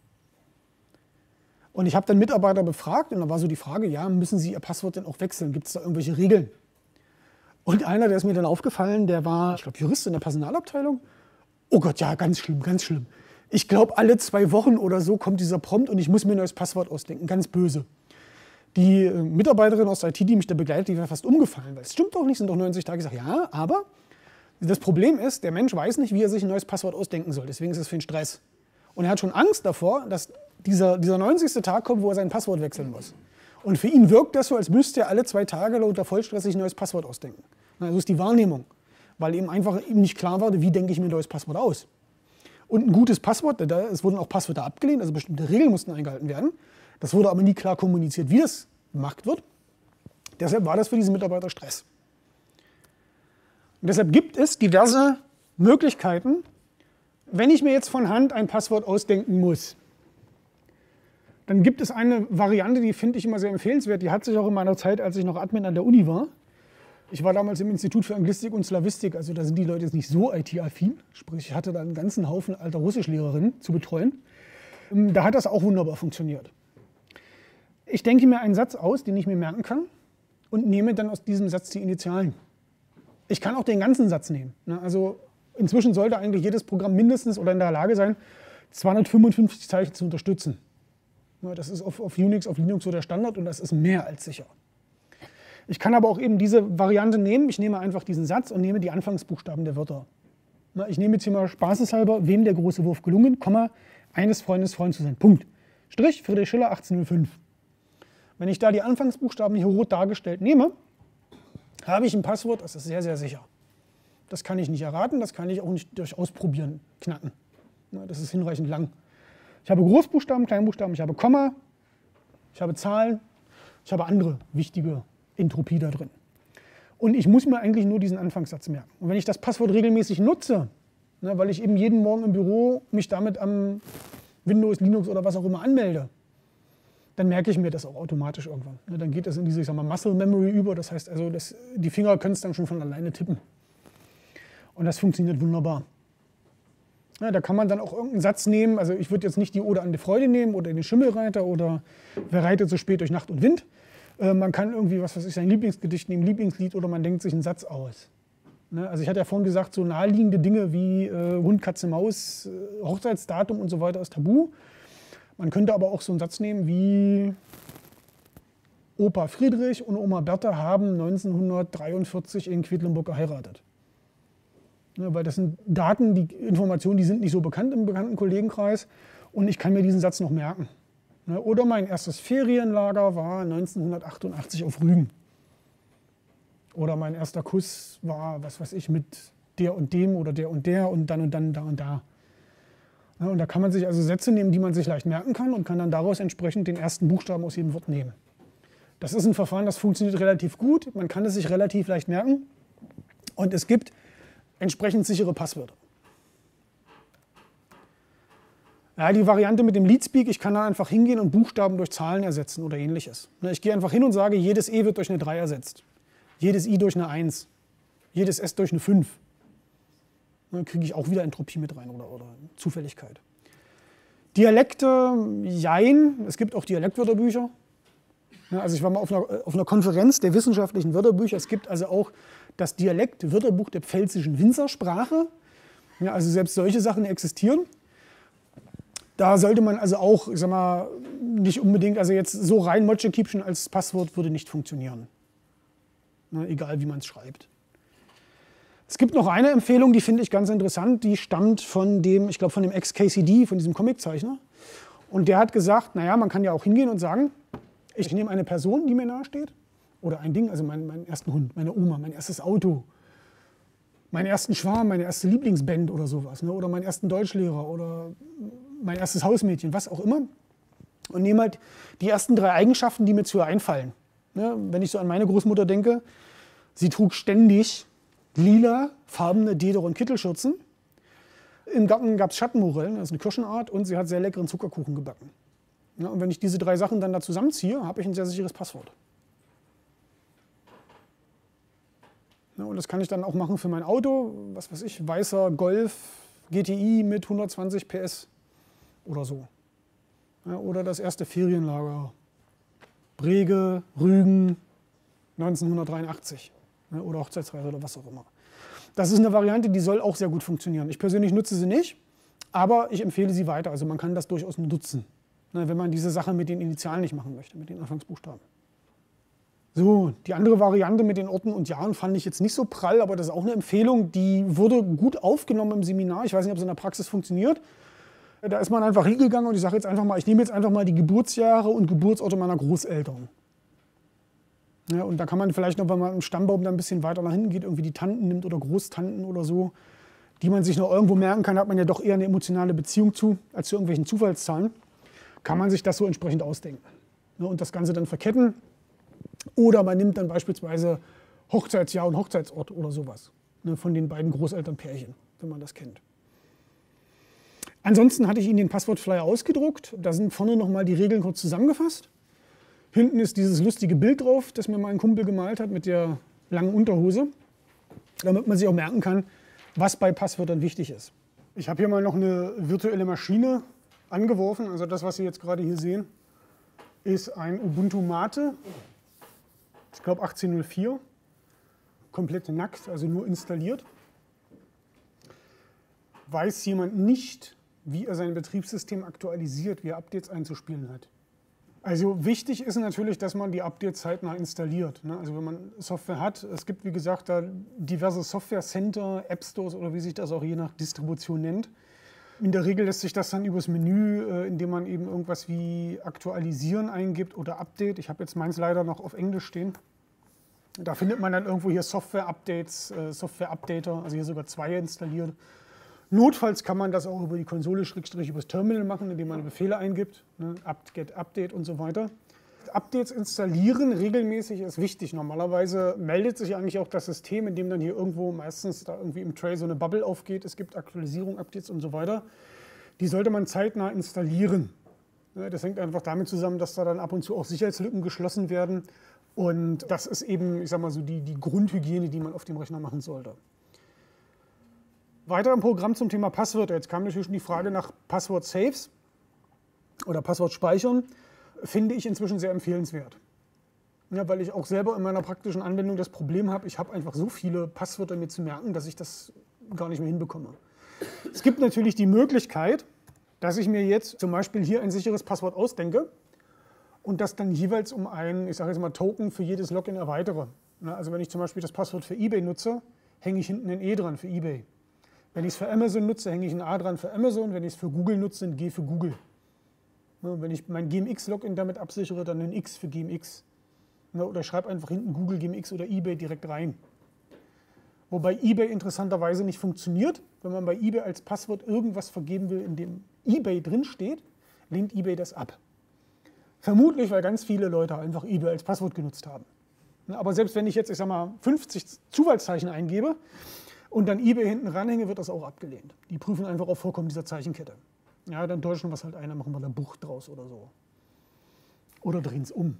Und ich habe dann Mitarbeiter befragt und da war so die Frage, ja, müssen Sie Ihr Passwort denn auch wechseln? Gibt es da irgendwelche Regeln? Und einer, der ist mir dann aufgefallen, der war, ich glaube, Jurist in der Personalabteilung. Oh Gott, ja, ganz schlimm, ganz schlimm. Ich glaube, alle 2 Wochen oder so kommt dieser Prompt und ich muss mir ein neues Passwort ausdenken. Ganz böse. Die Mitarbeiterin aus der IT, die mich da begleitet, die wäre fast umgefallen. Weil es stimmt doch nicht, sind doch 90 Tage. Ich sage, ja, aber das Problem ist, der Mensch weiß nicht, wie er sich ein neues Passwort ausdenken soll. Deswegen ist es für ihn Stress. Und er hat schon Angst davor, dass dieser 90. Tag kommt, wo er sein Passwort wechseln muss. Und für ihn wirkt das so, als müsste er alle 2 Tage unter Vollstress sich ein neues Passwort ausdenken. So ist die Wahrnehmung, weil ihm einfach nicht klar war, wie denke ich mir ein neues Passwort aus. Und ein gutes Passwort, es wurden auch Passwörter abgelehnt, also bestimmte Regeln mussten eingehalten werden. Das wurde aber nie klar kommuniziert, wie das gemacht wird. Deshalb war das für diese Mitarbeiter Stress. Und deshalb gibt es diverse Möglichkeiten, wenn ich mir jetzt von Hand ein Passwort ausdenken muss. Dann gibt es eine Variante, die finde ich immer sehr empfehlenswert. Die hat sich auch in meiner Zeit, als ich noch Admin an der Uni war. Ich war damals im Institut für Anglistik und Slawistik, also da sind die Leute jetzt nicht so IT-affin. Sprich, ich hatte da einen ganzen Haufen alter Russischlehrerinnen zu betreuen. Da hat das auch wunderbar funktioniert. Ich denke mir einen Satz aus, den ich mir merken kann und nehme dann aus diesem Satz die Initialen. Ich kann auch den ganzen Satz nehmen. Also inzwischen sollte eigentlich jedes Programm mindestens oder in der Lage sein, 255 Zeichen zu unterstützen. Das ist auf Unix, auf Linux so der Standard und das ist mehr als sicher. Ich kann aber auch eben diese Variante nehmen. Ich nehme einfach diesen Satz und nehme die Anfangsbuchstaben der Wörter. Ich nehme jetzt hier mal spaßeshalber, wem der große Wurf gelungen, Komma, eines Freundes Freund zu sein. Punkt. Strich, Friedrich Schiller, 1805. Wenn ich da die Anfangsbuchstaben hier rot dargestellt nehme, habe ich ein Passwort, das ist sehr, sehr sicher. Das kann ich nicht erraten, das kann ich auch nicht durch Ausprobieren knacken. Das ist hinreichend lang. Ich habe Großbuchstaben, Kleinbuchstaben, ich habe Komma, ich habe Zahlen, ich habe andere wichtige Entropie da drin. Und ich muss mir eigentlich nur diesen Anfangssatz merken. Und wenn ich das Passwort regelmäßig nutze, weil ich eben jeden Morgen im Büro mich damit am Windows, Linux oder was auch immer anmelde, dann merke ich mir das auch automatisch irgendwann. Dann geht das in diese, ich sag mal, Muscle Memory über. Das heißt also, die Finger können es dann schon von alleine tippen. Und das funktioniert wunderbar. Ja, da kann man dann auch irgendeinen Satz nehmen. Also ich würde jetzt nicht die Ode an die Freude nehmen oder den Schimmelreiter oder wer reitet so spät durch Nacht und Wind. Man kann irgendwie, was weiß ich, sein Lieblingsgedicht nehmen, Lieblingslied oder man denkt sich einen Satz aus. Also ich hatte ja vorhin gesagt, so naheliegende Dinge wie Hund, Katze, Maus, Hochzeitsdatum und so weiter ist tabu. Man könnte aber auch so einen Satz nehmen wie Opa Friedrich und Oma Bertha haben 1943 in Quedlinburg geheiratet. Weil das sind Daten, die Informationen, die sind nicht so bekannt im bekannten Kollegenkreis und ich kann mir diesen Satz noch merken. Oder mein erstes Ferienlager war 1988 auf Rügen. Oder mein erster Kuss war, was weiß ich, mit der und dem oder der und dann, da und da. Und da kann man sich also Sätze nehmen, die man sich leicht merken kann und kann dann daraus entsprechend den ersten Buchstaben aus jedem Wort nehmen. Das ist ein Verfahren, das funktioniert relativ gut. Man kann es sich relativ leicht merken. Und es gibt entsprechend sichere Passwörter. Ja, die Variante mit dem Leetspeak, ich kann da einfach hingehen und Buchstaben durch Zahlen ersetzen oder ähnliches. Ich gehe einfach hin und sage, jedes E wird durch eine 3 ersetzt. Jedes I durch eine 1. Jedes S durch eine 5. Dann kriege ich auch wieder Entropie mit rein oder Zufälligkeit. Dialekte, jein. Es gibt auch Dialektwörterbücher. Also ich war mal auf einer Konferenz der wissenschaftlichen Wörterbücher. Es gibt also auch das Dialekt-Wörterbuch der pfälzischen Winzersprache. Ja, also selbst solche Sachen existieren. Da sollte man also auch, ich sag mal, nicht unbedingt, also jetzt so rein Motschekiepchen als Passwort würde nicht funktionieren. Egal wie man es schreibt. Es gibt noch eine Empfehlung, die finde ich ganz interessant, die stammt von dem, ich glaube von dem Ex-KCD, von diesem Comiczeichner. Und der hat gesagt, naja, man kann ja auch hingehen und sagen, ich nehme eine Person, die mir nahe steht, oder ein Ding, also meinen ersten Hund, meine Oma, mein erstes Auto, meinen ersten Schwarm, meine erste Lieblingsband oder sowas, oder meinen ersten Deutschlehrer oder mein erstes Hausmädchen, was auch immer. Und nehme halt die ersten 3 Eigenschaften, die mir zu ihr einfallen. Wenn ich so an meine Großmutter denke, sie trug ständig lila, farbene Deder- und Kittelschürzen. Im Garten gab es Schattenmorellen, das ist eine Kirschenart, und sie hat sehr leckeren Zuckerkuchen gebacken. Und wenn ich diese 3 Sachen dann da zusammenziehe, habe ich ein sehr sicheres Passwort. Und das kann ich dann auch machen für mein Auto, was weiß ich, weißer Golf GTI mit 120 PS oder so. Oder das erste Ferienlager, Brege, Rügen, 1983. Oder Hochzeitsreise oder was auch immer. Das ist eine Variante, die soll auch sehr gut funktionieren. Ich persönlich nutze sie nicht, aber ich empfehle sie weiter. Also man kann das durchaus nutzen, wenn man diese Sache mit den Initialen nicht machen möchte, mit den Anfangsbuchstaben. So, die andere Variante mit den Orten und Jahren fand ich jetzt nicht so prall, aber das ist auch eine Empfehlung, die wurde gut aufgenommen im Seminar. Ich weiß nicht, ob es in der Praxis funktioniert. Da ist man einfach hingegangen und ich sage jetzt einfach mal, ich nehme jetzt einfach mal die Geburtsjahre und Geburtsorte meiner Großeltern. Ja, und da kann man vielleicht noch, wenn man im Stammbaum da ein bisschen weiter nach hinten geht, irgendwie die Tanten nimmt oder Großtanten oder so, die man sich noch irgendwo merken kann, hat man ja doch eher eine emotionale Beziehung zu, als zu irgendwelchen Zufallszahlen, kann man sich das so entsprechend ausdenken. Ja, und das Ganze dann verketten. Oder man nimmt dann beispielsweise Hochzeitsjahr und Hochzeitsort oder sowas, von den beiden Großelternpärchen, wenn man das kennt. Ansonsten hatte ich Ihnen den Passwortflyer ausgedruckt. Da sind vorne nochmal die Regeln kurz zusammengefasst. Hinten ist dieses lustige Bild drauf, das mir mein Kumpel gemalt hat mit der langen Unterhose, damit man sich auch merken kann, was bei Passwörtern wichtig ist. Ich habe hier mal noch eine virtuelle Maschine angeworfen. Also das, was Sie jetzt gerade hier sehen, ist ein Ubuntu Mate, ich glaube 18.04, komplett nackt, also nur installiert. Weiß jemand nicht, wie er sein Betriebssystem aktualisiert, wie er Updates einzuspielen hat. Also wichtig ist natürlich, dass man die Updates zeitnah installiert. Also wenn man Software hat, es gibt wie gesagt da diverse Software Center, App Stores oder wie sich das auch je nach Distribution nennt. In der Regel lässt sich das dann übers Menü, indem man eben irgendwas wie Aktualisieren eingibt oder Update. Ich habe jetzt meins leider noch auf Englisch stehen. Da findet man dann irgendwo hier Software Updates, Software Updater, also hier sogar 2 installiert. Notfalls kann man das auch über die Konsole über das Terminal machen, indem man Befehle eingibt, ne, apt-get update und so weiter. Updates installieren regelmäßig ist wichtig. Normalerweise meldet sich eigentlich auch das System, in dem dann hier irgendwo meistens da irgendwie im Tray so eine Bubble aufgeht. Es gibt Aktualisierung, Updates und so weiter. Die sollte man zeitnah installieren. Das hängt einfach damit zusammen, dass da dann ab und zu auch Sicherheitslücken geschlossen werden. Und das ist eben, ich sag mal so, die Grundhygiene, die man auf dem Rechner machen sollte. Weiter im Programm zum Thema Passwörter. Jetzt kam natürlich schon die Frage nach Passwort-Saves oder Passwortspeichern. Finde ich inzwischen sehr empfehlenswert. Ja, weil ich auch selber in meiner praktischen Anwendung das Problem habe, ich habe einfach so viele Passwörter mir zu merken, dass ich das gar nicht mehr hinbekomme. Es gibt natürlich die Möglichkeit, dass ich mir jetzt zum Beispiel hier ein sicheres Passwort ausdenke und das dann jeweils um ein, ich sage jetzt mal, Token für jedes Login erweitere. Also wenn ich zum Beispiel das Passwort für eBay nutze, hänge ich hinten ein E dran für eBay. Wenn ich es für Amazon nutze, hänge ich ein A dran für Amazon. Wenn ich es für Google nutze, ein G für Google. Wenn ich mein GMX-Login damit absichere, dann ein X für GMX. Oder schreibe einfach hinten Google, GMX oder eBay direkt rein. Wobei eBay interessanterweise nicht funktioniert. Wenn man bei eBay als Passwort irgendwas vergeben will, in dem eBay drin steht, lehnt eBay das ab. Vermutlich, weil ganz viele Leute einfach eBay als Passwort genutzt haben. Aber selbst wenn ich jetzt, ich sag mal, 50 Zufallszeichen eingebe, und dann eBay hinten ranhänge, wird das auch abgelehnt. Die prüfen einfach auf Vorkommen dieser Zeichenkette. Ja, dann täuschen wir es halt ein, dann machen wir eine Bucht draus oder so. Oder drehen es um.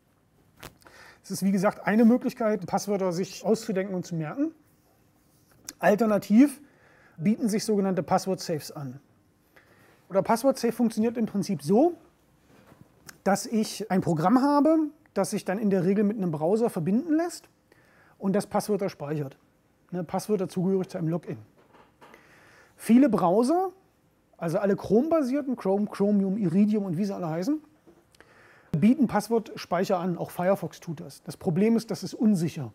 Es ist wie gesagt eine Möglichkeit, Passwörter sich auszudenken und zu merken. Alternativ bieten sich sogenannte Passwort-Saves an. Oder Passwort-Save funktioniert im Prinzip so, dass ich ein Programm habe, das sich dann in der Regel mit einem Browser verbinden lässt und das Passwörter speichert. Passwörter zugehörig zu einem Login. Viele Browser, also alle Chrome-basierten, Chrome, Chromium, Iridium und wie sie alle heißen, bieten Passwortspeicher an. Auch Firefox tut das. Das Problem ist, das ist unsicher.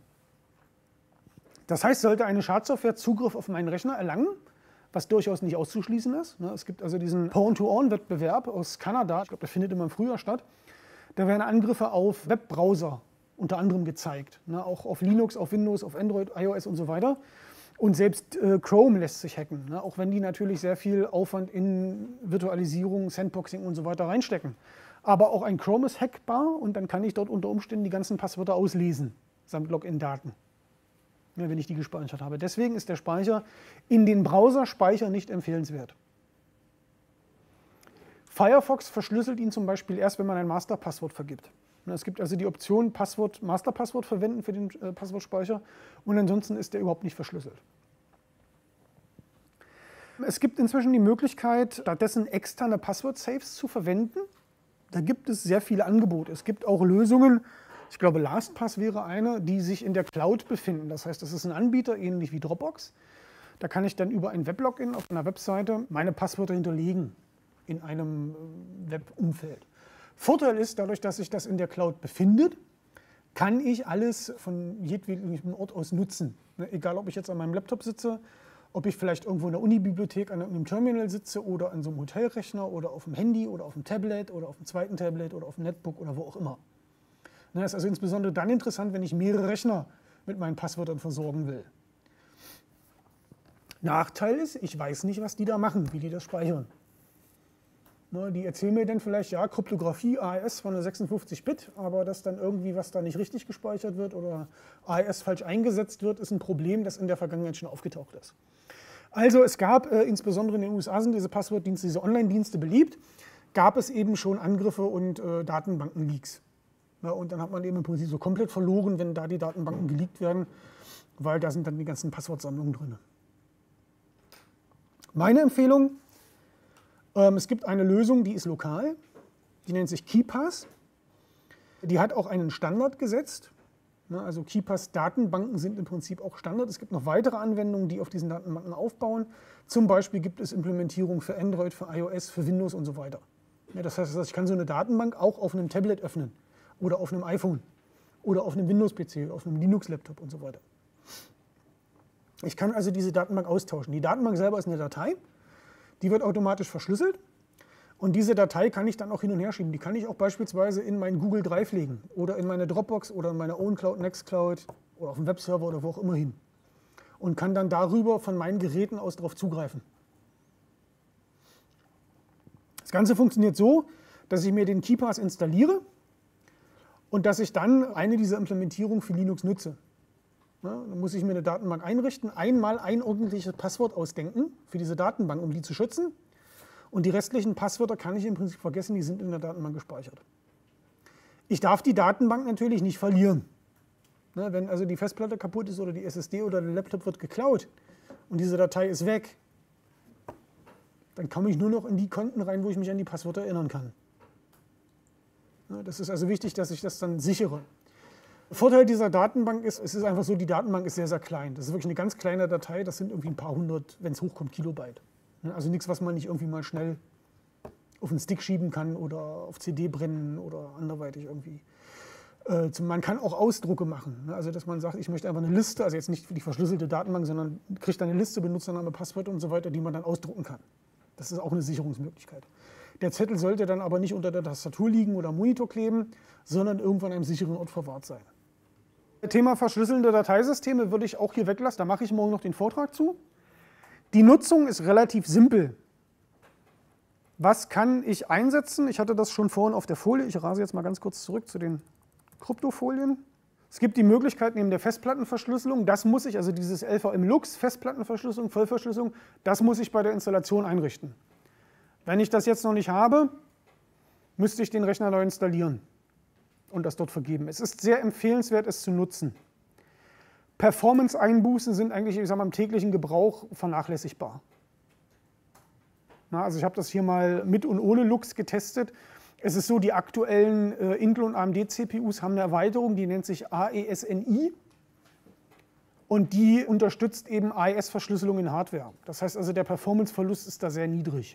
Das heißt, sollte eine Schadsoftware Zugriff auf meinen Rechner erlangen, was durchaus nicht auszuschließen ist. Es gibt also diesen Pawn-to-Own-Wettbewerb aus Kanada, ich glaube, der findet immer im Frühjahr statt. Da werden Angriffe auf Webbrowser unter anderem gezeigt. Auch auf Linux, auf Windows, auf Android, iOS und so weiter. Und selbst Chrome lässt sich hacken, auch wenn die natürlich sehr viel Aufwand in Virtualisierung, Sandboxing und so weiter reinstecken. Aber auch ein Chrome ist hackbar und dann kann ich dort unter Umständen die ganzen Passwörter auslesen, samt Login-Daten, wenn ich die gespeichert habe. Deswegen ist der Speicher in den Browserspeicher nicht empfehlenswert. Firefox verschlüsselt ihn zum Beispiel erst, wenn man ein Masterpasswort vergibt. Es gibt also die Option Masterpasswort verwenden für den Passwortspeicher und ansonsten ist der überhaupt nicht verschlüsselt. Es gibt inzwischen die Möglichkeit, stattdessen externe Passwort-Saves zu verwenden. Da gibt es sehr viele Angebote. Es gibt auch Lösungen, ich glaube LastPass wäre eine, die sich in der Cloud befinden. Das heißt, das ist ein Anbieter, ähnlich wie Dropbox. Da kann ich dann über ein Weblogin auf einer Webseite meine Passwörter hinterlegen in einem Webumfeld. Vorteil ist, dadurch, dass sich das in der Cloud befindet, kann ich alles von jedwedem Ort aus nutzen. Egal, ob ich jetzt an meinem Laptop sitze, ob ich vielleicht irgendwo in der Unibibliothek an einem Terminal sitze oder an so einem Hotelrechner oder auf dem Handy oder auf dem Tablet oder auf dem zweiten Tablet oder auf dem Netbook oder wo auch immer. Das ist also insbesondere dann interessant, wenn ich mehrere Rechner mit meinen Passwörtern versorgen will. Nachteil ist, ich weiß nicht, was die da machen, wie die das speichern. Die erzählen mir dann vielleicht, ja, Kryptographie, AES von einer 56-Bit, aber dass dann irgendwie was da nicht richtig gespeichert wird oder AES falsch eingesetzt wird, ist ein Problem, das in der Vergangenheit schon aufgetaucht ist. Also es gab, insbesondere in den USA sind diese Passwortdienste, diese Online-Dienste beliebt, gab es eben schon Angriffe und Datenbanken-Leaks. Ja, und dann hat man eben im Prinzip so komplett verloren, wenn da die Datenbanken geleakt werden, weil da sind dann die ganzen Passwortsammlungen drin. Meine Empfehlung, es gibt eine Lösung, die ist lokal, die nennt sich KeePass. Die hat auch einen Standard gesetzt. Also KeePass-Datenbanken sind im Prinzip auch Standard. Es gibt noch weitere Anwendungen, die auf diesen Datenbanken aufbauen. Zum Beispiel gibt es Implementierungen für Android, für iOS, für Windows und so weiter. Ja, das heißt, ich kann so eine Datenbank auch auf einem Tablet öffnen oder auf einem iPhone oder auf einem Windows-PC, auf einem Linux-Laptop und so weiter. Ich kann also diese Datenbank austauschen. Die Datenbank selber ist eine Datei, die wird automatisch verschlüsselt. Und diese Datei kann ich dann auch hin und her schieben. Die kann ich auch beispielsweise in meinen Google Drive legen oder in meine Dropbox oder in meine OwnCloud, Nextcloud oder auf dem Webserver oder wo auch immer hin. Und kann dann darüber von meinen Geräten aus darauf zugreifen. Das Ganze funktioniert so, dass ich mir den KeePass installiere und dass ich dann eine dieser Implementierungen für Linux nutze. Ja, dann muss ich mir eine Datenbank einrichten, einmal ein ordentliches Passwort ausdenken für diese Datenbank, um die zu schützen. Und die restlichen Passwörter kann ich im Prinzip vergessen, die sind in der Datenbank gespeichert. Ich darf die Datenbank natürlich nicht verlieren. Wenn also die Festplatte kaputt ist oder die SSD oder der Laptop wird geklaut und diese Datei ist weg, dann komme ich nur noch in die Konten rein, wo ich mich an die Passwörter erinnern kann. Das ist also wichtig, dass ich das dann sichere. Der Vorteil dieser Datenbank ist, es ist einfach so, die Datenbank ist sehr, sehr klein. Das ist wirklich eine ganz kleine Datei, das sind irgendwie ein paar hundert, wenn es hochkommt, Kilobyte. Also nichts, was man nicht irgendwie mal schnell auf einen Stick schieben kann oder auf CD brennen oder anderweitig irgendwie. Man kann auch Ausdrucke machen. Also dass man sagt, ich möchte einfach eine Liste, also jetzt nicht für die verschlüsselte Datenbank, sondern kriegt eine Liste, Benutzername, Passwort und so weiter, die man dann ausdrucken kann. Das ist auch eine Sicherungsmöglichkeit. Der Zettel sollte dann aber nicht unter der Tastatur liegen oder am Monitor kleben, sondern irgendwo an einem sicheren Ort verwahrt sein. Das Thema verschlüsselnde Dateisysteme würde ich auch hier weglassen, da mache ich morgen noch den Vortrag zu. Die Nutzung ist relativ simpel. Was kann ich einsetzen? Ich hatte das schon vorhin auf der Folie. Ich rase jetzt mal ganz kurz zurück zu den Kryptofolien. Es gibt die Möglichkeit neben der Festplattenverschlüsselung, das muss ich, also dieses LVM-Lux, Festplattenverschlüsselung, Vollverschlüsselung, das muss ich bei der Installation einrichten. Wenn ich das jetzt noch nicht habe, müsste ich den Rechner neu installieren und das dort vergeben. Es ist sehr empfehlenswert, es zu nutzen. Performance-Einbußen sind eigentlich, ich sag mal, im täglichen Gebrauch vernachlässigbar. Also ich habe das hier mal mit und ohne Lux getestet. Es ist so, die aktuellen Intel- und AMD-CPUs haben eine Erweiterung, die nennt sich AES-NI. Und die unterstützt eben AES-Verschlüsselung in Hardware. Das heißt also, der Performance-Verlust ist da sehr niedrig.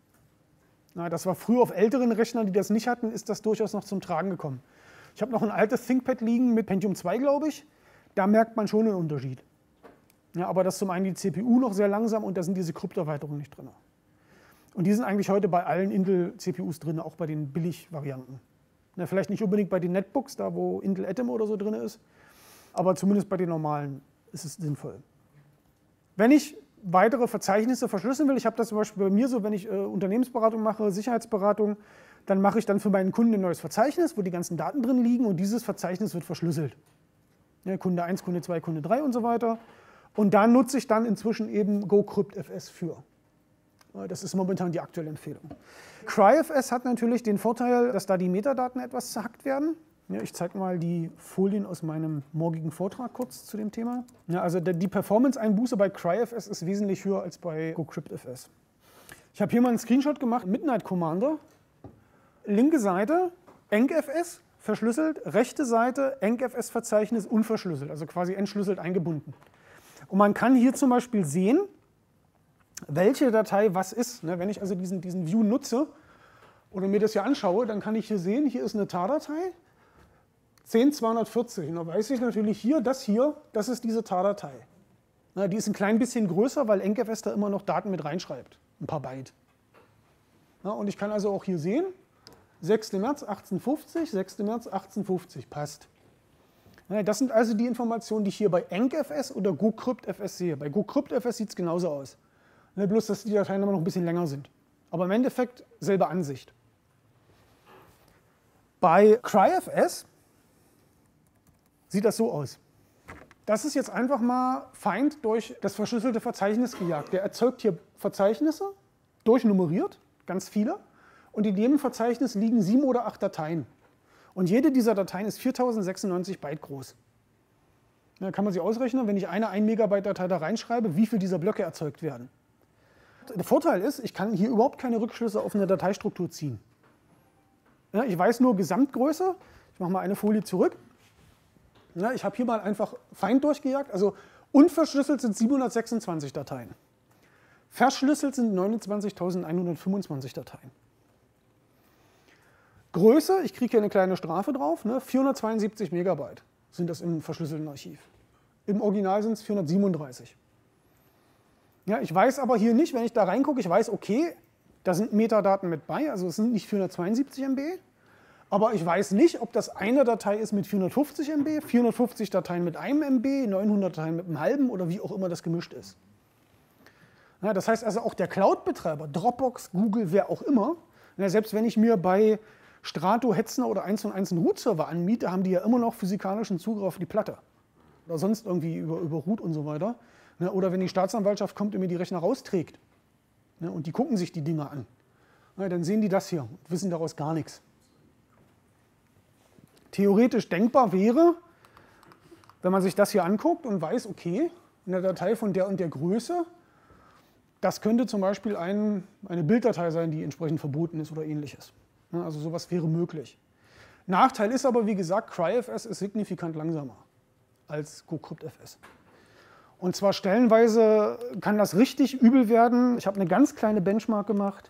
Das war früher auf älteren Rechnern, die das nicht hatten, ist das durchaus noch zum Tragen gekommen. Ich habe noch ein altes ThinkPad liegen mit Pentium 2, glaube ich. Da merkt man schon einen Unterschied. Ja, aber das ist zum einen die CPU noch sehr langsam und da sind diese Krypterweiterungen nicht drin. Und die sind eigentlich heute bei allen Intel-CPUs drin, auch bei den Billig-Varianten. Ja, vielleicht nicht unbedingt bei den Netbooks, da wo Intel Atom oder so drin ist, aber zumindest bei den normalen ist es sinnvoll. Wenn ich weitere Verzeichnisse verschlüsseln will, ich habe das zum Beispiel bei mir so, wenn ich Unternehmensberatung mache, Sicherheitsberatung, dann mache ich dann für meinen Kunden ein neues Verzeichnis, wo die ganzen Daten drin liegen und dieses Verzeichnis wird verschlüsselt. Ja, Kunde 1, Kunde 2, Kunde 3 und so weiter. Und da nutze ich dann inzwischen eben GoCryptFS für. Das ist momentan die aktuelle Empfehlung. CryFS hat natürlich den Vorteil, dass da die Metadaten etwas zerhackt werden. Ja, ich zeige mal die Folien aus meinem morgigen Vortrag kurz zu dem Thema. Ja, also die Performance-Einbuße bei CryFS ist wesentlich höher als bei GoCryptFS. Ich habe hier mal einen Screenshot gemacht, Midnight Commander. Linke Seite, EncFS, verschlüsselt, rechte Seite, EncFS-Verzeichnis unverschlüsselt, also quasi entschlüsselt eingebunden. Und man kann hier zum Beispiel sehen, welche Datei was ist. Wenn ich also diesen View nutze oder mir das hier anschaue, dann kann ich hier sehen, hier ist eine TAR-Datei, 10240. Und da weiß ich natürlich hier, das ist diese TAR-Datei. Die ist ein klein bisschen größer, weil EncFS da immer noch Daten mit reinschreibt, ein paar Byte. Und ich kann also auch hier sehen, 6. März 1850, 6. März 1850, passt. Das sind also die Informationen, die ich hier bei EncFS oder GoCryptFS sehe. Bei GoCryptFS sieht es genauso aus. Bloß, dass die Dateien immer noch ein bisschen länger sind. Aber im Endeffekt selbe Ansicht. Bei CryFS sieht das so aus. Das ist jetzt einfach mal Feind durch das verschlüsselte Verzeichnis gejagt. Der erzeugt hier Verzeichnisse, durchnummeriert, ganz viele. Und in jedem Verzeichnis liegen 7 oder 8 Dateien. Und jede dieser Dateien ist 4096 Byte groß. Da kann man sich ausrechnen, wenn ich eine 1 Megabyte Datei da reinschreibe, wie viel dieser Blöcke erzeugt werden. Der Vorteil ist, ich kann hier überhaupt keine Rückschlüsse auf eine Dateistruktur ziehen. Ja, ich weiß nur Gesamtgröße. Ich mache mal eine Folie zurück. Ja, ich habe hier mal einfach Feind durchgejagt. Also unverschlüsselt sind 726 Dateien. Verschlüsselt sind 29.125 Dateien. Größe, ich kriege hier eine kleine Strafe drauf, ne? 472 Megabyte sind das im verschlüsselten Archiv. Im Original sind es 437. Ja, ich weiß aber hier nicht, wenn ich da reingucke, ich weiß, okay, da sind Metadaten mit bei, also es sind nicht 472 MB, aber ich weiß nicht, ob das eine Datei ist mit 450 MB, 450 Dateien mit einem MB, 900 Dateien mit einem halben oder wie auch immer das gemischt ist. Ja, das heißt also auch der Cloud-Betreiber, Dropbox, Google, wer auch immer, ja, selbst wenn ich mir bei Strato, Hetzner oder 1&1 einen Root-Server anmiete, haben die ja immer noch physikalischen Zugriff auf die Platte. Oder sonst irgendwie über Root und so weiter. Ne, oder wenn die Staatsanwaltschaft kommt und mir die Rechner rausträgt, ne, und die gucken sich die Dinger an, ne, dann sehen die das hier und wissen daraus gar nichts. Theoretisch denkbar wäre, wenn man sich das hier anguckt und weiß, okay, in der Datei von der und der Größe, das könnte zum Beispiel eine Bilddatei sein, die entsprechend verboten ist oder ähnliches. Ne, also sowas wäre möglich. Nachteil ist aber, wie gesagt, CryFS ist signifikant langsamer als GoCryptFS. Und zwar stellenweise kann das richtig übel werden. Ich habe eine ganz kleine Benchmark gemacht.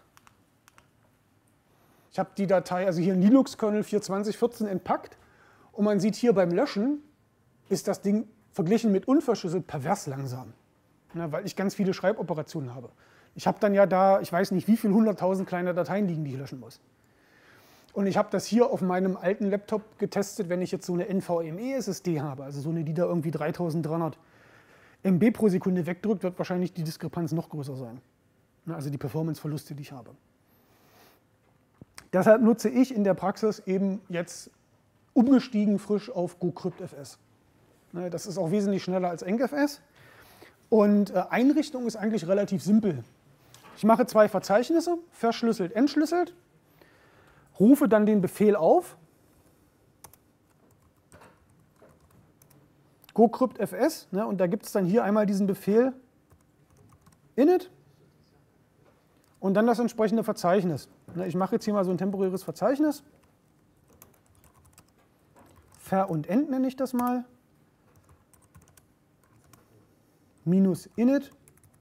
Ich habe die Datei, also hier in Linux-Kernel 4.20.14 entpackt. Und man sieht hier beim Löschen, ist das Ding verglichen mit unverschlüsselt pervers langsam. Ja, weil ich ganz viele Schreiboperationen habe. Ich habe dann ja da, ich weiß nicht wie viele 100.000 kleine Dateien liegen, die ich löschen muss. Und ich habe das hier auf meinem alten Laptop getestet, wenn ich jetzt so eine NVMe-SSD habe, also so eine, die da irgendwie 3.300 MB pro Sekunde wegdrückt, wird wahrscheinlich die Diskrepanz noch größer sein. Also die Performance-Verluste, die ich habe. Deshalb nutze ich in der Praxis eben jetzt umgestiegen frisch auf GoCryptFS. Das ist auch wesentlich schneller als EncFS. Und Einrichtung ist eigentlich relativ simpel. Ich mache 2 Verzeichnisse, verschlüsselt, entschlüsselt, rufe dann den Befehl auf, GoCryptFS, ne, und da gibt es dann hier einmal diesen Befehl init und dann das entsprechende Verzeichnis. Ne, ich mache jetzt hier mal so ein temporäres Verzeichnis. Ver und end nenne ich das mal. Minus init.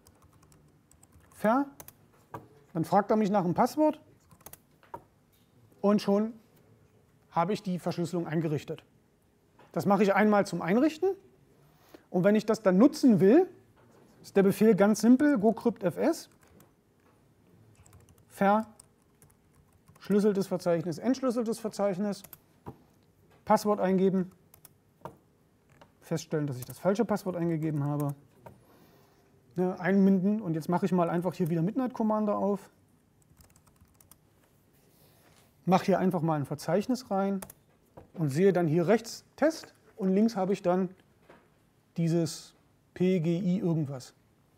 Ver. Dann fragt er mich nach dem Passwort. Und schon habe ich die Verschlüsselung eingerichtet. Das mache ich einmal zum Einrichten. Und wenn ich das dann nutzen will, ist der Befehl ganz simpel, GoCryptFS, verschlüsseltes Verzeichnis, entschlüsseltes Verzeichnis, Passwort eingeben, feststellen, dass ich das falsche Passwort eingegeben habe, ja, einbinden und jetzt mache ich mal einfach hier wieder Midnight Commander auf, mache hier einfach mal ein Verzeichnis rein und sehe dann hier rechts Test und links habe ich dann dieses PGI irgendwas.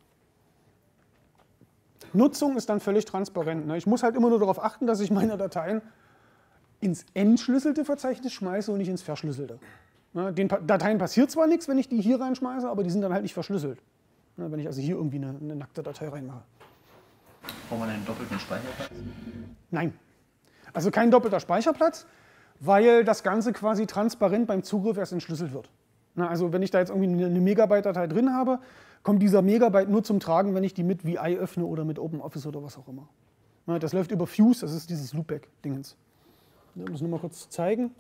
Nutzung ist dann völlig transparent. Ich muss halt immer nur darauf achten, dass ich meine Dateien ins entschlüsselte Verzeichnis schmeiße und nicht ins verschlüsselte. Den Dateien passiert zwar nichts, wenn ich die hier reinschmeiße, aber die sind dann halt nicht verschlüsselt. Wenn ich also hier irgendwie eine nackte Datei reinmache. Braucht man einen doppelten Speicherplatz? Nein. Also kein doppelter Speicherplatz, weil das Ganze quasi transparent beim Zugriff erst entschlüsselt wird. Also wenn ich da jetzt irgendwie eine Megabyte-Datei drin habe, kommt dieser Megabyte nur zum Tragen, wenn ich die mit VI öffne oder mit OpenOffice oder was auch immer. Das läuft über Fuse, das ist dieses Loopback-Dingens. Um das nur mal kurz zu zeigen.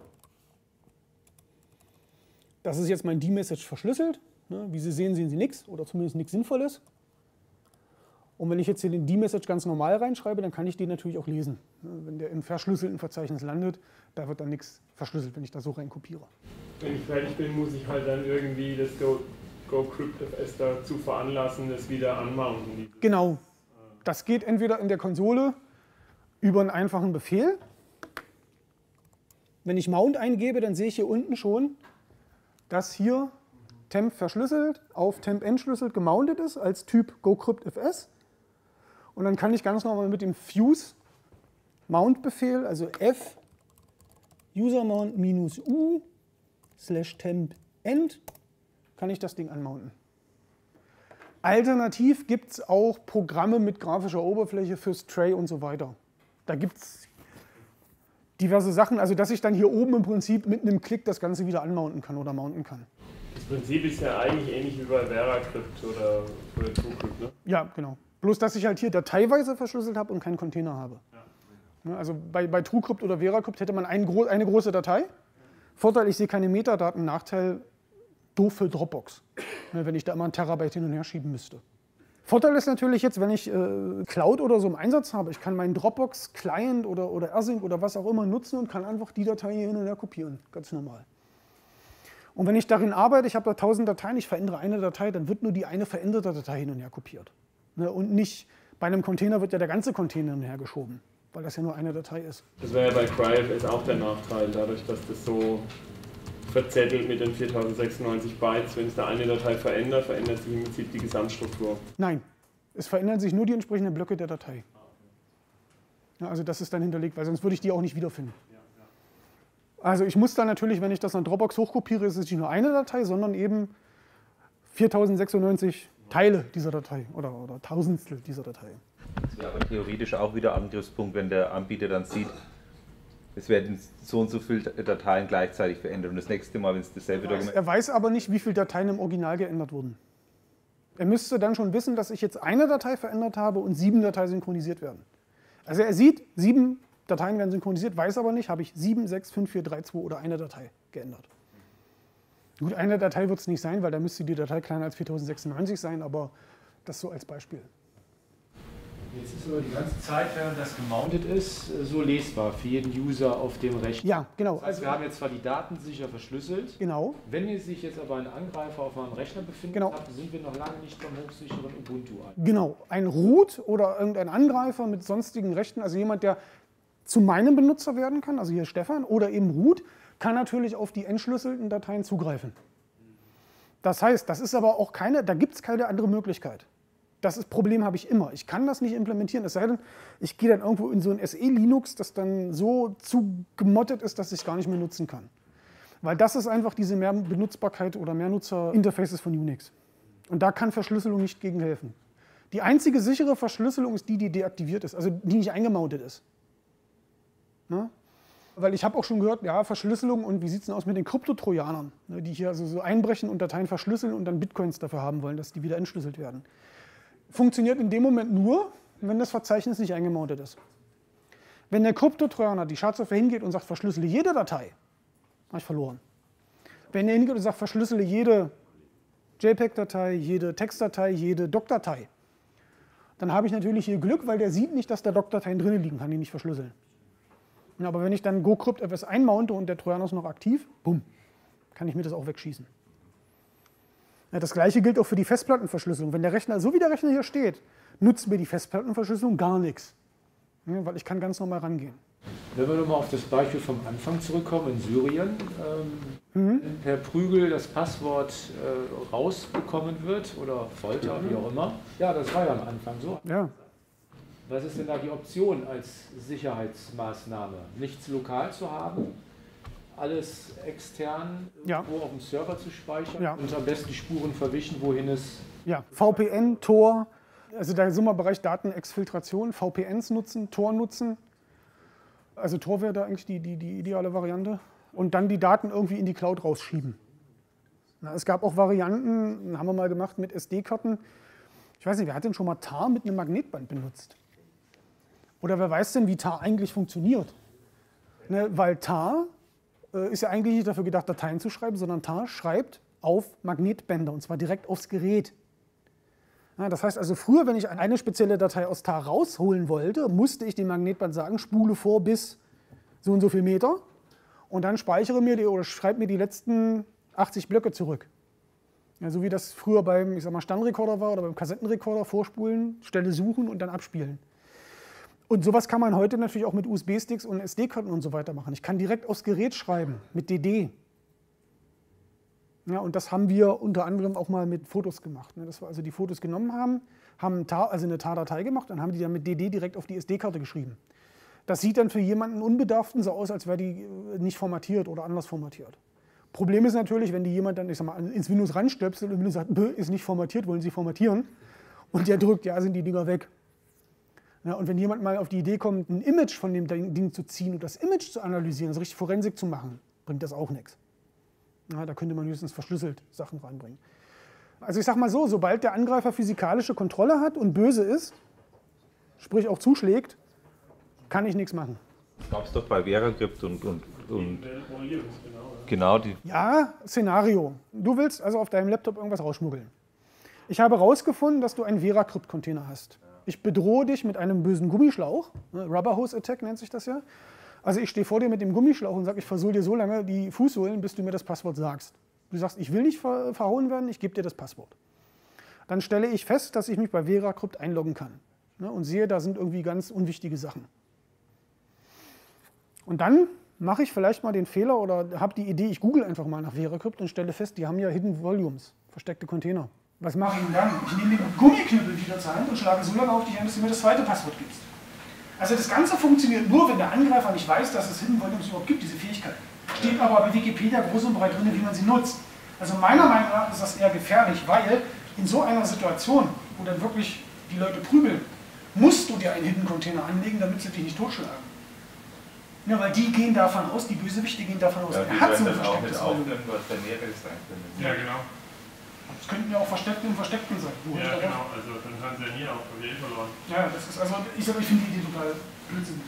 Das ist jetzt mein D-Message verschlüsselt. Wie Sie sehen, sehen Sie nichts oder zumindest nichts Sinnvolles. Und wenn ich jetzt hier den D-Message ganz normal reinschreibe, dann kann ich den natürlich auch lesen. Wenn der im verschlüsselten Verzeichnis landet, da wird dann nichts verschlüsselt, wenn ich da so rein kopiere. Wenn ich fertig bin, muss ich halt dann irgendwie das GoCryptFS dazu veranlassen, das wieder anmounten. Genau. Das geht entweder in der Konsole über einen einfachen Befehl. Wenn ich Mount eingebe, dann sehe ich hier unten schon, dass hier temp verschlüsselt auf temp entschlüsselt gemountet ist als Typ GoCryptFS. Und dann kann ich ganz normal mit dem Fuse Mount Befehl, also f usermount-u/temp end, kann ich das Ding anmounten. Alternativ gibt es auch Programme mit grafischer Oberfläche fürs Tray und so weiter. Da gibt es diverse Sachen, also dass ich dann hier oben im Prinzip mit einem Klick das Ganze wieder anmounten kann oder mounten kann. Das Prinzip ist ja eigentlich ähnlich wie bei VeraCrypt oder TrueCrypt, ne? Ja, genau. Bloß, dass ich halt hier dateiweise verschlüsselt habe und keinen Container habe. Ja. Also bei TrueCrypt oder VeraCrypt hätte man eine große Datei. Vorteil, ich sehe keine Metadaten. Nachteil, doof für Dropbox, wenn ich da immer ein Terabyte hin und her schieben müsste. Vorteil ist natürlich jetzt, wenn ich Cloud oder so im Einsatz habe, ich kann meinen Dropbox-Client oder AirSync oder was auch immer nutzen und kann einfach die Datei hier hin und her kopieren, ganz normal. Und wenn ich darin arbeite, ich habe da 1000 Dateien, ich verändere eine Datei, dann wird nur die eine veränderte Datei hin und her kopiert. Und nicht, bei einem Container wird ja der ganze Container hin und her geschoben, weil das ja nur eine Datei ist. Das wäre ja bei CryFS auch der Nachteil, dadurch, dass das so verzettelt mit den 4096 Bytes. Wenn es da eine Datei verändert, verändert sich im Prinzip die Gesamtstruktur. Nein, es verändern sich nur die entsprechenden Blöcke der Datei. Ja, also das ist dann hinterlegt, weil sonst würde ich die auch nicht wiederfinden. Also ich muss dann natürlich, wenn ich das an Dropbox hochkopiere, ist es nicht nur eine Datei, sondern eben 4096 Teile dieser Datei oder Tausendstel dieser Datei. Das wäre aber theoretisch auch wieder Angriffspunkt, wenn der Anbieter dann sieht, es werden so und so viele Dateien gleichzeitig verändert und das nächste Mal, wenn es dasselbe Dokument... Er weiß aber nicht, wie viele Dateien im Original geändert wurden. Er müsste dann schon wissen, dass ich jetzt eine Datei verändert habe und 7 Dateien synchronisiert werden. Also er sieht, 7 Dateien werden synchronisiert, weiß aber nicht, habe ich 7, 6, 5, 4, 3, 2 oder eine Datei geändert. Gut, eine Datei wird es nicht sein, weil da müsste die Datei kleiner als 4096 sein, aber das so als Beispiel. Jetzt ist aber die ganze Zeit, während das gemountet ist, so lesbar für jeden User auf dem Rechner. Ja, genau. Das heißt, wir haben jetzt zwar die Daten sicher verschlüsselt. Genau. Wenn hier sich jetzt aber ein Angreifer auf einem Rechner befindet, genau, sind wir noch lange nicht beim hochsicheren Ubuntu an. Genau. Ein Root oder irgendein Angreifer mit sonstigen Rechten, also jemand, der zu meinem Benutzer werden kann, also hier Stefan, oder eben Root, kann natürlich auf die entschlüsselten Dateien zugreifen. Das heißt, das ist aber auch keine, da gibt es keine andere Möglichkeit. Das Problem habe ich immer. Ich kann das nicht implementieren, es sei denn, ich gehe dann irgendwo in so ein SE-Linux, das dann so zugemottet ist, dass ich es gar nicht mehr nutzen kann. Weil das ist einfach diese Mehrbenutzbarkeit oder Mehrnutzer-Interfaces von Unix. Und da kann Verschlüsselung nicht gegen helfen. Die einzige sichere Verschlüsselung ist die, die deaktiviert ist, also die nicht eingemountet ist. Na? Weil ich habe auch schon gehört, ja, Verschlüsselung und wie sieht es denn aus mit den Kryptotrojanern, ne, die hier also so einbrechen und Dateien verschlüsseln und dann Bitcoins dafür haben wollen, dass die wieder entschlüsselt werden. Funktioniert in dem Moment nur, wenn das Verzeichnis nicht eingemountet ist. Wenn der Kryptotrojaner, die Schadsoftware, hingeht und sagt, verschlüssele jede Datei, habe ich verloren. Wenn er hingeht und sagt, verschlüssele jede JPEG-Datei, jede Textdatei, jede Doc-Datei, dann habe ich natürlich hier Glück, weil der sieht nicht, dass da Doc-Dateien drin liegen, kann die nicht verschlüsseln. Ja, aber wenn ich dann GoCryptFS einmounte und der Trojaner ist noch aktiv, bumm, kann ich mir das auch wegschießen. Ja, das gleiche gilt auch für die Festplattenverschlüsselung. Wenn der Rechner, so wie der Rechner hier steht, nutzt mir die Festplattenverschlüsselung gar nichts. Ja, weil ich kann ganz normal rangehen. Wenn wir nochmal auf das Beispiel vom Anfang zurückkommen, in Syrien, per Prügel das Passwort rausbekommen wird oder Folter, wie auch immer. Ja, das war ja am Anfang so. Ja. Was ist denn da die Option als Sicherheitsmaßnahme? Nichts lokal zu haben, alles extern irgendwo auf dem Server zu speichern und am besten die Spuren verwischen, wohin es... Ja, VPN, Tor, also da sind wir im Bereich Datenexfiltration, VPNs nutzen, Tor nutzen. Also Tor wäre da eigentlich die ideale Variante. Und dann die Daten irgendwie in die Cloud rausschieben. Na, es gab auch Varianten, haben wir mal gemacht mit SD-Karten. Ich weiß nicht, wer hat denn schon mal TAR mit einem Magnetband benutzt? Oder wer weiß denn, wie TAR eigentlich funktioniert? Ne, weil TAR ist ja eigentlich nicht dafür gedacht, Dateien zu schreiben, sondern TAR schreibt auf Magnetbänder, und zwar direkt aufs Gerät. Ja, das heißt also, früher, wenn ich eine spezielle Datei aus TAR rausholen wollte, musste ich dem Magnetband sagen, spule vor bis so und so viel Meter und dann speichere mir die oder schreibe mir die letzten 80 Blöcke zurück. Ja, so wie das früher beim, ich sag mal, Standrekorder war oder beim Kassettenrekorder, vorspulen, Stelle suchen und dann abspielen. Und sowas kann man heute natürlich auch mit USB-Sticks und SD-Karten und so weiter machen. Ich kann direkt aufs Gerät schreiben, mit DD. Ja, und das haben wir unter anderem auch mal mit Fotos gemacht. Ne? Dass wir also die Fotos genommen haben also eine TAR-Datei gemacht und haben die dann mit DD direkt auf die SD-Karte geschrieben. Das sieht dann für jemanden Unbedarften so aus, als wäre die nicht formatiert oder anders formatiert. Problem ist natürlich, wenn die jemand dann, ich sag mal, ins Windows ranstöpselt und Windows sagt, ist nicht formatiert, wollen Sie formatieren? Und der drückt, ja, sind die Dinger weg. Ja, und wenn jemand mal auf die Idee kommt, ein Image von dem Ding zu ziehen und das Image zu analysieren, also richtig Forensik zu machen, bringt das auch nichts. Ja, da könnte man höchstens verschlüsselt Sachen reinbringen. Also ich sag mal so, sobald der Angreifer physikalische Kontrolle hat und böse ist, sprich auch zuschlägt, kann ich nichts machen. Gab es doch bei VeraCrypt und genau die. Ja, Szenario. Du willst also auf deinem Laptop irgendwas rausschmuggeln. Ich habe herausgefunden, dass du einen VeraCrypt-Container hast. Ich bedrohe dich mit einem bösen Gummischlauch. Rubber Hose Attack nennt sich das ja. Also ich stehe vor dir mit dem Gummischlauch und sage, ich versohle dir so lange die Fußsohlen, bis du mir das Passwort sagst. Du sagst, ich will nicht verhauen werden, ich gebe dir das Passwort. Dann stelle ich fest, dass ich mich bei VeraCrypt einloggen kann. Und sehe, da sind irgendwie ganz unwichtige Sachen. Und dann mache ich vielleicht mal den Fehler oder habe die Idee, ich google einfach mal nach VeraCrypt und stelle fest, die haben ja Hidden Volumes, versteckte Container. Was mache ich denn dann? Ich nehme den Gummiknüppel wieder zur Hand und schlage so lange auf dich ein, bis du mir das zweite Passwort gibst. Also das Ganze funktioniert nur, wenn der Angreifer nicht weiß, dass es Hidden Volumes überhaupt gibt, diese Fähigkeit. Steht aber bei Wikipedia groß und breit drin, wie man sie nutzt. Also meiner Meinung nach ist das eher gefährlich, weil in so einer Situation, wo dann wirklich die Leute prügeln, musst du dir einen Hidden Container anlegen, damit sie dich nicht totschlagen. Ja, weil die gehen davon aus, die Bösewichte gehen davon aus, Ja, er hat so ein auch verstecktes mit Volumen. aufnehmen, was der mehrere sein können. Ja, genau. Das könnten ja auch Versteckte im Versteckten sein. Ja, genau. Also dann haben sie ja nie auch Familie verloren. Ja, das ist also, ich finde die Idee total blödsinnig.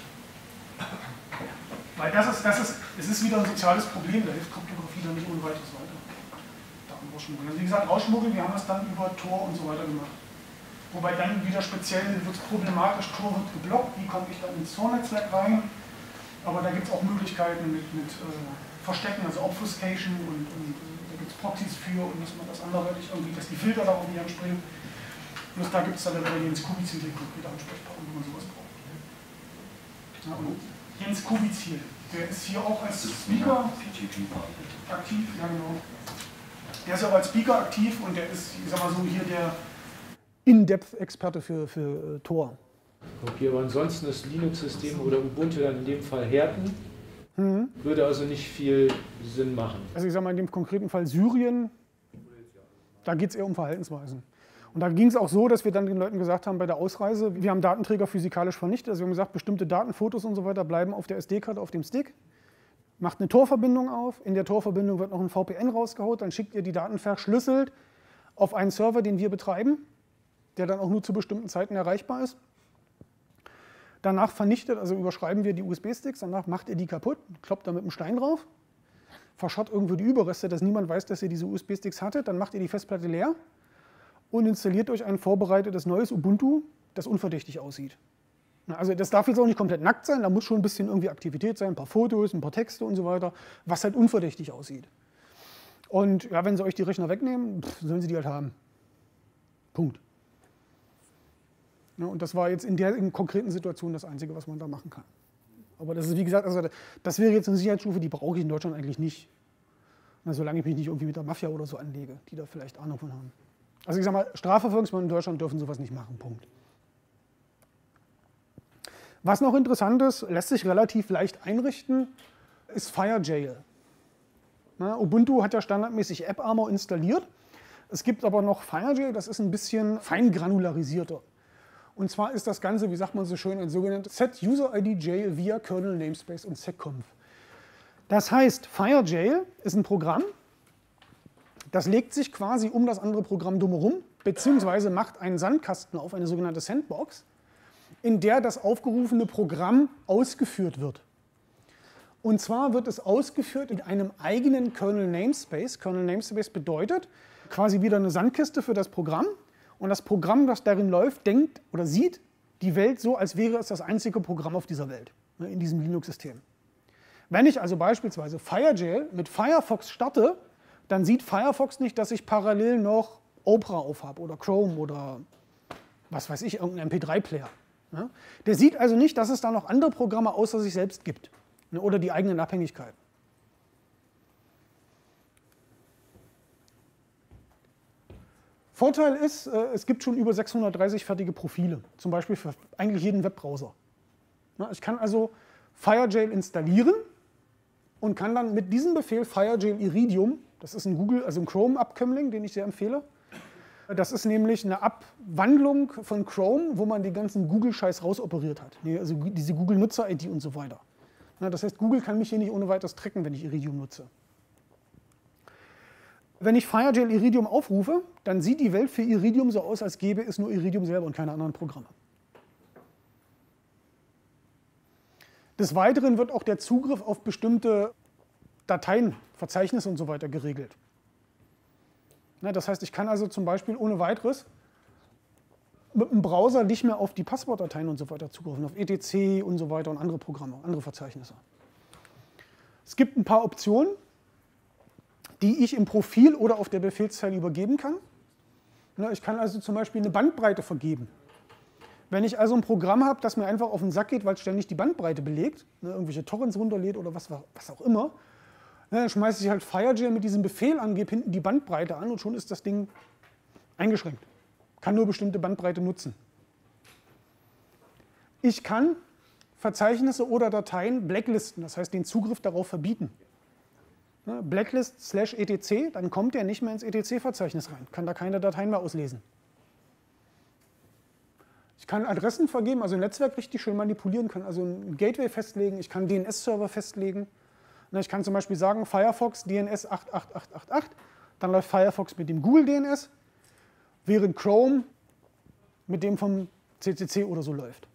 Weil es ist wieder ein soziales Problem, da hilft Kryptographie dann nicht ohne weiteres weiter. Daten rausschmuggeln. Also wie gesagt, rausschmuggeln, wir haben das dann über Tor und so weiter gemacht. Wobei dann wieder speziell wird es problematisch, Tor wird geblockt, wie komme ich dann ins Tor-Netzwerk rein? Aber da gibt es auch Möglichkeiten mit Verstecken, also Obfuscation und da gibt es Proxys für und dass man das anderweitig irgendwie, dass die Filter darauf nicht anspringen. Bloß da gibt es dann wieder Jens Kubitz hier, mit Ansprechpartner, wenn man sowas braucht. Ja, und Jens Kubitz hier, der ist hier auch als Speaker aktiv, ja genau. Der ist auch als Speaker aktiv und der ist, ich sag mal so, hier der In-Depth-Experte für Tor. Okay, aber ansonsten das Linux-System oder Ubuntu dann in dem Fall härten, würde also nicht viel Sinn machen. Also ich sage mal in dem konkreten Fall Syrien, da geht es eher um Verhaltensweisen. Und da ging es auch so, dass wir dann den Leuten gesagt haben bei der Ausreise, wir haben Datenträger physikalisch vernichtet, also wir haben gesagt, bestimmte Daten, Fotos und so weiter bleiben auf der SD-Karte, auf dem Stick. Macht eine Tor-Verbindung auf, in der Tor-Verbindung wird noch ein VPN rausgehaut, dann schickt ihr die Daten verschlüsselt auf einen Server, den wir betreiben, der dann auch nur zu bestimmten Zeiten erreichbar ist. Danach vernichtet, also überschreiben wir die USB-Sticks, danach macht ihr die kaputt, kloppt da mit einem Stein drauf, verscharrt irgendwo die Überreste, dass niemand weiß, dass ihr diese USB-Sticks hattet, dann macht ihr die Festplatte leer und installiert euch ein vorbereitetes neues Ubuntu, das unverdächtig aussieht. Also das darf jetzt auch nicht komplett nackt sein, da muss schon ein bisschen irgendwie Aktivität sein, ein paar Fotos, ein paar Texte und so weiter, was halt unverdächtig aussieht. Und ja, wenn sie euch die Rechner wegnehmen, sollen sie die halt haben. Punkt. Ja, und das war jetzt in der konkreten Situation das Einzige, was man da machen kann. Aber das ist, wie gesagt, also das wäre jetzt eine Sicherheitsstufe, die brauche ich in Deutschland eigentlich nicht. Solange ich mich nicht irgendwie mit der Mafia oder so anlege, die da vielleicht Ahnung von haben. Also ich sage mal, Strafverfolgungsbehörden in Deutschland dürfen sowas nicht machen, Punkt. Was noch interessant ist, lässt sich relativ leicht einrichten, ist FireJail. Ubuntu hat ja standardmäßig AppArmor installiert. Es gibt aber noch FireJail, das ist ein bisschen feingranularisierter. Und zwar ist das Ganze, wie sagt man so schön, ein sogenanntes Set-User-ID-Jail via Kernel Namespace und SecConf. Das heißt, FireJail ist ein Programm, das legt sich quasi um das andere Programm drumherum, beziehungsweise macht einen Sandkasten auf, eine sogenannte Sandbox, in der das aufgerufene Programm ausgeführt wird. Und zwar wird es ausgeführt in einem eigenen Kernel Namespace. Kernel Namespace bedeutet quasi wieder eine Sandkiste für das Programm. Und das Programm, das darin läuft, denkt oder sieht die Welt so, als wäre es das einzige Programm auf dieser Welt, in diesem Linux-System. Wenn ich also beispielsweise FireJail mit Firefox starte, dann sieht Firefox nicht, dass ich parallel noch Opera aufhabe oder Chrome oder was weiß ich, irgendein MP3-Player. Der sieht also nicht, dass es da noch andere Programme außer sich selbst gibt oder die eigenen Abhängigkeiten. Vorteil ist, es gibt schon über 630 fertige Profile, zum Beispiel für eigentlich jeden Webbrowser. Ich kann also FireJail installieren und kann dann mit diesem Befehl FireJail Iridium, das ist ein Google, also ein Chrome-Abkömmling, den ich sehr empfehle. Das ist nämlich eine Abwandlung von Chrome, wo man den ganzen Google-Scheiß rausoperiert hat. Also diese Google-Nutzer-ID und so weiter. Das heißt, Google kann mich hier nicht ohne weiteres tracken, wenn ich Iridium nutze. Wenn ich FireJail Iridium aufrufe, dann sieht die Welt für Iridium so aus, als gäbe es nur Iridium selber und keine anderen Programme. Des Weiteren wird auch der Zugriff auf bestimmte Dateien, Verzeichnisse und so weiter geregelt. Das heißt, ich kann also zum Beispiel ohne weiteres mit dem Browser nicht mehr auf die Passwortdateien und so weiter zugreifen, auf etc und so weiter und andere Programme, andere Verzeichnisse. Es gibt ein paar Optionen, die ich im Profil oder auf der Befehlszeile übergeben kann. Ich kann also zum Beispiel eine Bandbreite vergeben. Wenn ich also ein Programm habe, das mir einfach auf den Sack geht, weil es ständig die Bandbreite belegt, irgendwelche Torrents runterlädt oder was auch immer, dann schmeiße ich halt FireJail mit diesem Befehl an, gebe hinten die Bandbreite an und schon ist das Ding eingeschränkt. Kann nur bestimmte Bandbreite nutzen. Ich kann Verzeichnisse oder Dateien blacklisten, das heißt den Zugriff darauf verbieten. Blacklist/etc, dann kommt er nicht mehr ins etc-Verzeichnis rein, kann da keine Dateien mehr auslesen. Ich kann Adressen vergeben, also ein Netzwerk richtig schön manipulieren, kann also ein Gateway festlegen, ich kann DNS-Server festlegen. Ich kann zum Beispiel sagen, Firefox DNS 88888, dann läuft Firefox mit dem Google DNS, während Chrome mit dem vom CCC oder so läuft.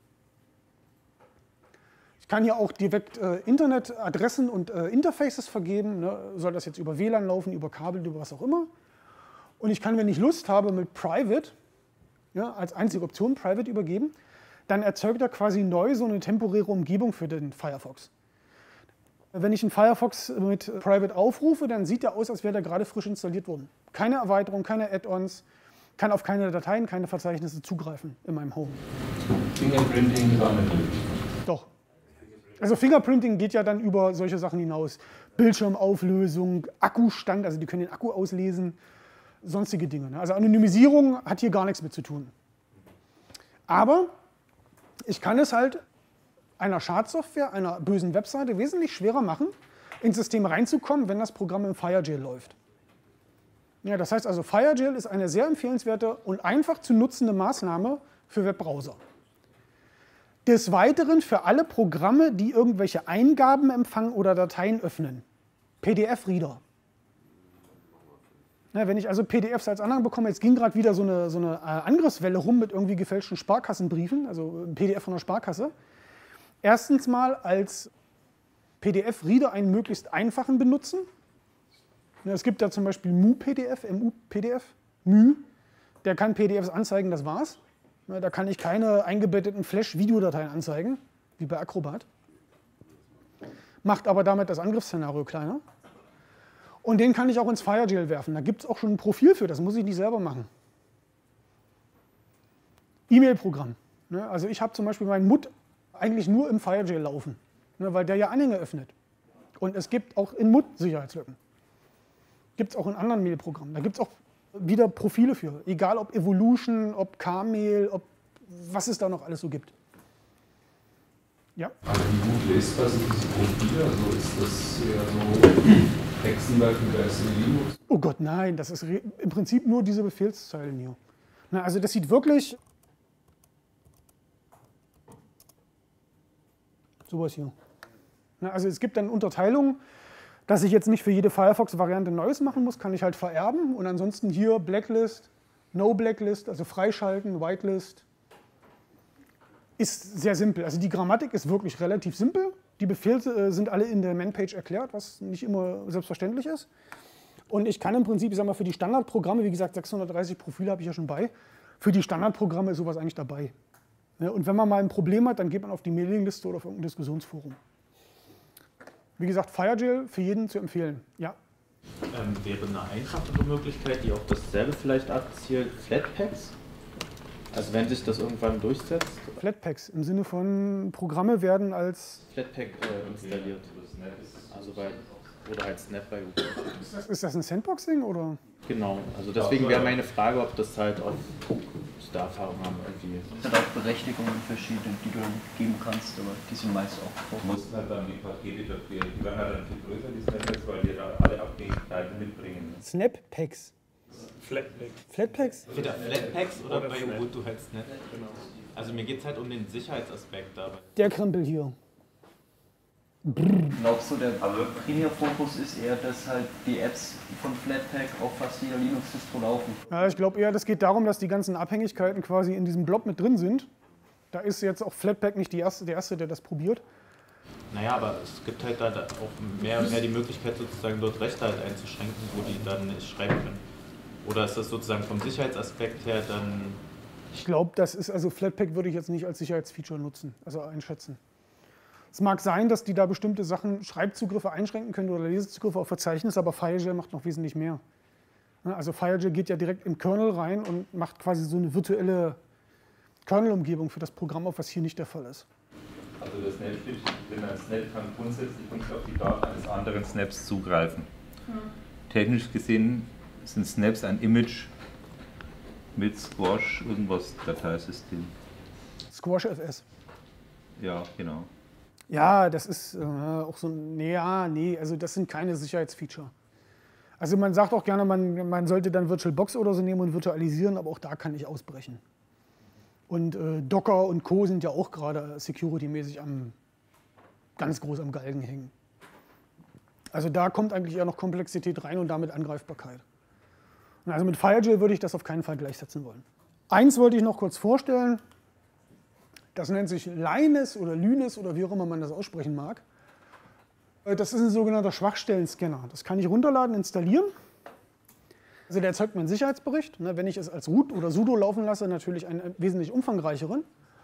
Ich kann hier auch direkt Internetadressen und Interfaces vergeben, soll das jetzt über WLAN laufen, über Kabel, über was auch immer. Und ich kann, wenn ich Lust habe, mit Private, als einzige Option Private übergeben, dann erzeugt er quasi neu so eine temporäre Umgebung für den Firefox. Wenn ich einen Firefox mit Private aufrufe, dann sieht er aus, als wäre der gerade frisch installiert worden. Keine Erweiterung, keine Add-ons, kann auf keine Dateien, keine Verzeichnisse zugreifen in meinem Home. Fingerprinting war nicht möglich. Doch. Also Fingerprinting geht ja dann über solche Sachen hinaus. Bildschirmauflösung, Akkustand, also die können den Akku auslesen, sonstige Dinge. Also Anonymisierung hat hier gar nichts mit zu tun. Aber ich kann es halt einer Schadsoftware, einer bösen Webseite wesentlich schwerer machen, ins System reinzukommen, wenn das Programm im FireJail läuft. Ja, das heißt also, FireJail ist eine sehr empfehlenswerte und einfach zu nutzende Maßnahme für Webbrowser. Des Weiteren für alle Programme, die irgendwelche Eingaben empfangen oder Dateien öffnen. PDF-Reader. Ja, wenn ich also PDFs als Anhang bekomme, jetzt ging gerade wieder so eine Angriffswelle rum mit irgendwie gefälschten Sparkassenbriefen, also ein PDF von der Sparkasse. Erstens mal als PDF-Reader einen möglichst einfachen benutzen. Ja, es gibt da zum Beispiel MU-PDF, MU-PDF, MU, der kann PDFs anzeigen, das war's. Ja, da kann ich keine eingebetteten Flash-Videodateien anzeigen, wie bei Acrobat. Macht aber damit das Angriffsszenario kleiner. Und den kann ich auch ins FireJail werfen. Da gibt es auch schon ein Profil für, das muss ich nicht selber machen. E-Mail-Programm. Also ich habe zum Beispiel meinen MUT eigentlich nur im FireJail laufen, weil der ja Anhänge öffnet. Und es gibt auch in MUT Sicherheitslücken. Gibt es auch in anderen Mail-Programmen. Da gibt es auch wieder Profile für, egal ob Evolution, ob Kmail, ob was es da noch alles so gibt. Ja? Aber wie gut lest das diese Profile? Also ist das eher so Hexenwerk mit der Linux? Oh Gott, nein, das ist im Prinzip nur diese Befehlszeilen hier. Also das sieht wirklich sowas hier. Also es gibt dann Unterteilungen, dass ich jetzt nicht für jede Firefox-Variante Neues machen muss, kann ich halt vererben und ansonsten hier Blacklist, No Blacklist, also freischalten, Whitelist. Ist sehr simpel. Also die Grammatik ist wirklich relativ simpel. Die Befehle sind alle in der Man-Page erklärt, was nicht immer selbstverständlich ist. Und ich kann im Prinzip, ich sag mal, für die Standardprogramme, wie gesagt, 630 Profile habe ich ja schon bei, für die Standardprogramme ist sowas eigentlich dabei. Ja, und wenn man mal ein Problem hat, dann geht man auf die Mailingliste oder auf irgendein Diskussionsforum. Wie gesagt, FireJail für jeden zu empfehlen. Ja. Wäre eine einfachere Möglichkeit, die auch dasselbe vielleicht abzielt, Flatpaks? Also wenn sich das irgendwann durchsetzt? Flatpaks im Sinne von Programme werden als Flatpak installiert. Also bei Oder halt Snap bei Ubuntu. Ist das ein Sandboxing oder? Genau, also deswegen wäre meine Frage, ob das halt auch da Erfahrung haben irgendwie. Es hat auch Berechtigungen verschiedene, die du dann geben kannst, aber die sind meist auch vor. Du musst halt dann die Pakete dafür, die werden halt dann viel größer, die Snaps, weil die da alle Abhängigkeiten mitbringen. Snap-Packs. Flatpaks. Flatpaks? Entweder Flatpaks oder bei Ubuntu halt Snap. Genau. Also mir geht es halt um den Sicherheitsaspekt dabei. Der Krempel hier. Glaubst du, der Primärfokus ist eher, dass halt die Apps von Flatpak auf fast jeder Linux-Distro laufen? Ja, ich glaube eher, das geht darum, dass die ganzen Abhängigkeiten quasi in diesem Blob mit drin sind. Da ist jetzt auch Flatpak nicht der Erste, der das probiert. Naja, aber es gibt halt da auch mehr die Möglichkeit, sozusagen dort Rechte halt einzuschränken, wo die dann nicht schreiben können. Oder ist das sozusagen vom Sicherheitsaspekt her dann... Ich glaube, das ist, also Flatpak würde ich jetzt nicht als Sicherheitsfeature nutzen, also einschätzen. Es mag sein, dass die da bestimmte Sachen, Schreibzugriffe einschränken können oder Lesezugriffe auf Verzeichnis, aber FileGel macht noch wesentlich mehr. Also FileGel geht ja direkt im Kernel rein und macht quasi so eine virtuelle Kernel-Umgebung für das Programm auf, was hier nicht der Fall ist. Also das Snap, wenn ein Snap kann grundsätzlich nicht auf die Daten eines anderen Snaps zugreifen. Technisch gesehen sind Snaps ein Image mit Squash irgendwas Dateisystem. Squash FS. Ja, genau. Ja, das ist auch so ein, nee, also das sind keine Sicherheitsfeature. Also man sagt auch gerne, man sollte dann VirtualBox oder so nehmen und virtualisieren, aber auch da kann ich ausbrechen. Und Docker und Co. sind ja auch gerade security-mäßig ganz groß am Galgen hängen. Also da kommt eigentlich eher noch Komplexität rein und damit Angreifbarkeit. Und also mit FileGel würde ich das auf keinen Fall gleichsetzen wollen. Eins wollte ich noch kurz vorstellen. Das nennt sich Linus oder Linus oder wie auch immer man das aussprechen mag. Das ist ein sogenannter Schwachstellen-Scanner. Das kann ich runterladen, installieren. Also der erzeugt mir einen Sicherheitsbericht. Wenn ich es als root oder sudo laufen lasse, natürlich einen wesentlich umfangreicheren.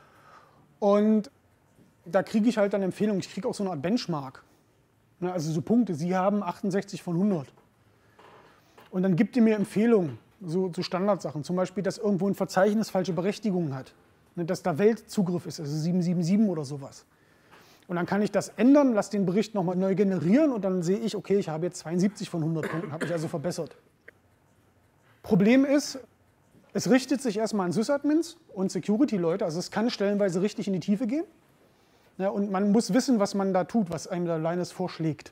Und da kriege ich halt dann Empfehlungen. Ich kriege auch so eine Art Benchmark. Also so Punkte. Sie haben 68 von 100. Und dann gibt ihr mir Empfehlungen, so Standardsachen. Zum Beispiel, dass irgendwo ein Verzeichnis falsche Berechtigungen hat. Dass da Weltzugriff ist, also 777 oder sowas. Und dann kann ich das ändern, lasse den Bericht nochmal neu generieren und dann sehe ich, okay, ich habe jetzt 72 von 100 Punkten, habe mich also verbessert. Problem ist, es richtet sich erstmal an Sysadmins und Security-Leute, also es kann stellenweise richtig in die Tiefe gehen. Ja, und man muss wissen, was man da tut, was einem der Linus vorschlägt.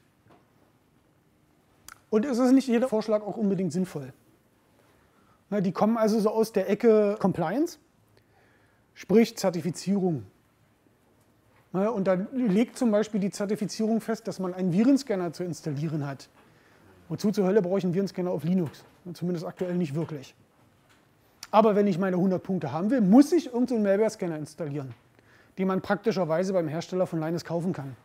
Und es ist nicht jeder Vorschlag auch unbedingt sinnvoll. Ja, die kommen also so aus der Ecke Compliance. Sprich Zertifizierung. Und dann legt zum Beispiel die Zertifizierung fest, dass man einen Virenscanner zu installieren hat. Wozu zur Hölle brauche ich einen Virenscanner auf Linux? Zumindest aktuell nicht wirklich. Aber wenn ich meine 100 Punkte haben will, muss ich irgendeinen Malware-Scanner installieren, den man praktischerweise beim Hersteller von Linus kaufen kann.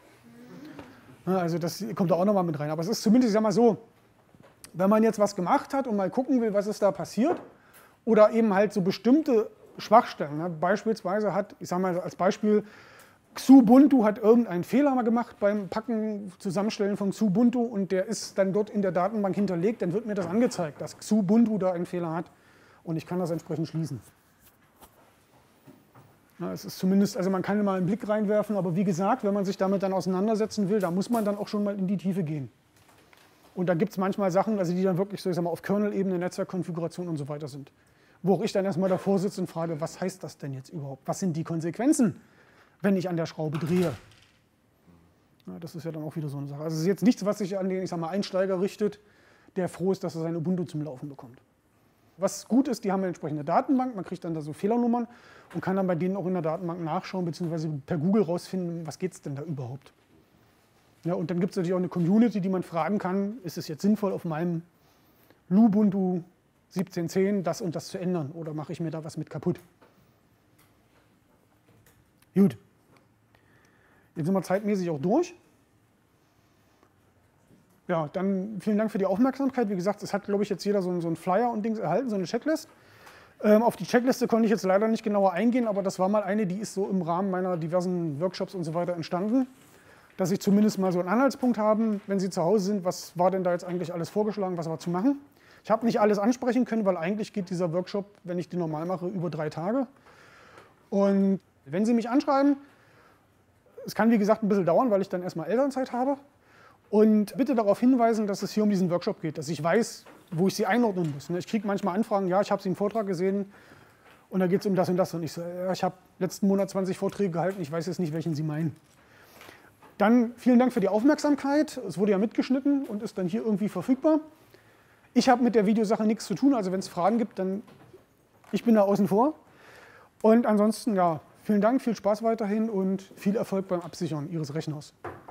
Also das kommt da auch nochmal mit rein. Aber es ist zumindest, ich sag mal so, wenn man jetzt was gemacht hat und mal gucken will, was ist da passiert, oder eben halt so bestimmte Schwachstellen. Beispielsweise hat, ich sage mal als Beispiel, Xubuntu hat irgendeinen Fehler mal gemacht beim Packen, Zusammenstellen von Xubuntu und der ist dann dort in der Datenbank hinterlegt, dann wird mir das angezeigt, dass Xubuntu da einen Fehler hat und ich kann das entsprechend schließen. Ja, es ist zumindest, also man kann mal einen Blick reinwerfen, aber wie gesagt, wenn man sich damit dann auseinandersetzen will, da muss man dann auch schon mal in die Tiefe gehen. Und da gibt es manchmal Sachen, also die dann wirklich so, ich sag mal, auf Kernel-Ebene, Netzwerkkonfiguration und so weiter sind. Wo auch ich dann erstmal davor sitze und frage, was heißt das denn jetzt überhaupt? Was sind die Konsequenzen, wenn ich an der Schraube drehe? Ja, das ist ja dann auch wieder so eine Sache. Also es ist jetzt nichts, was sich an den, ich sag mal, Einsteiger richtet, der froh ist, dass er sein Ubuntu zum Laufen bekommt. Was gut ist, die haben eine entsprechende Datenbank, man kriegt dann da so Fehlernummern und kann dann bei denen auch in der Datenbank nachschauen, beziehungsweise per Google rausfinden, was geht es denn da überhaupt. Ja, und dann gibt es natürlich auch eine Community, die man fragen kann, ist es jetzt sinnvoll, auf meinem Lubuntu 17.10 das und das zu ändern oder mache ich mir da was mit kaputt? Gut. Jetzt sind wir zeitmäßig auch durch. Ja, dann vielen Dank für die Aufmerksamkeit. Wie gesagt, es hat, glaube ich, jetzt jeder so einen Flyer und Dings erhalten, so eine Checklist. Auf die Checkliste konnte ich jetzt leider nicht genauer eingehen, aber das war mal eine, die ist so im Rahmen meiner diversen Workshops und so weiter entstanden, dass ich zumindest mal so einen Anhaltspunkt habe, wenn Sie zu Hause sind, was war denn da jetzt eigentlich alles vorgeschlagen, was war zu machen. Ich habe nicht alles ansprechen können, weil eigentlich geht dieser Workshop, wenn ich den normal mache, über 3 Tage. Und wenn Sie mich anschreiben, es kann wie gesagt ein bisschen dauern, weil ich dann erstmal Elternzeit habe. Und bitte darauf hinweisen, dass es hier um diesen Workshop geht, dass ich weiß, wo ich Sie einordnen muss. Ich kriege manchmal Anfragen, ja, ich habe Sie im Vortrag gesehen und da geht es um das und das. Und ich so, ja, ich habe letzten Monat 20 Vorträge gehalten, ich weiß jetzt nicht, welchen Sie meinen. Dann vielen Dank für die Aufmerksamkeit. Es wurde ja mitgeschnitten und ist dann hier irgendwie verfügbar. Ich habe mit der Videosache nichts zu tun, also wenn es Fragen gibt, dann ich bin da außen vor. Und ansonsten, ja, vielen Dank, viel Spaß weiterhin und viel Erfolg beim Absichern Ihres Rechners.